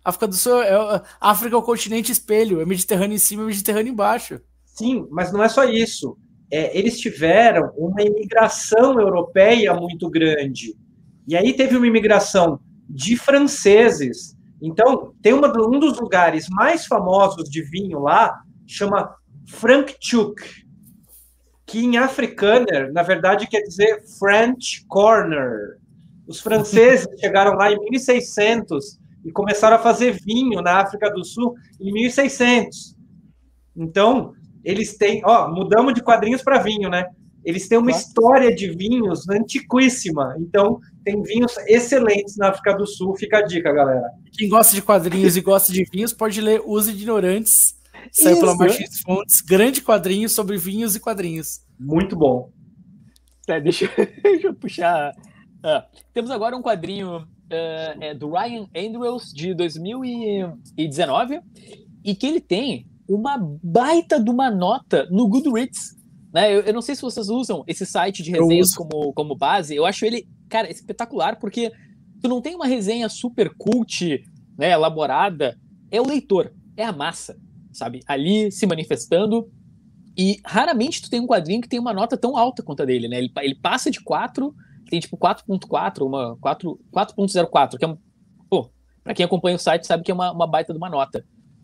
África do Sul África é o continente espelho, é Mediterrâneo em cima e Mediterrâneo embaixo. Sim, mas não é só isso. Eles tiveram uma imigração europeia muito grande. E aí teve uma imigração de franceses. Então, tem um dos lugares mais famosos de vinho lá, chama Franschhoek, que em afrikaner, na verdade, quer dizer French Corner. Os franceses chegaram lá em 1600 e começaram a fazer vinho na África do Sul em 1600. Então, eles têm... mudamos de quadrinhos para vinho, né? Eles têm uma história de vinhos antiquíssima. Então, tem vinhos excelentes na África do Sul. Fica a dica, galera. Quem gosta de quadrinhos e gosta de vinhos pode ler Os Ignorantes. Saiu pela Martins Fontes. Grande quadrinho sobre vinhos e quadrinhos. Muito bom. Deixa eu puxar. Temos agora um quadrinho do Ryan Andrews, de 2019, e que ele tem uma baita de uma nota no Goodreads. Né? Eu não sei se vocês usam esse site de resenhas como base. Eu acho ele, cara, espetacular, porque tu não tem uma resenha super cult, né, elaborada. É o leitor, é a massa, sabe? Ali se manifestando. E raramente tu tem um quadrinho que tem uma nota tão alta quanto a dele, né? Ele passa de 4, tem tipo 4.4, 4.04, que é pra quem acompanha o site sabe que é uma baita de uma nota.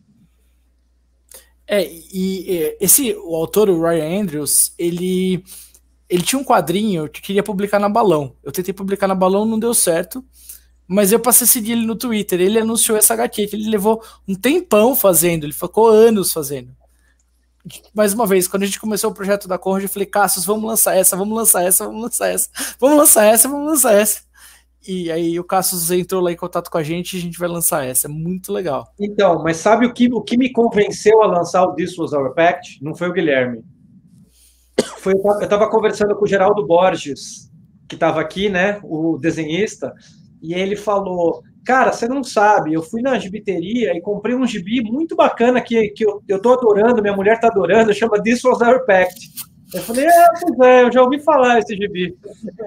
O autor, o Ryan Andrews, ele tinha um quadrinho que queria publicar na Balão. Eu tentei publicar na Balão, não deu certo, mas eu passei a seguir ele no Twitter. Ele anunciou essa HQ, que ele levou um tempão fazendo, ele ficou anos fazendo. Mais uma vez, quando a gente começou o projeto da Conrad, eu falei, Cassius, vamos lançar essa, vamos lançar essa, vamos lançar essa, vamos lançar essa, vamos lançar essa. E aí o Cassius entrou lá em contato com a gente e a gente vai lançar essa. É muito legal. Então, mas sabe o que me convenceu a lançar o This Was Our Pact? Não foi o Guilherme. Eu estava conversando com o Geraldo Borges, que estava aqui, né, o desenhista, e ele falou, cara, você não sabe, eu fui na gibiteria e comprei um gibi muito bacana que eu tô adorando, minha mulher tá adorando, chama This Was Our Pact. Eu falei, eu já ouvi falar esse gibi.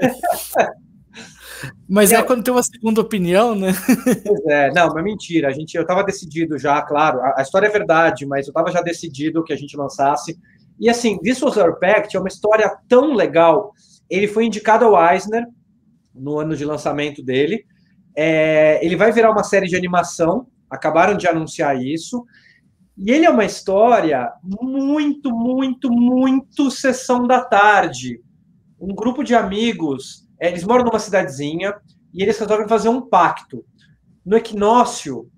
Mas quando tem uma segunda opinião, né? Pois não, mas mentira. Eu estava decidido já, claro. A história é verdade, mas eu estava já decidido que a gente lançasse. E assim, This Was Our Pact é uma história tão legal. Ele foi indicado ao Eisner no ano de lançamento dele. Ele vai virar uma série de animação. Acabaram de anunciar isso. E ele é uma história muito, muito, muito sessão da tarde. Um grupo de amigos... Eles moram numa cidadezinha e eles resolvem fazer um pacto. No equinócio,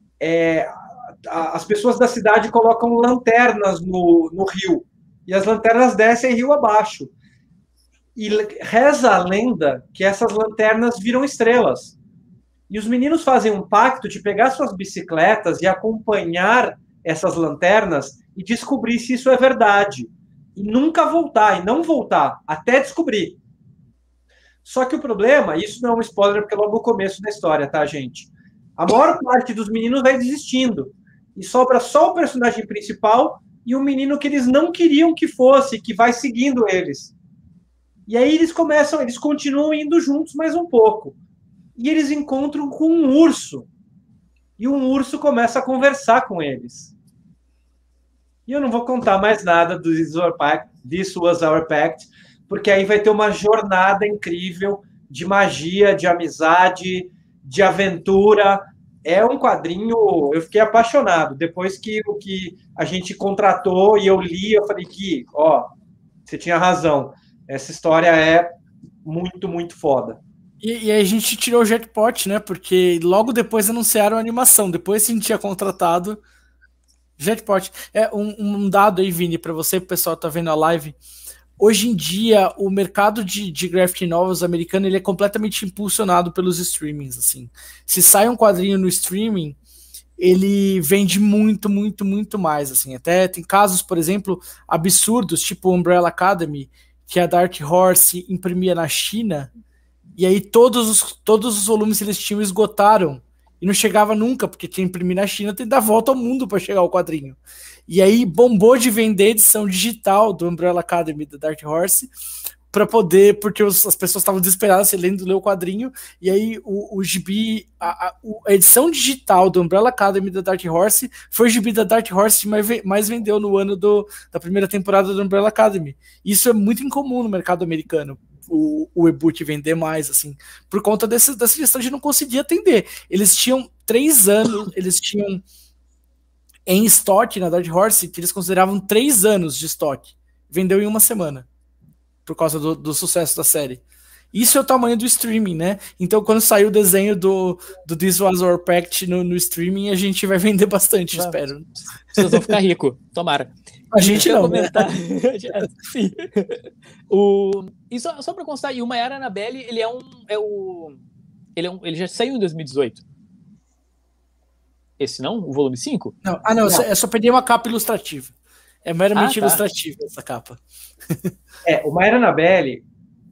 as pessoas da cidade colocam lanternas no rio. E as lanternas descem rio abaixo. E reza a lenda que essas lanternas viram estrelas. E os meninos fazem um pacto de pegar suas bicicletas e acompanhar essas lanternas e descobrir se isso é verdade. E nunca voltar, e não voltar, até descobrir. Só que o problema, isso não é um spoiler, porque é logo o começo da história, tá, gente? A maior parte dos meninos vai desistindo. E sobra só o personagem principal e o menino que eles não queriam que fosse, que vai seguindo eles. E aí eles continuam indo juntos mais um pouco. E eles encontram com um urso. E um urso começa a conversar com eles. E eu não vou contar mais nada do This Was Our Pact, porque aí vai ter uma jornada incrível de magia, de amizade, de aventura. É um quadrinho... Eu fiquei apaixonado. Depois que a gente contratou e eu li, eu falei que, você tinha razão. Essa história é muito, muito foda. E aí a gente tirou o jackpot, né? Porque logo depois anunciaram a animação. Depois que a gente tinha contratado... Jackpot. Um dado aí, Vini, para você, o pessoal tá vendo a live... Hoje em dia, o mercado de graphic novels americano ele é completamente impulsionado pelos streamings. Assim. Se sai um quadrinho no streaming, ele vende muito, muito, muito mais. Assim. Até tem casos, por exemplo, absurdos, tipo Umbrella Academy, que a Dark Horse imprimia na China, e aí todos os volumes que eles tinham esgotaram. E não chegava nunca, porque tinha que imprimir na China, tem que dar volta ao mundo para chegar o quadrinho. E aí bombou de vender edição digital do Umbrella Academy da Dark Horse. para poder, porque as pessoas estavam desesperadas lendo ler o quadrinho, e aí o gibi, a edição digital do Umbrella Academy da Dark Horse foi o gibi da Dark Horse que mais vendeu no ano da primeira temporada do Umbrella Academy. Isso é muito incomum no mercado americano, o e-book vender mais, assim, por conta dessa questão de não conseguir atender. Eles tinham 3 anos, eles tinham em estoque na Dark Horse, que eles consideravam 3 anos de estoque. Vendeu em 1 semana, por causa do sucesso da série. Isso é o tamanho do streaming, né? Então, quando sair o desenho do This Was Our Pact no streaming, a gente vai vender bastante, espero. Vocês vão ficar ricos, tomara. A gente não, comentar. Né? Sim. E só para constar, e o Maiara Annabelle, ele já saiu em 2018. Esse não? O volume 5? Não, eu só peguei uma capa ilustrativa. É meramente ilustrativa essa capa. O Maiara Annabelle...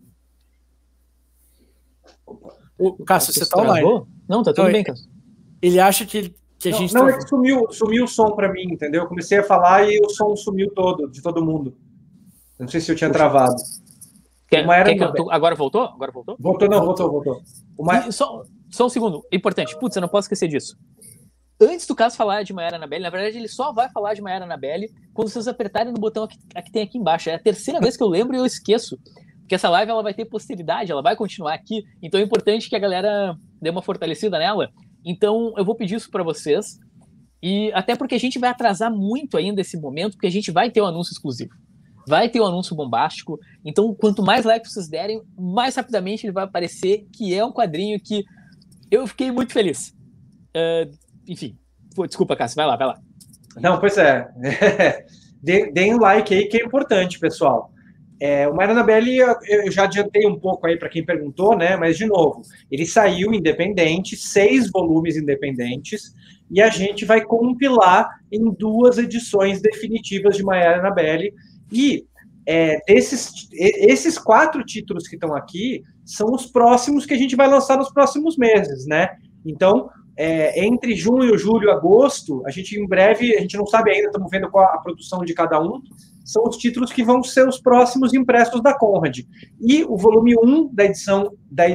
Cássio, você tá online? Não, tá tudo bem, Cássio. Ele acha que a gente... Não, é que sumiu o som pra mim, entendeu? Eu comecei a falar e o som sumiu de todo mundo. Não sei se eu tinha travado. Agora voltou? Voltou. Só um segundo, importante. Putz, eu não posso esquecer disso. Antes do Cássio falar de Maiara Annabelle, na verdade ele só vai falar de Maiara Annabelle quando vocês apertarem no botão que tem aqui embaixo. É a terceira vez que eu lembro e eu esqueço. Porque essa live ela vai ter posteridade, ela vai continuar aqui. Então é importante que a galera dê uma fortalecida nela. Então eu vou pedir isso para vocês. E até porque a gente vai atrasar muito ainda esse momento, porque a gente vai ter um anúncio exclusivo. Vai ter um anúncio bombástico. Então quanto mais likes vocês derem, mais rapidamente ele vai aparecer, que é um quadrinho que eu fiquei muito feliz. Enfim, desculpa, Cássio, vai lá. Não, pois é. Deem um like aí, que é importante, pessoal. O Maiara Annabelle, eu já adiantei um pouco aí para quem perguntou, né? Mas, de novo, ele saiu independente, 6 volumes independentes, e a gente vai compilar em 2 edições definitivas de Maiara Annabelle. E esses 4 títulos que estão aqui são os próximos que a gente vai lançar nos próximos meses, né? Então, entre junho, julho e agosto, a gente em breve, a gente não sabe ainda, estamos vendo qual a produção de cada um, são os títulos que vão ser os próximos impressos da Conrad. E o volume 1 da edição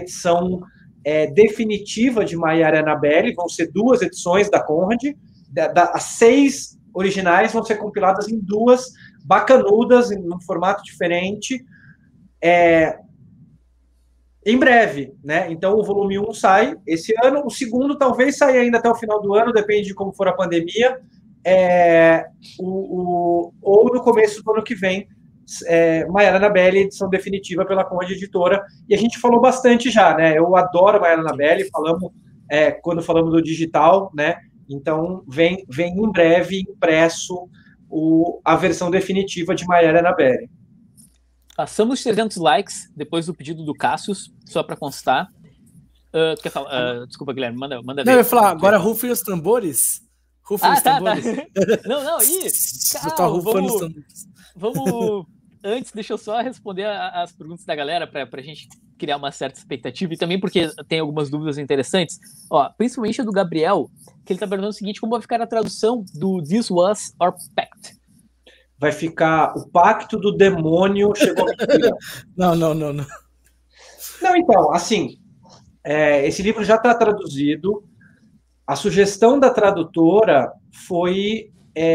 definitiva de Maiara Annabelle, vão ser 2 edições da Conrad, as 6 originais vão ser compiladas em 2 bacanudas, em um formato diferente, em breve, né? Então, o volume 1 sai esse ano, o segundo talvez saia ainda até o final do ano, depende de como for a pandemia, ou no começo do ano que vem, Maiara Annabelle, edição definitiva pela Conrad Editora, e a gente falou bastante já, né? Eu adoro Maiara Annabelle, quando falamos do digital, né? Então, vem em breve impresso a versão definitiva de Maiara Annabelle. Passamos 300 likes depois do pedido do Cassius, só para constar. Tu quer falar? Desculpa, Guilherme, manda ver. Não, eu ia falar, agora rufem os tambores. Rufem os tambores. Tá. Não, vamos... Antes, deixa eu só responder as perguntas da galera para a gente criar uma certa expectativa e também porque tem algumas dúvidas interessantes. Principalmente a do Gabriel, que ele está perguntando o seguinte: como vai ficar a tradução do This Was Our Pact? Vai ficar o pacto do demônio chegou a mentira. Não. Não, então, assim, esse livro já está traduzido. A sugestão da tradutora foi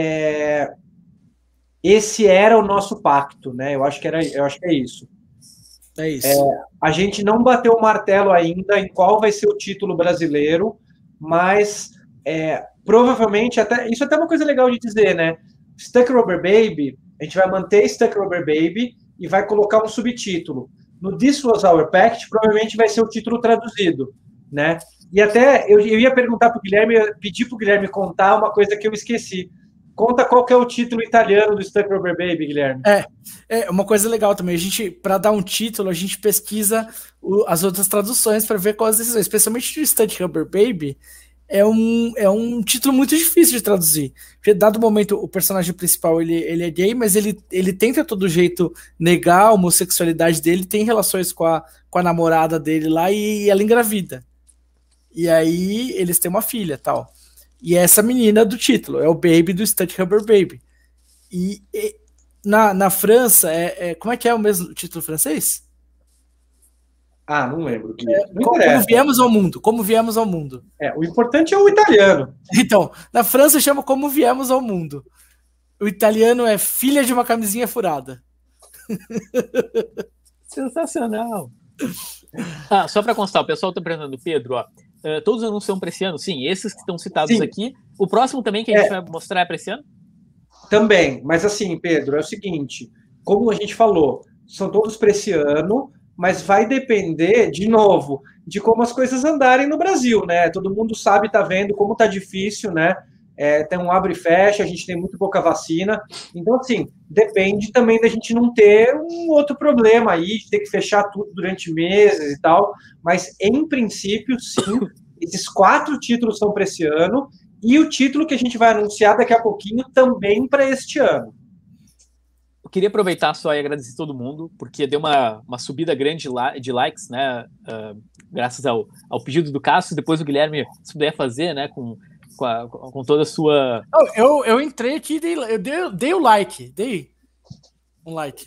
esse era o nosso pacto, né? Eu acho que é isso. É isso. A gente não bateu o martelo ainda em qual vai ser o título brasileiro, mas provavelmente isso é até uma coisa legal de dizer, né? Stuck Rubber Baby, a gente vai manter Stuck Rubber Baby e vai colocar um subtítulo. No This Was Our Pact, provavelmente vai ser o título traduzido, né? E até eu ia perguntar para o Guilherme, pedir para o Guilherme contar uma coisa que eu esqueci. Conta qual que é o título italiano do Stuck Rubber Baby, Guilherme. Uma coisa legal também. A gente, para dar um título, a gente pesquisa as outras traduções para ver quais decisões. Especialmente do Stuck Rubber Baby, é um título muito difícil de traduzir. Porque, dado momento, o personagem principal ele é gay, mas ele tenta a todo jeito negar a homossexualidade dele, tem relações com a namorada dele lá e ela engravida. E aí eles têm uma filha, tal. E essa menina do título é o Baby do Stuck Rubber Baby. E na França, como é que é o mesmo título francês? Ah, não lembro. Como viemos ao mundo. Como viemos ao mundo. O importante é o italiano. Então, na França chama Como Viemos ao Mundo. O italiano é Filha de uma Camisinha Furada. Sensacional. Só para constar, o pessoal está perguntando, Pedro, todos os anúncios são para esse ano? Sim, esses que estão citados aqui. O próximo também que a gente vai mostrar é para esse ano? Também, mas assim, Pedro, é o seguinte, como a gente falou, são todos para esse ano, mas vai depender, de novo, de como as coisas andarem no Brasil, né? Todo mundo sabe, tá vendo como tá difícil, né? Tem um abre e fecha, a gente tem muito pouca vacina. Então, assim, depende também da gente não ter um outro problema aí, de ter que fechar tudo durante meses e tal. Mas, em princípio, sim, esses 4 títulos são para esse ano e o título que a gente vai anunciar daqui a pouquinho também para este ano. Eu queria aproveitar só e agradecer todo mundo, porque deu uma subida grande de likes, né? Graças ao pedido do Cássio, depois o Guilherme, se puder fazer, né? Com toda a sua... Eu entrei aqui, dei o like, dei um like.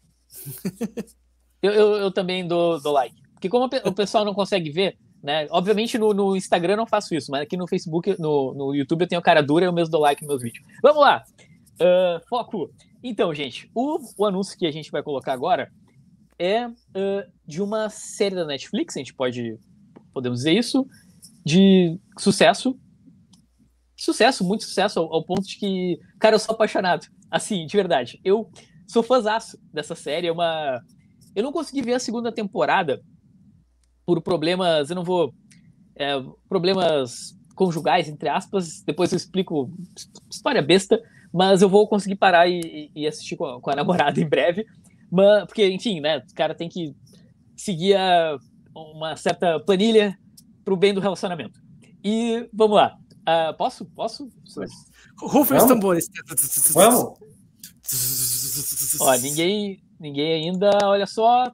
Eu também dou like. Porque como o pessoal não consegue ver, né? Obviamente no Instagram eu não faço isso, mas aqui no Facebook, no YouTube eu tenho cara dura e eu mesmo dou like nos meus vídeos. Vamos lá! Foco! Então, gente, o anúncio que a gente vai colocar agora é de uma série da Netflix, a gente podemos dizer isso, de sucesso, muito sucesso, ao ponto de que, cara, eu sou apaixonado, assim, de verdade. Eu sou fãzaço dessa série, eu não consegui ver a segunda temporada por problemas, problemas conjugais, entre aspas, depois eu explico, história besta, mas eu vou conseguir parar e assistir com a namorada em breve, porque, enfim, né, o cara tem que seguir uma certa planilha pro bem do relacionamento. E vamos lá. Posso? Rufem os tambores. Vamos! Ó, ninguém ainda, olha só.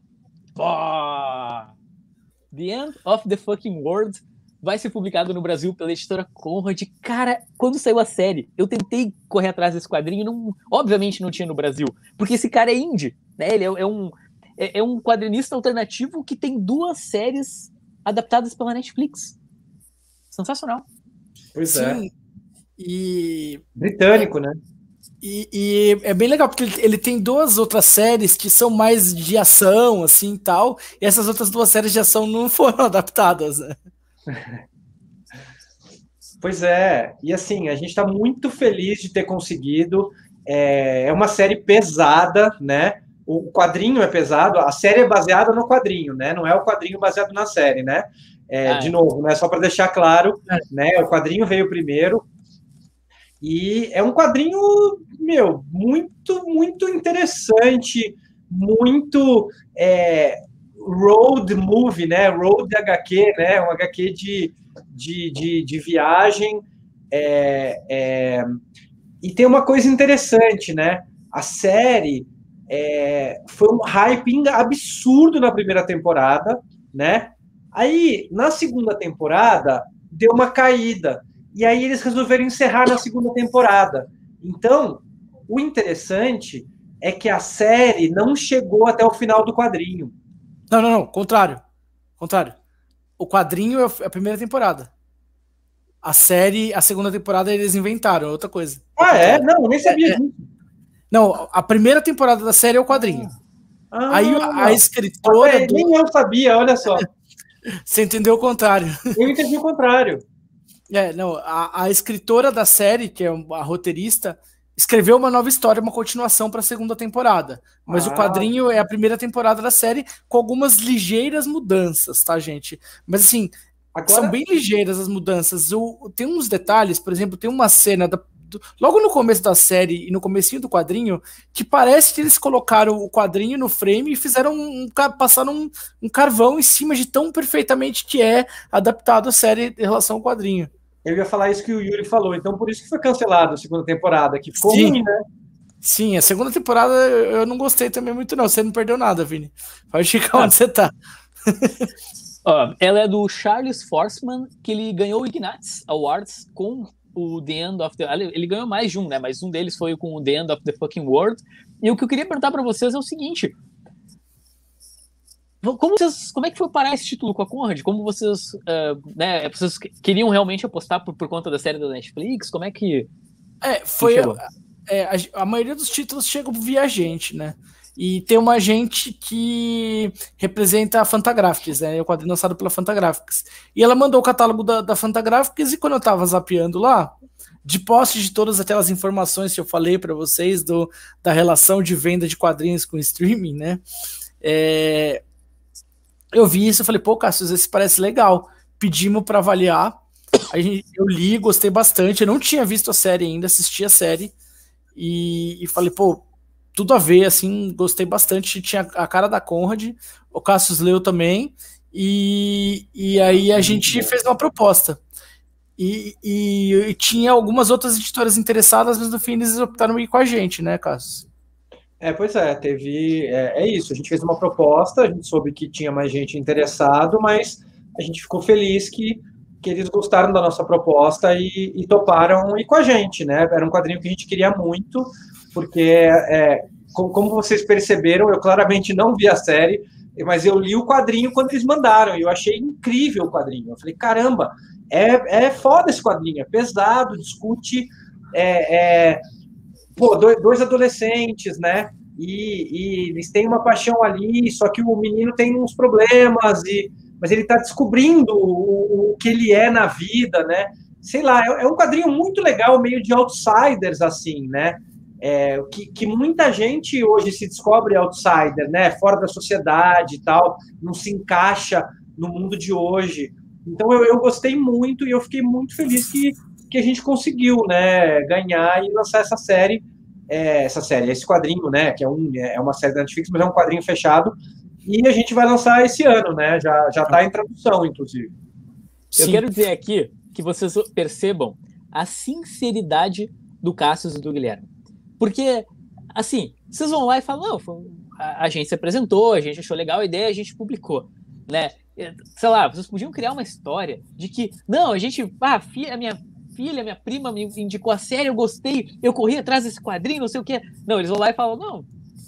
The End of the Fucking World vai ser publicado no Brasil pela editora Conrad. Cara, quando saiu a série, eu tentei correr atrás desse quadrinho, obviamente não tinha no Brasil, porque esse cara é indie, né? Ele é um quadrinista alternativo que tem 2 séries adaptadas pela Netflix. Sensacional. Pois Sim, e... Britânico, né? E é bem legal, porque ele tem 2 outras séries que são mais de ação, assim, e tal, e essas outras 2 séries de ação não foram adaptadas, né? Pois é, e assim, a gente está muito feliz de ter conseguido. É uma série pesada, né? O quadrinho é pesado, a série é baseada no quadrinho, né? Não é o quadrinho baseado na série, né? De novo, né? Só para deixar claro, né? O quadrinho veio primeiro. E é um quadrinho, muito, muito interessante, muito road movie, né? Road HQ, né? Um HQ de viagem. E tem uma coisa interessante, né? A série foi um hype absurdo na primeira temporada, né? Aí, na segunda temporada, deu uma caída. E aí eles resolveram encerrar na segunda temporada. Então, o interessante é que a série não chegou até o final do quadrinho. Não. Contrário. O quadrinho é a primeira temporada. A série, a segunda temporada, eles inventaram, é outra coisa. Não, eu nem sabia disso. Não, a primeira temporada da série é o quadrinho. Aí a escritora... Nem eu sabia, olha só. Você entendeu o contrário. Eu entendi o contrário. A escritora da série, que é a roteirista, escreveu uma nova história, uma continuação para a segunda temporada. Mas o quadrinho é a primeira temporada da série, com algumas ligeiras mudanças, tá, gente? Mas assim, são bem ligeiras as mudanças. Tem uns detalhes, por exemplo, tem uma cena logo no começo da série e no comecinho do quadrinho, que parece que eles colocaram o quadrinho no frame e fizeram passaram um carvão em cima de tão perfeitamente que é adaptado a série em relação ao quadrinho. Eu ia falar isso que o Yuri falou, então por isso que foi cancelado a segunda temporada, que ficou ruim, né? Sim, a segunda temporada eu não gostei também muito não, você não perdeu nada, Vini. Pode ficar onde você tá. Ela é do Charles Forsman, que ele ganhou o Ignatz Awards com o The End of the... Ele ganhou mais de um, né? Mas um deles foi com o The End of the Fucking World. E o que eu queria perguntar para vocês é o seguinte: como é que foi parar esse título com a Conrad? Como vocês, né, vocês queriam realmente apostar por conta da série da Netflix? Como é que a maioria dos títulos chegam via agente, né? E tem uma agente que representa a Fantagraphics, né? É o quadrinho lançado pela Fantagraphics. E ela mandou o catálogo da Fantagraphics, e quando eu tava zapeando lá, de posse de todas aquelas informações que eu falei para vocês da relação de venda de quadrinhos com streaming, né? Eu vi isso e falei, pô, Cassius, esse parece legal. Pedimos para avaliar. Eu li, gostei bastante. Eu não tinha visto a série ainda, assisti a série e falei, pô, tudo a ver, assim, gostei bastante. Tinha a cara da Conrad, o Cassius leu também, e aí a gente fez uma proposta. E tinha algumas outras editoras interessadas, mas no fim eles optaram em ir com a gente, né, Cassius? Pois é, é isso, a gente fez uma proposta, a gente soube que tinha mais gente interessado, mas a gente ficou feliz que eles gostaram da nossa proposta e toparam ir com a gente, né? Era um quadrinho que a gente queria muito, porque, como vocês perceberam, eu claramente não vi a série, mas eu li o quadrinho quando eles mandaram, e eu achei incrível o quadrinho. Eu falei, caramba, é foda esse quadrinho, é pesado, discute... dois adolescentes, né? E eles têm uma paixão ali, só que o menino tem uns problemas, mas ele está descobrindo o que ele é na vida, né? Sei lá, é um quadrinho muito legal, meio de outsiders, assim, né? Que muita gente hoje se descobre outsider, né? Fora da sociedade e tal, não se encaixa no mundo de hoje. Então eu gostei muito e eu fiquei muito feliz que a gente conseguiu, né, ganhar e lançar essa série, esse quadrinho, né, que é uma série da Netflix, mas é um quadrinho fechado, e a gente vai lançar esse ano, né, já está em tradução, inclusive. Eu quero dizer aqui que vocês percebam a sinceridade do Cassius e do Guilherme. Porque, assim, vocês vão lá e falam, não, a gente se apresentou, a gente achou legal a ideia, a gente publicou, né? Sei lá, vocês podiam criar uma história de que, não, a minha prima me indicou a série, eu gostei, eu corri atrás desse quadrinho, não sei o que. Não, eles vão lá e falam, não,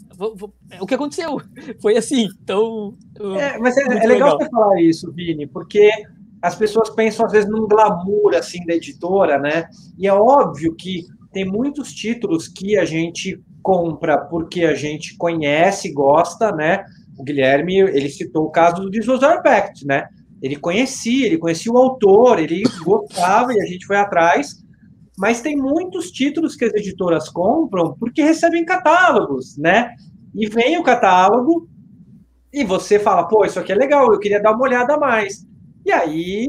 o que aconteceu? Foi assim, então... Mas é legal você falar isso, Vini, porque as pessoas pensam, às vezes, num glamour, assim, da editora, né? E é óbvio que tem muitos títulos que a gente compra porque a gente conhece e gosta, né? O Guilherme, ele citou o caso do This Was Our Pact, né? Ele conhecia o autor, ele gostava e a gente foi atrás, mas tem muitos títulos que as editoras compram porque recebem catálogos, né? E vem o catálogo e você fala, pô, isso aqui é legal, eu queria dar uma olhada a mais. E aí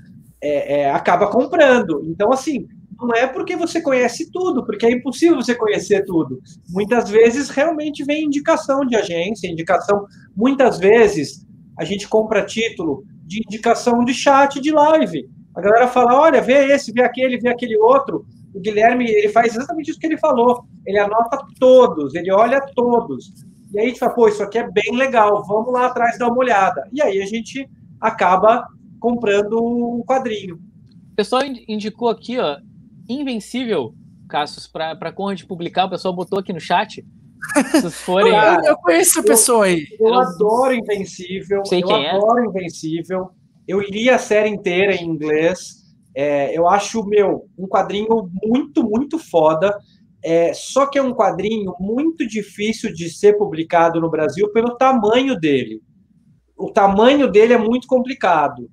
acaba comprando. Então, assim, não é porque você conhece tudo, porque é impossível você conhecer tudo. Muitas vezes, realmente, vem indicação de agência, muitas vezes, a gente compra título de indicação de chat, de live. A galera fala, olha, vê esse, vê aquele outro. O Guilherme, ele faz exatamente isso que ele falou. Ele anota todos, ele olha todos. E aí a gente fala, pô, isso aqui é bem legal, vamos lá atrás dar uma olhada. E aí a gente acaba comprando o quadrinho. O pessoal indicou aqui, ó, Invencível, Cassius, para Conrad publicar, o pessoal botou aqui no chat. Vocês forem... eu conheço a pessoa aí. Eu adoro Invencível. Adoro Invencível. Eu li a série inteira em inglês. Eu acho, um quadrinho muito, muito foda. Só que é um quadrinho muito difícil de ser publicado no Brasil pelo tamanho dele. O tamanho dele é muito complicado.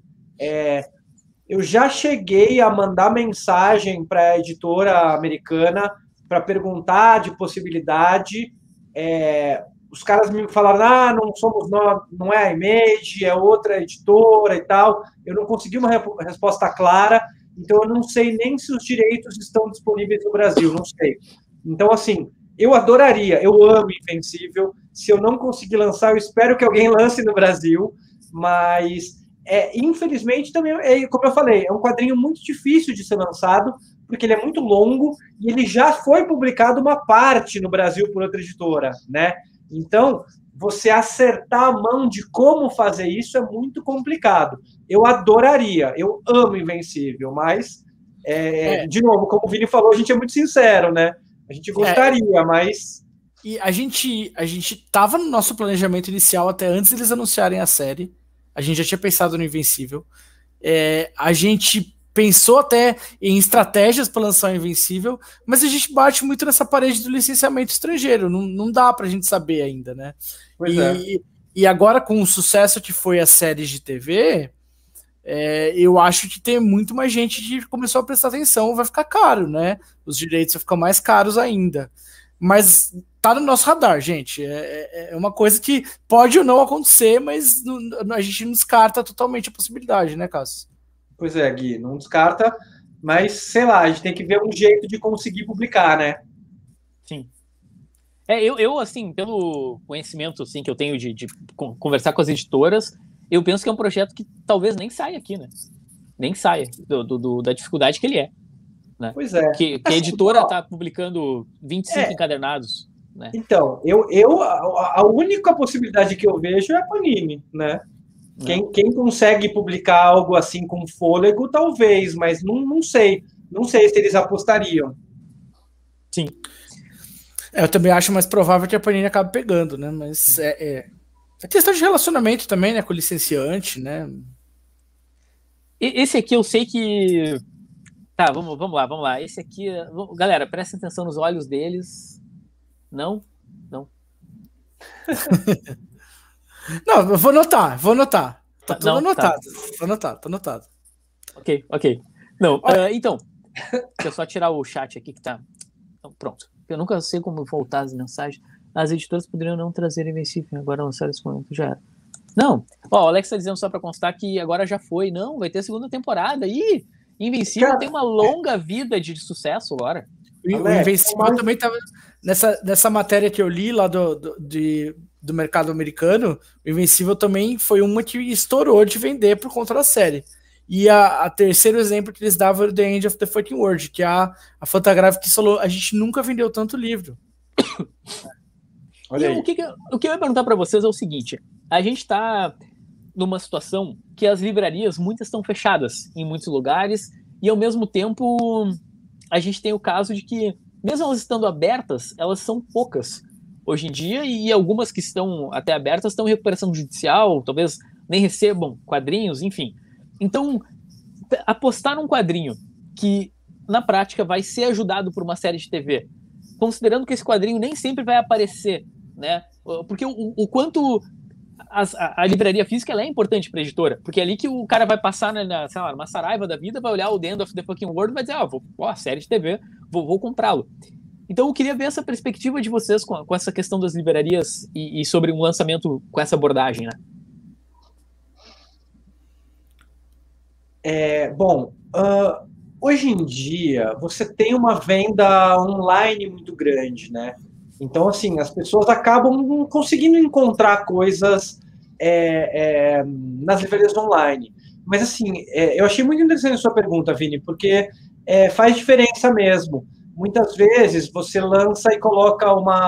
Eu já cheguei a mandar mensagem para a editora americana para perguntar de possibilidade. Os caras me falaram, não somos nós, não é a Image, é outra editora e tal. Eu não consegui uma resposta clara, então eu não sei nem se os direitos estão disponíveis no Brasil, não sei. Então, assim, eu adoraria, eu amo Invencível. Se eu não conseguir lançar, eu espero que alguém lance no Brasil, mas... infelizmente, também, como eu falei, é um quadrinho muito difícil de ser lançado, porque ele é muito longo e ele já foi publicado uma parte no Brasil por outra editora, né? Então, você acertar a mão de como fazer isso é muito complicado. Eu adoraria, eu amo Invencível, mas, de novo, como o Vini falou, a gente é muito sincero, né? A gente gostaria, mas E a gente tava no nosso planejamento inicial até antes deles anunciarem a série. A gente já tinha pensado no Invencível. A gente pensou até em estratégias para lançar o Invencível, mas a gente bate muito nessa parede do licenciamento estrangeiro. Não dá pra gente saber ainda, né? E agora, com o sucesso que foi as séries de TV, eu acho que tem muito mais gente que começou a prestar atenção. Vai ficar caro, né? Os direitos vão ficar mais caros ainda. Mas tá no nosso radar, gente. É uma coisa que pode ou não acontecer, mas a gente não descarta totalmente a possibilidade, né, Cássio? Pois é, Gui, não descarta, mas sei lá, a gente tem que ver um jeito de conseguir publicar, né? Sim. Eu assim, pelo conhecimento assim, que eu tenho de conversar com as editoras, eu penso que é um projeto que talvez nem saia aqui, né? Nem saia da dificuldade que ele é. Né? Pois é. Que a editora está publicando 25 encadernados. Né? Então, a única possibilidade que eu vejo é a Panini, né? Quem consegue publicar algo assim com fôlego, talvez, mas não sei. Não sei se eles apostariam. Sim. Eu também acho mais provável que a Panini acabe pegando, né? Mas é questão de relacionamento também, né? Com o licenciante, né? Esse aqui eu sei que... Tá, vamos lá. Esse aqui... Galera, prestem atenção nos olhos deles. Não? Não, eu vou anotar. Tá tudo não, anotado. Tá. Tô anotado. Ok. Não, então, deixa eu só tirar o chat aqui que tá... Então, pronto. Eu nunca sei como voltar as mensagens. As editoras poderiam não trazer Invencível, agora lançar esse momento, já era. Não, o Alex tá dizendo só pra constar que agora já foi. Não, vai ter a segunda temporada. Ih, Invencível tem uma longa vida de sucesso agora. O Invencível também tava nessa matéria que eu li lá do mercado americano. O Invencível também foi uma que estourou de vender por conta da série. E a terceiro exemplo que eles davam era The End of the Fucking World, que a Fantagraphics que falou: a gente nunca vendeu tanto livro. Olha aí. O que eu ia perguntar para vocês é o seguinte: a gente está numa situação que as livrarias, muitas estão fechadas em muitos lugares, e ao mesmo tempo a gente tem o caso de que, mesmo elas estando abertas, elas são poucas hoje em dia, e algumas que estão até abertas estão em recuperação judicial, talvez nem recebam quadrinhos, enfim. Então, apostar num quadrinho que, na prática, vai ser ajudado por uma série de TV, considerando que esse quadrinho nem sempre vai aparecer, né? Porque o quanto a livraria física ela é importante para a editora, porque é ali que o cara vai passar sei lá, numa Saraiva da vida, vai olhar o The End of the Fucking World e vai dizer, série de TV, vou comprá-lo. Então eu queria ver essa perspectiva de vocês com essa questão das livrarias e sobre um lançamento com essa abordagem, né? Hoje em dia, você tem uma venda online muito grande, né? Então, assim, as pessoas acabam conseguindo encontrar coisas nas livrarias online. Mas, assim, eu achei muito interessante a sua pergunta, Vini, porque faz diferença mesmo. Muitas vezes você lança e coloca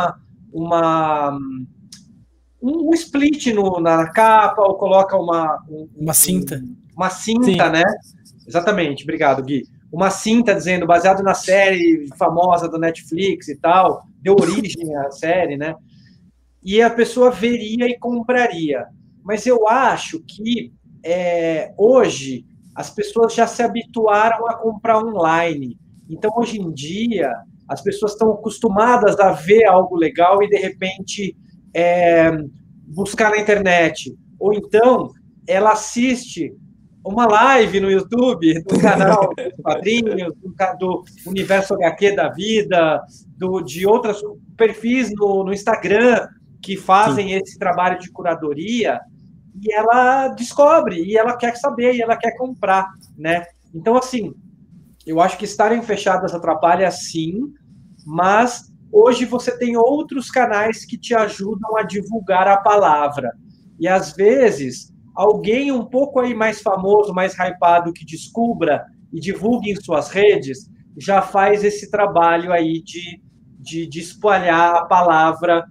um split na capa, ou coloca uma cinta. Uma cinta, né? Exatamente, obrigado, Gui. Uma cinta dizendo, baseado na série famosa do Netflix e tal, deu origem à série, né? E a pessoa veria e compraria. Mas eu acho que hoje as pessoas já se habituaram a comprar online. Então, hoje em dia, as pessoas estão acostumadas a ver algo legal e, de repente, buscar na internet. Ou então, ela assiste uma live no YouTube, do canal dos quadrinhos, do Universo HQ da vida, de outros perfis no Instagram que fazem esse trabalho de curadoria, e ela descobre, e ela quer saber, e ela quer comprar, né? Então, assim, eu acho que estarem fechadas atrapalha sim, mas hoje você tem outros canais que te ajudam a divulgar a palavra. E, às vezes, alguém um pouco aí mais famoso, mais hypado, que descubra e divulgue em suas redes, já faz esse trabalho aí de espalhar a palavra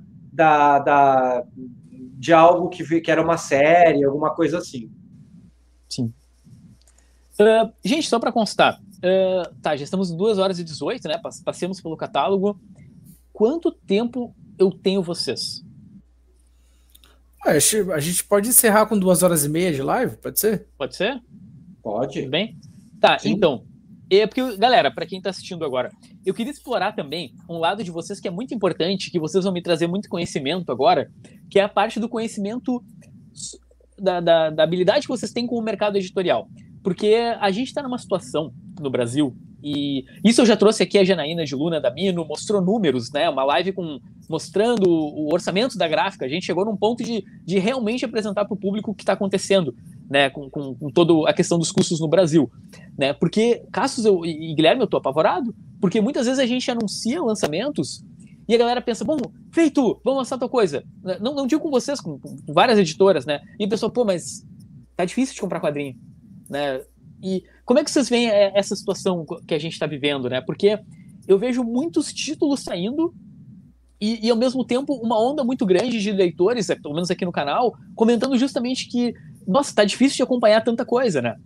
de algo que era uma série, alguma coisa assim. Sim. Gente, só para constar, já estamos em 2h18, né? Passemos pelo catálogo. Quanto tempo eu tenho vocês. A gente pode encerrar com 2h30 de live, pode ser? Pode ser? Pode. Tudo bem? Tá, Sim. então, porque, galera, para quem está assistindo agora, eu queria explorar também um lado de vocês que é muito importante, que vocês vão me trazer muito conhecimento agora, que é a parte do conhecimento da habilidade que vocês têm com o mercado editorial. Porque a gente está numa situação no Brasil, e isso eu já trouxe aqui a Janaína de Luna da Mino, mostrou números, né? Uma live mostrando o orçamento da gráfica. A gente chegou num ponto de realmente apresentar para o público o que está acontecendo, né? Com toda a questão dos custos no Brasil, né? Porque, Cassius e Guilherme, eu tô apavorado, porque muitas vezes a gente anuncia lançamentos e a galera pensa, bom, feito, vamos lançar tal coisa. Não digo com vocês, com várias editoras, né? E a pessoa, pô, mas tá difícil de comprar quadrinho, né? E como é que vocês veem essa situação que a gente está vivendo, né? Porque eu vejo muitos títulos saindo e, ao mesmo tempo, uma onda muito grande de leitores, pelo menos aqui no canal, comentando justamente que, nossa, tá difícil de acompanhar tanta coisa, né?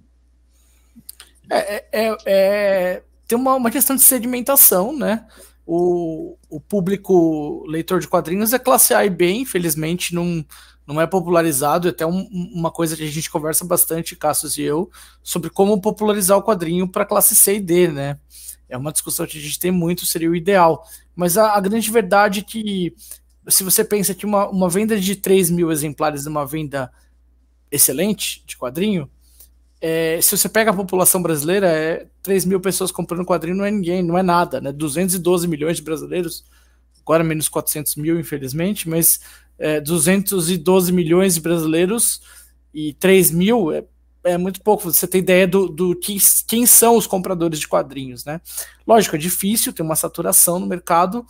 Tem uma questão de sedimentação, né? O público leitor de quadrinhos é classe A e B, infelizmente não é popularizado. É até uma coisa que a gente conversa bastante, Cassius e eu, sobre como popularizar o quadrinho para classe C e D, né? É uma discussão que a gente tem muito, seria o ideal. Mas a grande verdade é que, se você pensa que uma venda de 3 mil exemplares é uma venda excelente de quadrinho, se você pega a população brasileira, 3 mil pessoas comprando quadrinho não é ninguém, não é nada, né? 212 milhões de brasileiros, agora menos 400 mil, infelizmente, mas 212 milhões de brasileiros e 3 mil é muito pouco. Você tem ideia quem são os compradores de quadrinhos, né? Lógico, é difícil, tem uma saturação no mercado,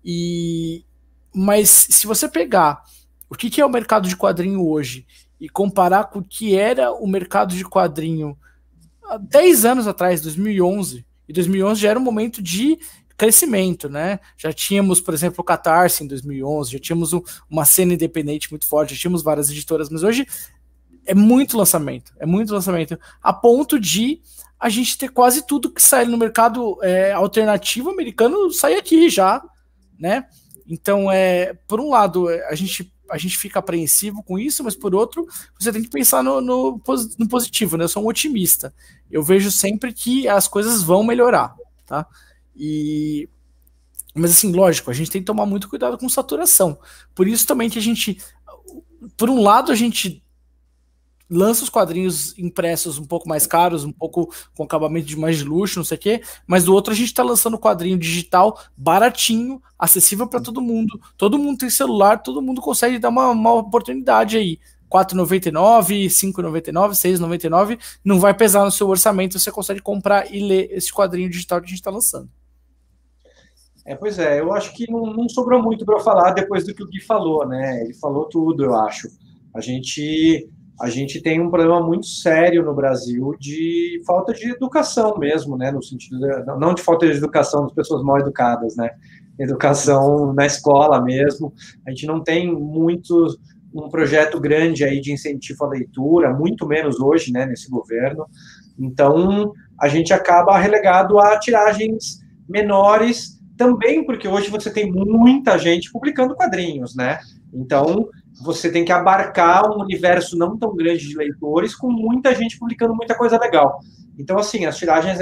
mas se você pegar o que é o mercado de quadrinho hoje e comparar com o que era o mercado de quadrinho há 10 anos atrás, 2011, e 2011 já era um momento de crescimento, né? Já tínhamos, por exemplo, o Catarse em 2011, já tínhamos uma cena independente muito forte, já tínhamos várias editoras, mas hoje é muito lançamento, a ponto de a gente ter quase tudo que sai no mercado alternativo americano sai aqui já, né? Então, por um lado, a gente fica apreensivo com isso, mas por outro, você tem que pensar no positivo, né? Eu sou um otimista. Eu vejo sempre que as coisas vão melhorar, tá? Mas assim, lógico, a gente tem que tomar muito cuidado com saturação. Por isso também que por um lado, a gente lança os quadrinhos impressos um pouco mais caros, um pouco com acabamento de mais de luxo, não sei o quê, mas do outro a gente está lançando quadrinho digital baratinho, acessível para todo mundo tem celular, todo mundo consegue dar uma oportunidade aí, R$4,99, R$5,99, R$6,99, não vai pesar no seu orçamento, você consegue comprar e ler esse quadrinho digital que a gente está lançando. Pois é, eu acho que não sobrou muito para eu falar depois do que o Gui falou, né? Ele falou tudo, eu acho. A gente tem um problema muito sério no Brasil de falta de educação mesmo, né? No sentido não de falta de educação das pessoas mal educadas, né? Educação na escola mesmo. A gente não tem um projeto grande aí de incentivo à leitura, muito menos hoje, né? Nesse governo. Então, a gente acaba relegado a tiragens menores, também porque hoje você tem muita gente publicando quadrinhos, né? Então, você tem que abarcar um universo não tão grande de leitores com muita gente publicando muita coisa legal. Então, assim, as tiragens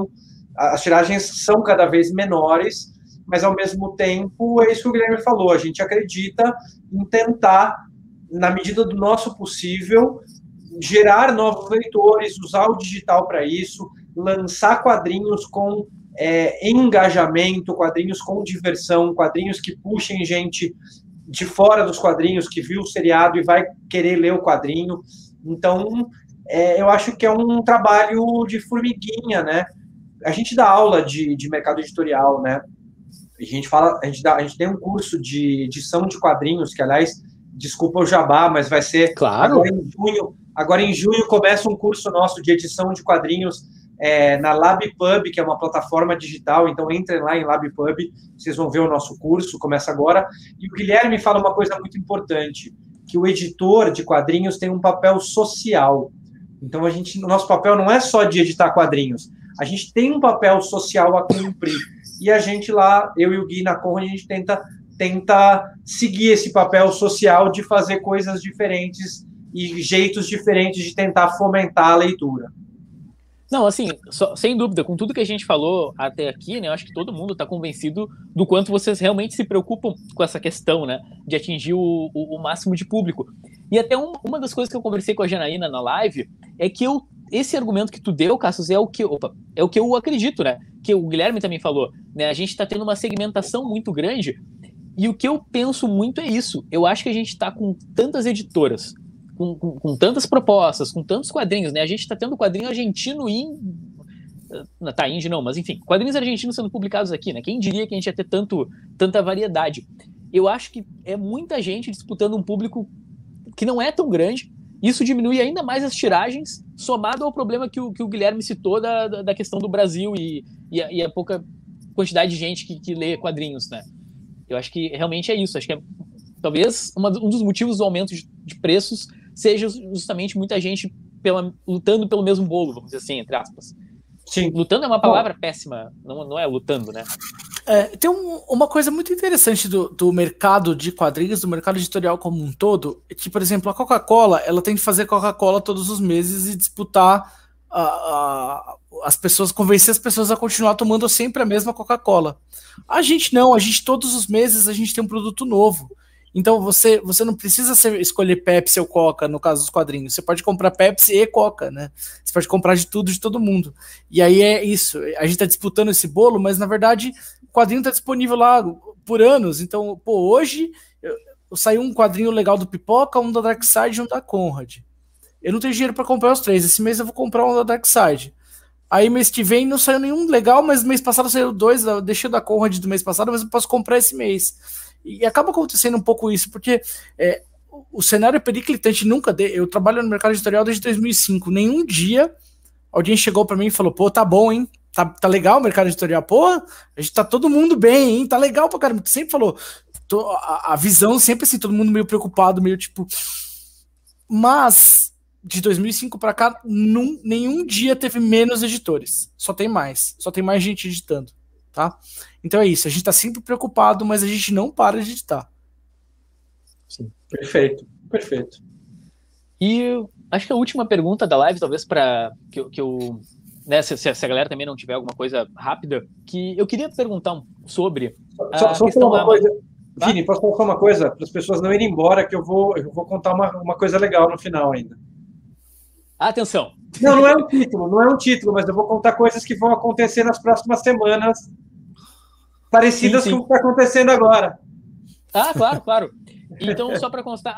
são cada vez menores, mas, ao mesmo tempo, é isso que o Guilherme falou, a gente acredita em tentar, na medida do nosso possível, gerar novos leitores, usar o digital para isso, lançar quadrinhos com engajamento, quadrinhos com diversão, quadrinhos que puxem gente de fora dos quadrinhos, que viu o seriado e vai querer ler o quadrinho. Então, eu acho que é um trabalho de formiguinha, né? A gente dá aula de mercado editorial, né? A gente tem um curso de edição de quadrinhos, que, aliás, desculpa o jabá, mas vai ser claro. Agora em junho começa um curso nosso de edição de quadrinhos na LabPub, que é uma plataforma digital, então entrem lá em LabPub, vocês vão ver o nosso curso, começa agora. E o Guilherme fala uma coisa muito importante, que o editor de quadrinhos tem um papel social. Então, o nosso papel não é só de editar quadrinhos, a gente tem um papel social a cumprir. E a gente lá, eu e o Gui na Conrad, a gente tenta tenta seguir esse papel social de fazer coisas diferentes e jeitos diferentes de tentar fomentar a leitura. Não, assim, sem dúvida, com tudo que a gente falou até aqui, né, eu acho que todo mundo está convencido do quanto vocês realmente se preocupam com essa questão, né, de atingir o máximo de público. E até uma das coisas que eu conversei com a Janaína na live é que esse argumento que tu deu, Cassius, é o que eu acredito, né, que o Guilherme também falou, né, a gente está tendo uma segmentação muito grande, e o que eu penso muito é isso. Eu acho que a gente está com tantas editoras, com tantas propostas, com tantos quadrinhos, né? A gente está tendo quadrinho argentino indie não, mas enfim, quadrinhos argentinos sendo publicados aqui, né? Quem diria que a gente ia ter tanta variedade? Eu acho que é muita gente disputando um público que não é tão grande. Isso diminui ainda mais as tiragens, somado ao problema que o Guilherme citou da questão do Brasil e a pouca quantidade de gente que lê quadrinhos, né? Eu acho que realmente é isso. Acho que talvez um dos motivos do aumento de preços seja justamente muita gente lutando pelo mesmo bolo, vamos dizer assim, entre aspas. Sim. Lutando é uma palavra péssima, não é lutando, né? Tem uma coisa muito interessante do mercado de quadrinhos, do mercado editorial como um todo, é que, por exemplo, a Coca-Cola, ela tem que fazer Coca-Cola todos os meses e disputar as pessoas, convencer as pessoas a continuar tomando sempre a mesma Coca-Cola. A gente não, todos os meses a gente tem um produto novo. Então você não precisa escolher Pepsi ou Coca, no caso dos quadrinhos. Você pode comprar Pepsi e Coca, né? Você pode comprar de tudo, de todo mundo. E aí é isso. A gente tá disputando esse bolo, mas na verdade o quadrinho tá disponível lá por anos. Então, hoje saiu um quadrinho legal do Pipoca, um da Darkseid e um da Conrad. Eu não tenho dinheiro para comprar os 3. Esse mês eu vou comprar um da Darkseid. Aí mês que vem não saiu nenhum legal, mas mês passado saiu 2. Eu deixei o da Conrad do mês passado, mas eu posso comprar esse mês. E acaba acontecendo um pouco isso, porque o cenário é periclitante. Eu trabalho no mercado editorial desde 2005. Nenhum dia alguém chegou para mim e falou: pô, tá bom, hein? Tá legal o mercado editorial. Pô, a gente tá todo mundo bem, hein? Tá legal pra caramba. Sempre falou. A visão sempre assim, todo mundo meio preocupado, meio tipo... Mas de 2005 para cá, nenhum dia teve menos editores. Só tem mais gente editando, tá? Então é isso, a gente tá sempre preocupado, mas a gente não para de editar. Sim. Perfeito. E acho que a última pergunta da live, talvez para que eu né, se a galera também não tiver alguma coisa rápida, que eu queria perguntar sobre só questão uma coisa. Tá? Vini, posso falar uma coisa? Para as pessoas não irem embora, que eu vou contar uma coisa legal no final ainda. Atenção! Não é um título, mas eu vou contar coisas que vão acontecer nas próximas semanas, parecidas sim. com o que está acontecendo agora. Ah, claro. Então, só para constar,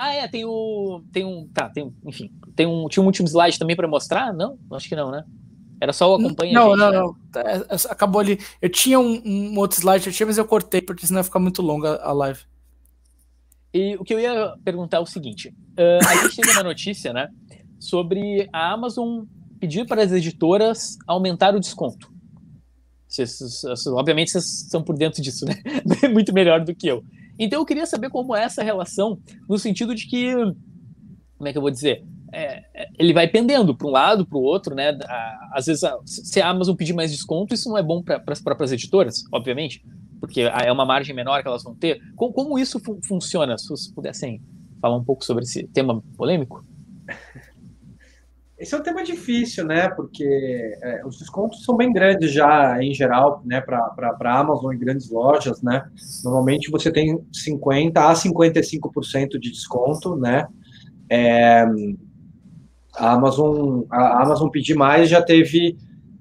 tinha um último slide também para mostrar? Não? Acho que não, né? Era só o acompanha. Não. Né? Acabou ali. Eu tinha um outro slide, mas eu cortei, porque senão ia ficar muito longa a live. E o que eu ia perguntar é o seguinte: a gente teve uma notícia, né, sobre a Amazon pedir para as editoras aumentar o desconto. Obviamente vocês estão por dentro disso, né? Muito melhor do que eu. Então eu queria saber como é essa relação, no sentido de que, como é que eu vou dizer? Ele vai pendendo para um lado, para o outro, né? Às vezes, se a Amazon pedir mais desconto, isso não é bom para as próprias editoras, obviamente, porque é uma margem menor que elas vão ter. Como isso funciona? Se vocês pudessem falar um pouco sobre esse tema polêmico. Esse é um tema difícil, né? Porque os descontos são bem grandes já, em geral, né? Para a Amazon e grandes lojas, né? Normalmente você tem 50% a 55% de desconto, né? A Amazon pedir mais já teve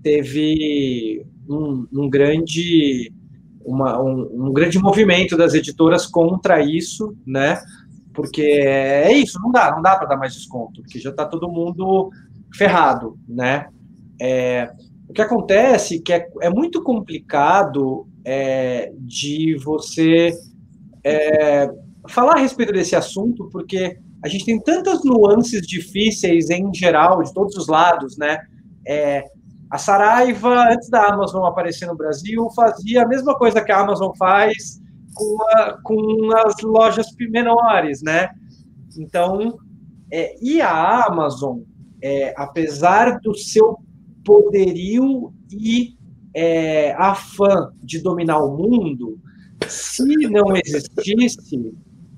um grande movimento das editoras contra isso, né? Porque é isso, não dá para dar mais desconto, porque já está todo mundo ferrado, né? O que acontece que é muito complicado de você falar a respeito desse assunto, porque a gente tem tantas nuances difíceis em geral, de todos os lados, né? A Saraiva, antes da Amazon aparecer no Brasil, fazia a mesma coisa que a Amazon faz com as lojas menores, né? Então, e a Amazon, apesar do seu poderio e afã de dominar o mundo, Se não existisse,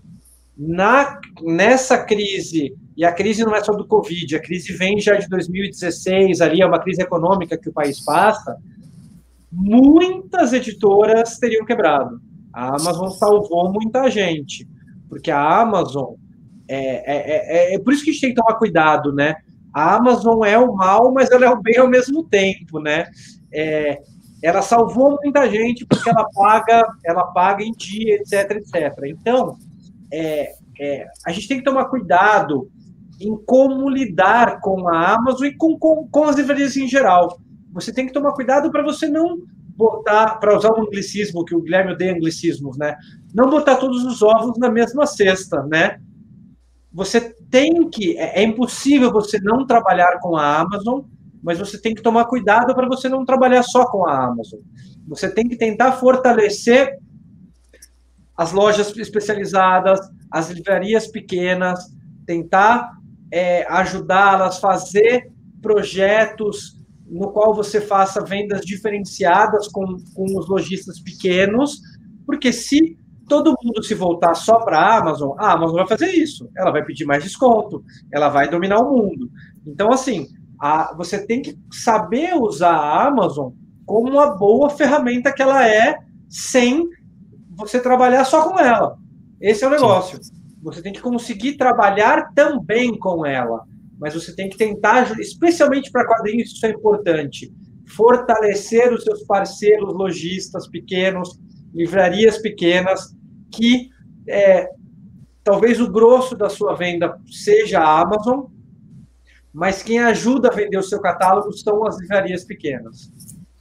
nessa crise, e a crise não é só do Covid, a crise vem já de 2016, ali é uma crise econômica que o país passa, muitas editoras teriam quebrado. A Amazon salvou muita gente, porque a Amazon é por isso que a gente tem que tomar cuidado, né? A Amazon é o mal, mas ela é o bem ao mesmo tempo, né? Ela salvou muita gente porque ela paga em dia, etc, etc. Então, a gente tem que tomar cuidado em como lidar com a Amazon e com as livrarias em geral. Você tem que tomar cuidado para você não botar, para usar um anglicismo, que o Guilherme odeia anglicismos, né? Não botar todos os ovos na mesma cesta, né? Você tem que... É impossível você não trabalhar com a Amazon, mas você tem que tomar cuidado para você não trabalhar só com a Amazon. Você tem que tentar fortalecer as lojas especializadas, as livrarias pequenas, tentar ajudá-las, fazer projetos no qual você faça vendas diferenciadas com os lojistas pequenos, porque se todo mundo se voltar só para a Amazon vai fazer isso, ela vai pedir mais desconto, ela vai dominar o mundo. Então, assim, você tem que saber usar a Amazon como uma boa ferramenta que ela é, sem você trabalhar só com ela. Esse é o negócio. Sim. Você tem que conseguir trabalhar também com ela, mas você tem que tentar, especialmente para quadrinhos, isso é importante, fortalecer os seus parceiros lojistas pequenos, livrarias pequenas, que talvez o grosso da sua venda seja a Amazon, mas quem ajuda a vender o seu catálogo são as livrarias pequenas.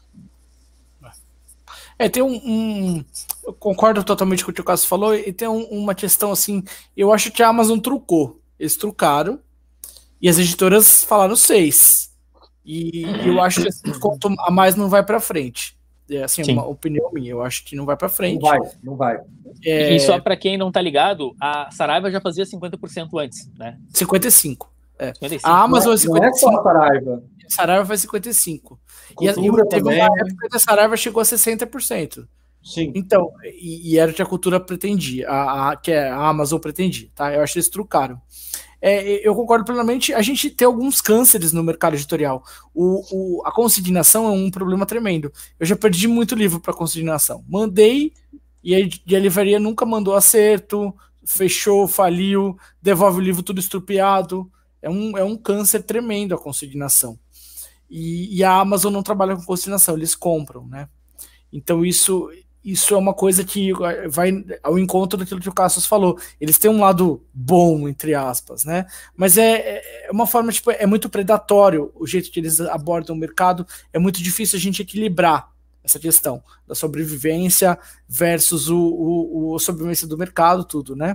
Eu concordo totalmente com o que o Cássio falou, e tem uma questão assim, eu acho que a Amazon trucou. Eles trucaram, e as editoras falaram 6. E eu acho que assim, quanto a mais não vai para frente. É assim, uma opinião minha, eu acho que não vai para frente. Não vai. E só para quem não tá ligado, a Saraiva já fazia 50% antes, né? 55. 55. A Amazon é 55. Não é só a Saraiva. A Saraiva faz 55. E teve uma época que a Saraiva chegou a 60%. Sim. Então, e era o que a cultura pretendia, que a Amazon pretendia, tá? Eu acho que eles trucaram. Eu concordo plenamente. A gente tem alguns cânceres no mercado editorial. A consignação é um problema tremendo. Eu já perdi muito livro para consignação. Mandei e a livraria nunca mandou acerto, fechou, faliu, devolve o livro tudo estrupiado. É um câncer tremendo a consignação. E a Amazon não trabalha com consignação, eles compram, né? Então isso é uma coisa que vai ao encontro daquilo que o Cassius falou. Eles têm um lado bom, entre aspas, né? Mas é uma forma, tipo, é muito predatório o jeito que eles abordam o mercado. É muito difícil a gente equilibrar essa questão da sobrevivência versus a sobrevivência do mercado, tudo, né?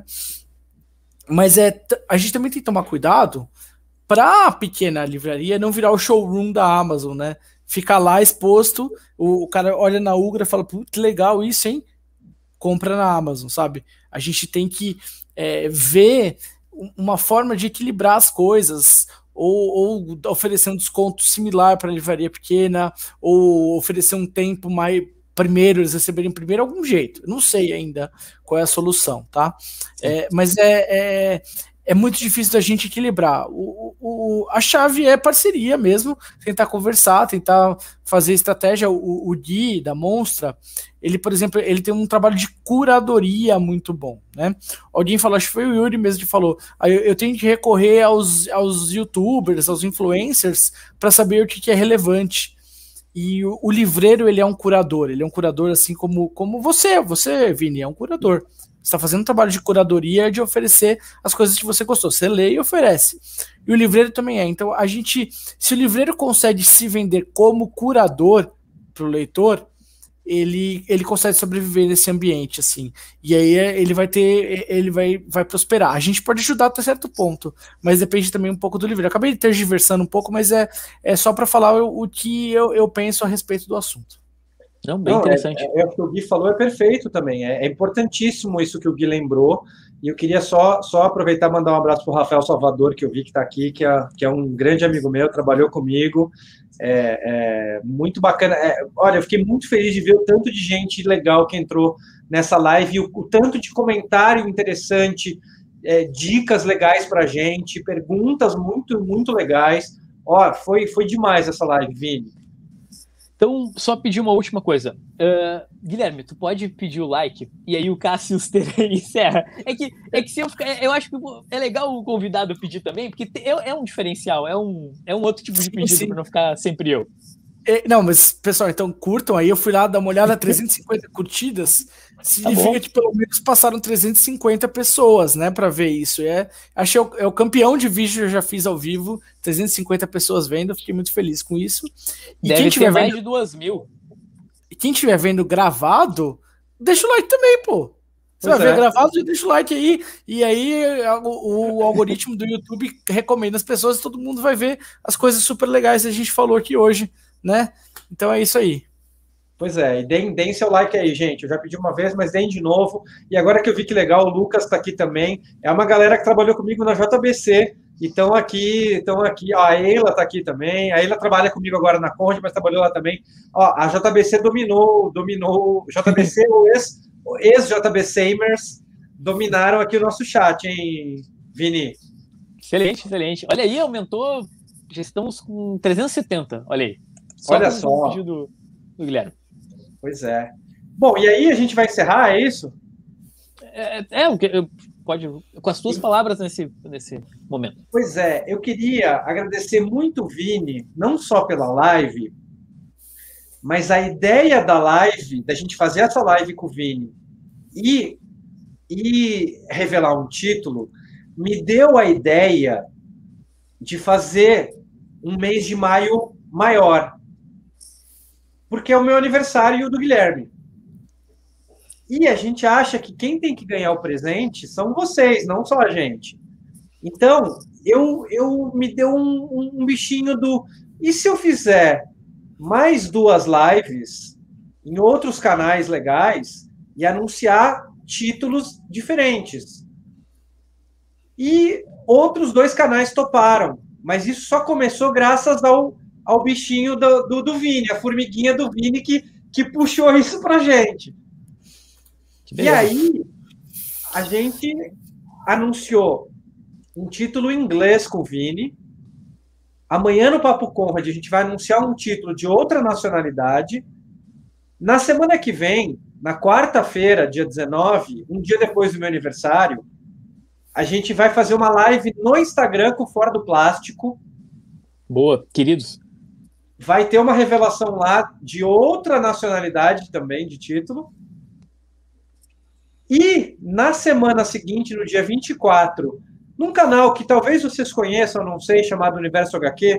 Mas a gente também tem que tomar cuidado para a pequena livraria não virar o showroom da Amazon, né? Fica lá exposto, o cara olha na Ugra e fala, putz, legal isso, hein? Compra na Amazon, sabe? A gente tem que ver uma forma de equilibrar as coisas, ou oferecer um desconto similar para a livraria pequena, ou oferecer um tempo mais... Primeiro, eles receberem primeiro algum jeito. Eu não sei ainda qual é a solução, tá? Mas é muito difícil da gente equilibrar. A chave é parceria mesmo, tentar conversar, tentar fazer estratégia. O Gui, da Monstra, ele, por exemplo, ele tem um trabalho de curadoria muito bom, né? Alguém falou, acho que foi o Yuri mesmo que falou, eu tenho que recorrer aos youtubers, aos influencers, para saber o que é relevante. E o livreiro, ele é um curador assim como você, Vini, é um curador. Você está fazendo um trabalho de curadoria, de oferecer as coisas que você gostou. Você lê e oferece. E o livreiro também é. Então, se o livreiro consegue se vender como curador para o leitor, ele consegue sobreviver nesse ambiente, assim. E aí ele vai prosperar. A gente pode ajudar até certo ponto, mas depende também um pouco do livreiro. Acabei de tergiversando um pouco, mas é só para falar o que eu penso a respeito do assunto. Não, bem interessante. O que o Gui falou é perfeito também. É importantíssimo isso que o Gui lembrou. E eu queria só aproveitar e mandar um abraço para o Rafael Salvador, que eu vi que está aqui, que é um grande amigo meu, trabalhou comigo. Muito bacana. Olha, eu fiquei muito feliz de ver o tanto de gente legal que entrou nessa live, o tanto de comentário interessante, dicas legais para a gente, perguntas muito, muito legais. Ó, foi demais essa live, Vini. Então, só pedir uma última coisa. Guilherme, tu pode pedir o like e aí o Cassius encerra. É que se eu acho que é legal o convidado pedir também, porque é um diferencial, é um outro tipo de pedido para não ficar sempre eu. Não, mas, pessoal, então curtam aí. Eu fui lá dar uma olhada, 350 curtidas. Significa que pelo menos passaram 350 pessoas, né, para ver isso. Achei o campeão de vídeo que eu já fiz ao vivo, 350 pessoas vendo, fiquei muito feliz com isso. E deve quem tiver mais de 2.000. E quem estiver vendo gravado, deixa o like também, pô. Você vai ver gravado, já deixa o like aí. E aí o algoritmo do YouTube recomenda as pessoas e todo mundo vai ver as coisas super legais que a gente falou aqui hoje, né? Então é isso aí. Pois é, e deem seu like aí, gente. Eu já pedi uma vez, mas deem de novo. E agora que eu vi que legal, o Lucas está aqui também. É uma galera que trabalhou comigo na JBC. E estão aqui. Ó, a Eila está aqui também. A Eila trabalha comigo agora na Conde, mas trabalhou lá também. Ó, a JBC dominou. JBC, o ex-JBCamers, dominaram aqui o nosso chat, hein, Vini? Excelente, excelente. Olha aí, aumentou. Já estamos com 370. Olha aí. Olha só. Do Guilherme. Pois é. Bom, e aí a gente vai encerrar, é isso? Pode, com as tuas palavras nesse momento. Pois é, eu queria agradecer muito o Vini, não só pela live, mas a ideia da live, da gente fazer essa live com o Vini e revelar um título, me deu a ideia de fazer um mês de maio maior. Porque é o meu aniversário e o do Guilherme. E a gente acha que quem tem que ganhar o presente são vocês, não só a gente. Então, eu me deu um bichinho do... E se eu fizer mais 2 lives em outros canais legais e anunciar títulos diferentes? E outros 2 canais toparam. Mas isso só começou graças ao bichinho do Vini, a formiguinha do Vini que puxou isso pra gente. E aí, a gente anunciou um título em inglês com o Vini. Amanhã no Papo Conrad a gente vai anunciar um título de outra nacionalidade. Na semana que vem, na quarta-feira, dia 19, um dia depois do meu aniversário, a gente vai fazer uma live no Instagram com Fora do Plástico. Boa, queridos. Vai ter uma revelação lá de outra nacionalidade também, de título. E na semana seguinte, no dia 24, num canal que talvez vocês conheçam, não sei, chamado Universo HQ,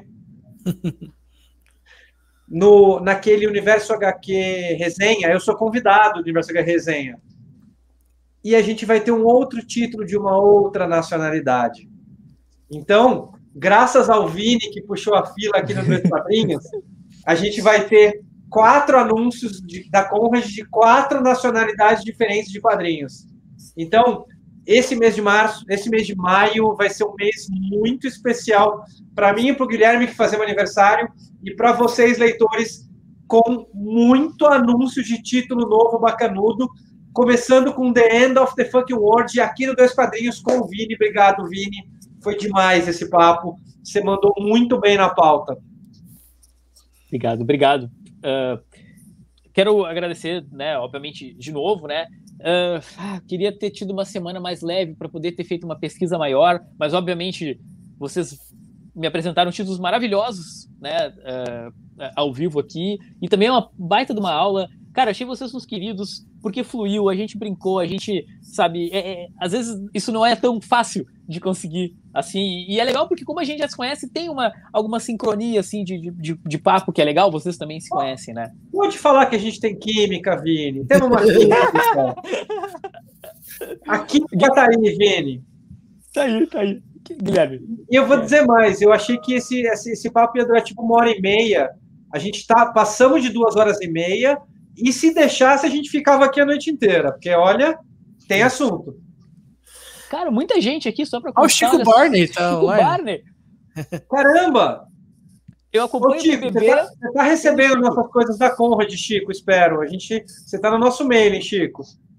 naquele Universo HQ Resenha, eu sou convidado do Universo HQ Resenha. E a gente vai ter um outro título de uma outra nacionalidade. Então, graças ao Vini, que puxou a fila aqui nos meus padrinhos, a gente vai ter 4 anúncios da Conrad de 4 nacionalidades diferentes de quadrinhos. Então, esse mês de maio vai ser um mês muito especial para mim e para o Guilherme, que fazemos aniversário, e para vocês, leitores, com muito anúncio de título novo bacanudo, começando com The End of the Fucking World, e aqui no Dois Quadrinhos com o Vini. Obrigado, Vini. Foi demais esse papo. Você mandou muito bem na pauta. Obrigado. Quero agradecer, né, obviamente, de novo, né? Queria ter tido uma semana mais leve para poder ter feito uma pesquisa maior, mas obviamente vocês me apresentaram títulos maravilhosos, né, ao vivo aqui, e também é uma baita de uma aula. Cara, achei vocês uns queridos, porque fluiu, a gente brincou, a gente, sabe, às vezes isso não é tão fácil de conseguir, assim, e é legal porque como a gente já se conhece, tem alguma sincronia, assim, de papo que é legal, vocês também se conhecem, né? Pode falar que a gente tem química, Vini, temos uma química. A química tá aí, Vini. Tá aí, Guilherme. E eu vou dizer mais, eu achei que esse papo ia durar tipo 1h30, a gente passamos de 2h30, e se deixasse, a gente ficava aqui a noite inteira, porque, olha, tem assunto. Cara, muita gente aqui, só para o Chico Barney tá Chico Barney. Caramba! Eu acompanho Chico, o BBB. Você tá recebendo nossas coisas da Conrad, Chico, espero. Você tá no nosso mail, hein, Chico?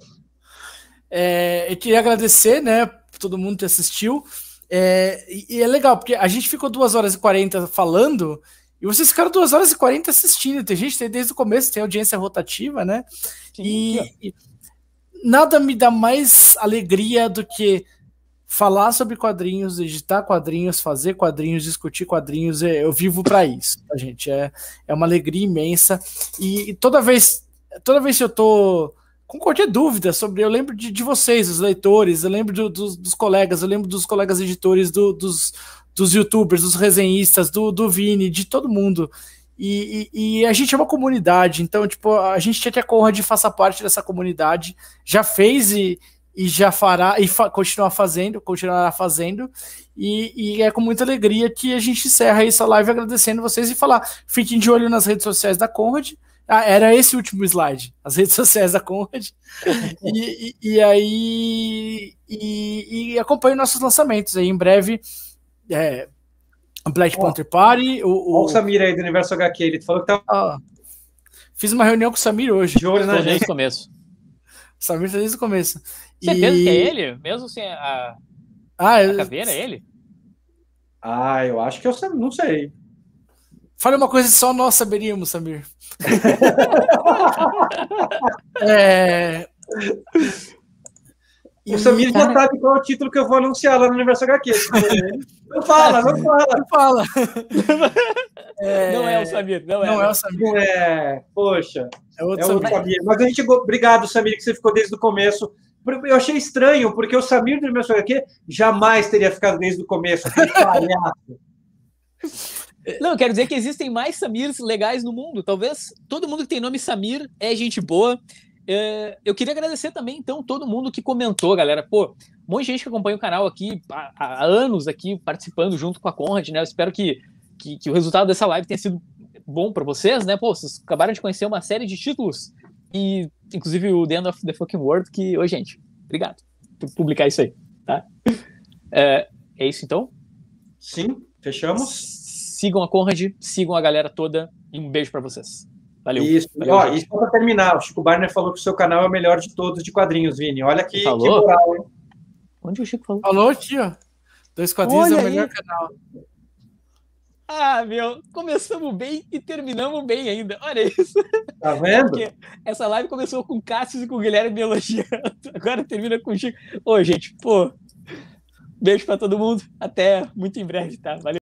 Eu queria agradecer, né, todo mundo que assistiu. E é legal, porque a gente ficou 2h40 falando e vocês ficaram 2h40 assistindo. Tem gente que tem desde o começo, tem audiência rotativa, né? Sim, e nada me dá mais alegria do que falar sobre quadrinhos, editar quadrinhos, fazer quadrinhos, discutir quadrinhos. Eu vivo para isso, tá, gente? É uma alegria imensa. E toda vez que eu tô com qualquer dúvida sobre, eu lembro de vocês, os leitores, eu lembro dos colegas, eu lembro dos colegas editores, dos youtubers, dos resenhistas, do Vini, de todo mundo. E a gente é uma comunidade, então, tipo, a gente quer que a Conrad faça parte dessa comunidade, já fez e já fará, e continuará fazendo, e é com muita alegria que a gente encerra essa live agradecendo vocês e falar, fiquem de olho nas redes sociais da Conrad. Era esse o último slide, as redes sociais da Conrad. E acompanhe nossos lançamentos aí. Em breve, Black Panther Party. Olha o Samir aí do Universo HQ. Ele falou que tá. Fiz uma reunião com o Samir hoje. De olho na gente. Desde o começo. O Samir tá desde o começo. Certeza que é ele? Mesmo sem a caveira, é ele? Eu acho que eu não sei. Fale uma coisa que só nós saberíamos, Samir. O Samir já sabe qual é o título que eu vou anunciar lá no Universo HQ. Não fala. Não é o Samir. Não é o Samir. Não é. Poxa. É outro Samir. Mas a gente... Obrigado, Samir, que você ficou desde o começo. Eu achei estranho, porque o Samir do Universo HQ jamais teria ficado desde o começo. Não, eu quero dizer que existem mais Samirs legais no mundo. Talvez todo mundo que tem nome Samir é gente boa. Eu queria agradecer também, então, todo mundo que comentou, galera. Pô, um monte de gente que acompanha o canal aqui há anos aqui, participando junto com a Conrad, né? Eu espero que o resultado dessa live tenha sido bom para vocês, né? Pô, vocês acabaram de conhecer uma série de títulos, e inclusive o The End of the Fucking World, que... Ô, gente, obrigado por publicar isso aí, tá? É isso, então? Sim, fechamos. Sigam a Conrad, sigam a galera toda e um beijo para vocês. Valeu. Isso. E só para terminar, o Chico Barney falou que o seu canal é o melhor de todos de quadrinhos, Vini. Olha que moral, hein? Onde o Chico falou? Falou aqui, ó. 2 quadrinhos é o melhor canal. Começamos bem e terminamos bem ainda. Olha isso. Tá vendo? Porque essa live começou com o Cássio e com o Guilherme me elogiando. Agora termina com o Chico. Ô, gente, pô. Beijo para todo mundo. Até muito em breve, tá? Valeu.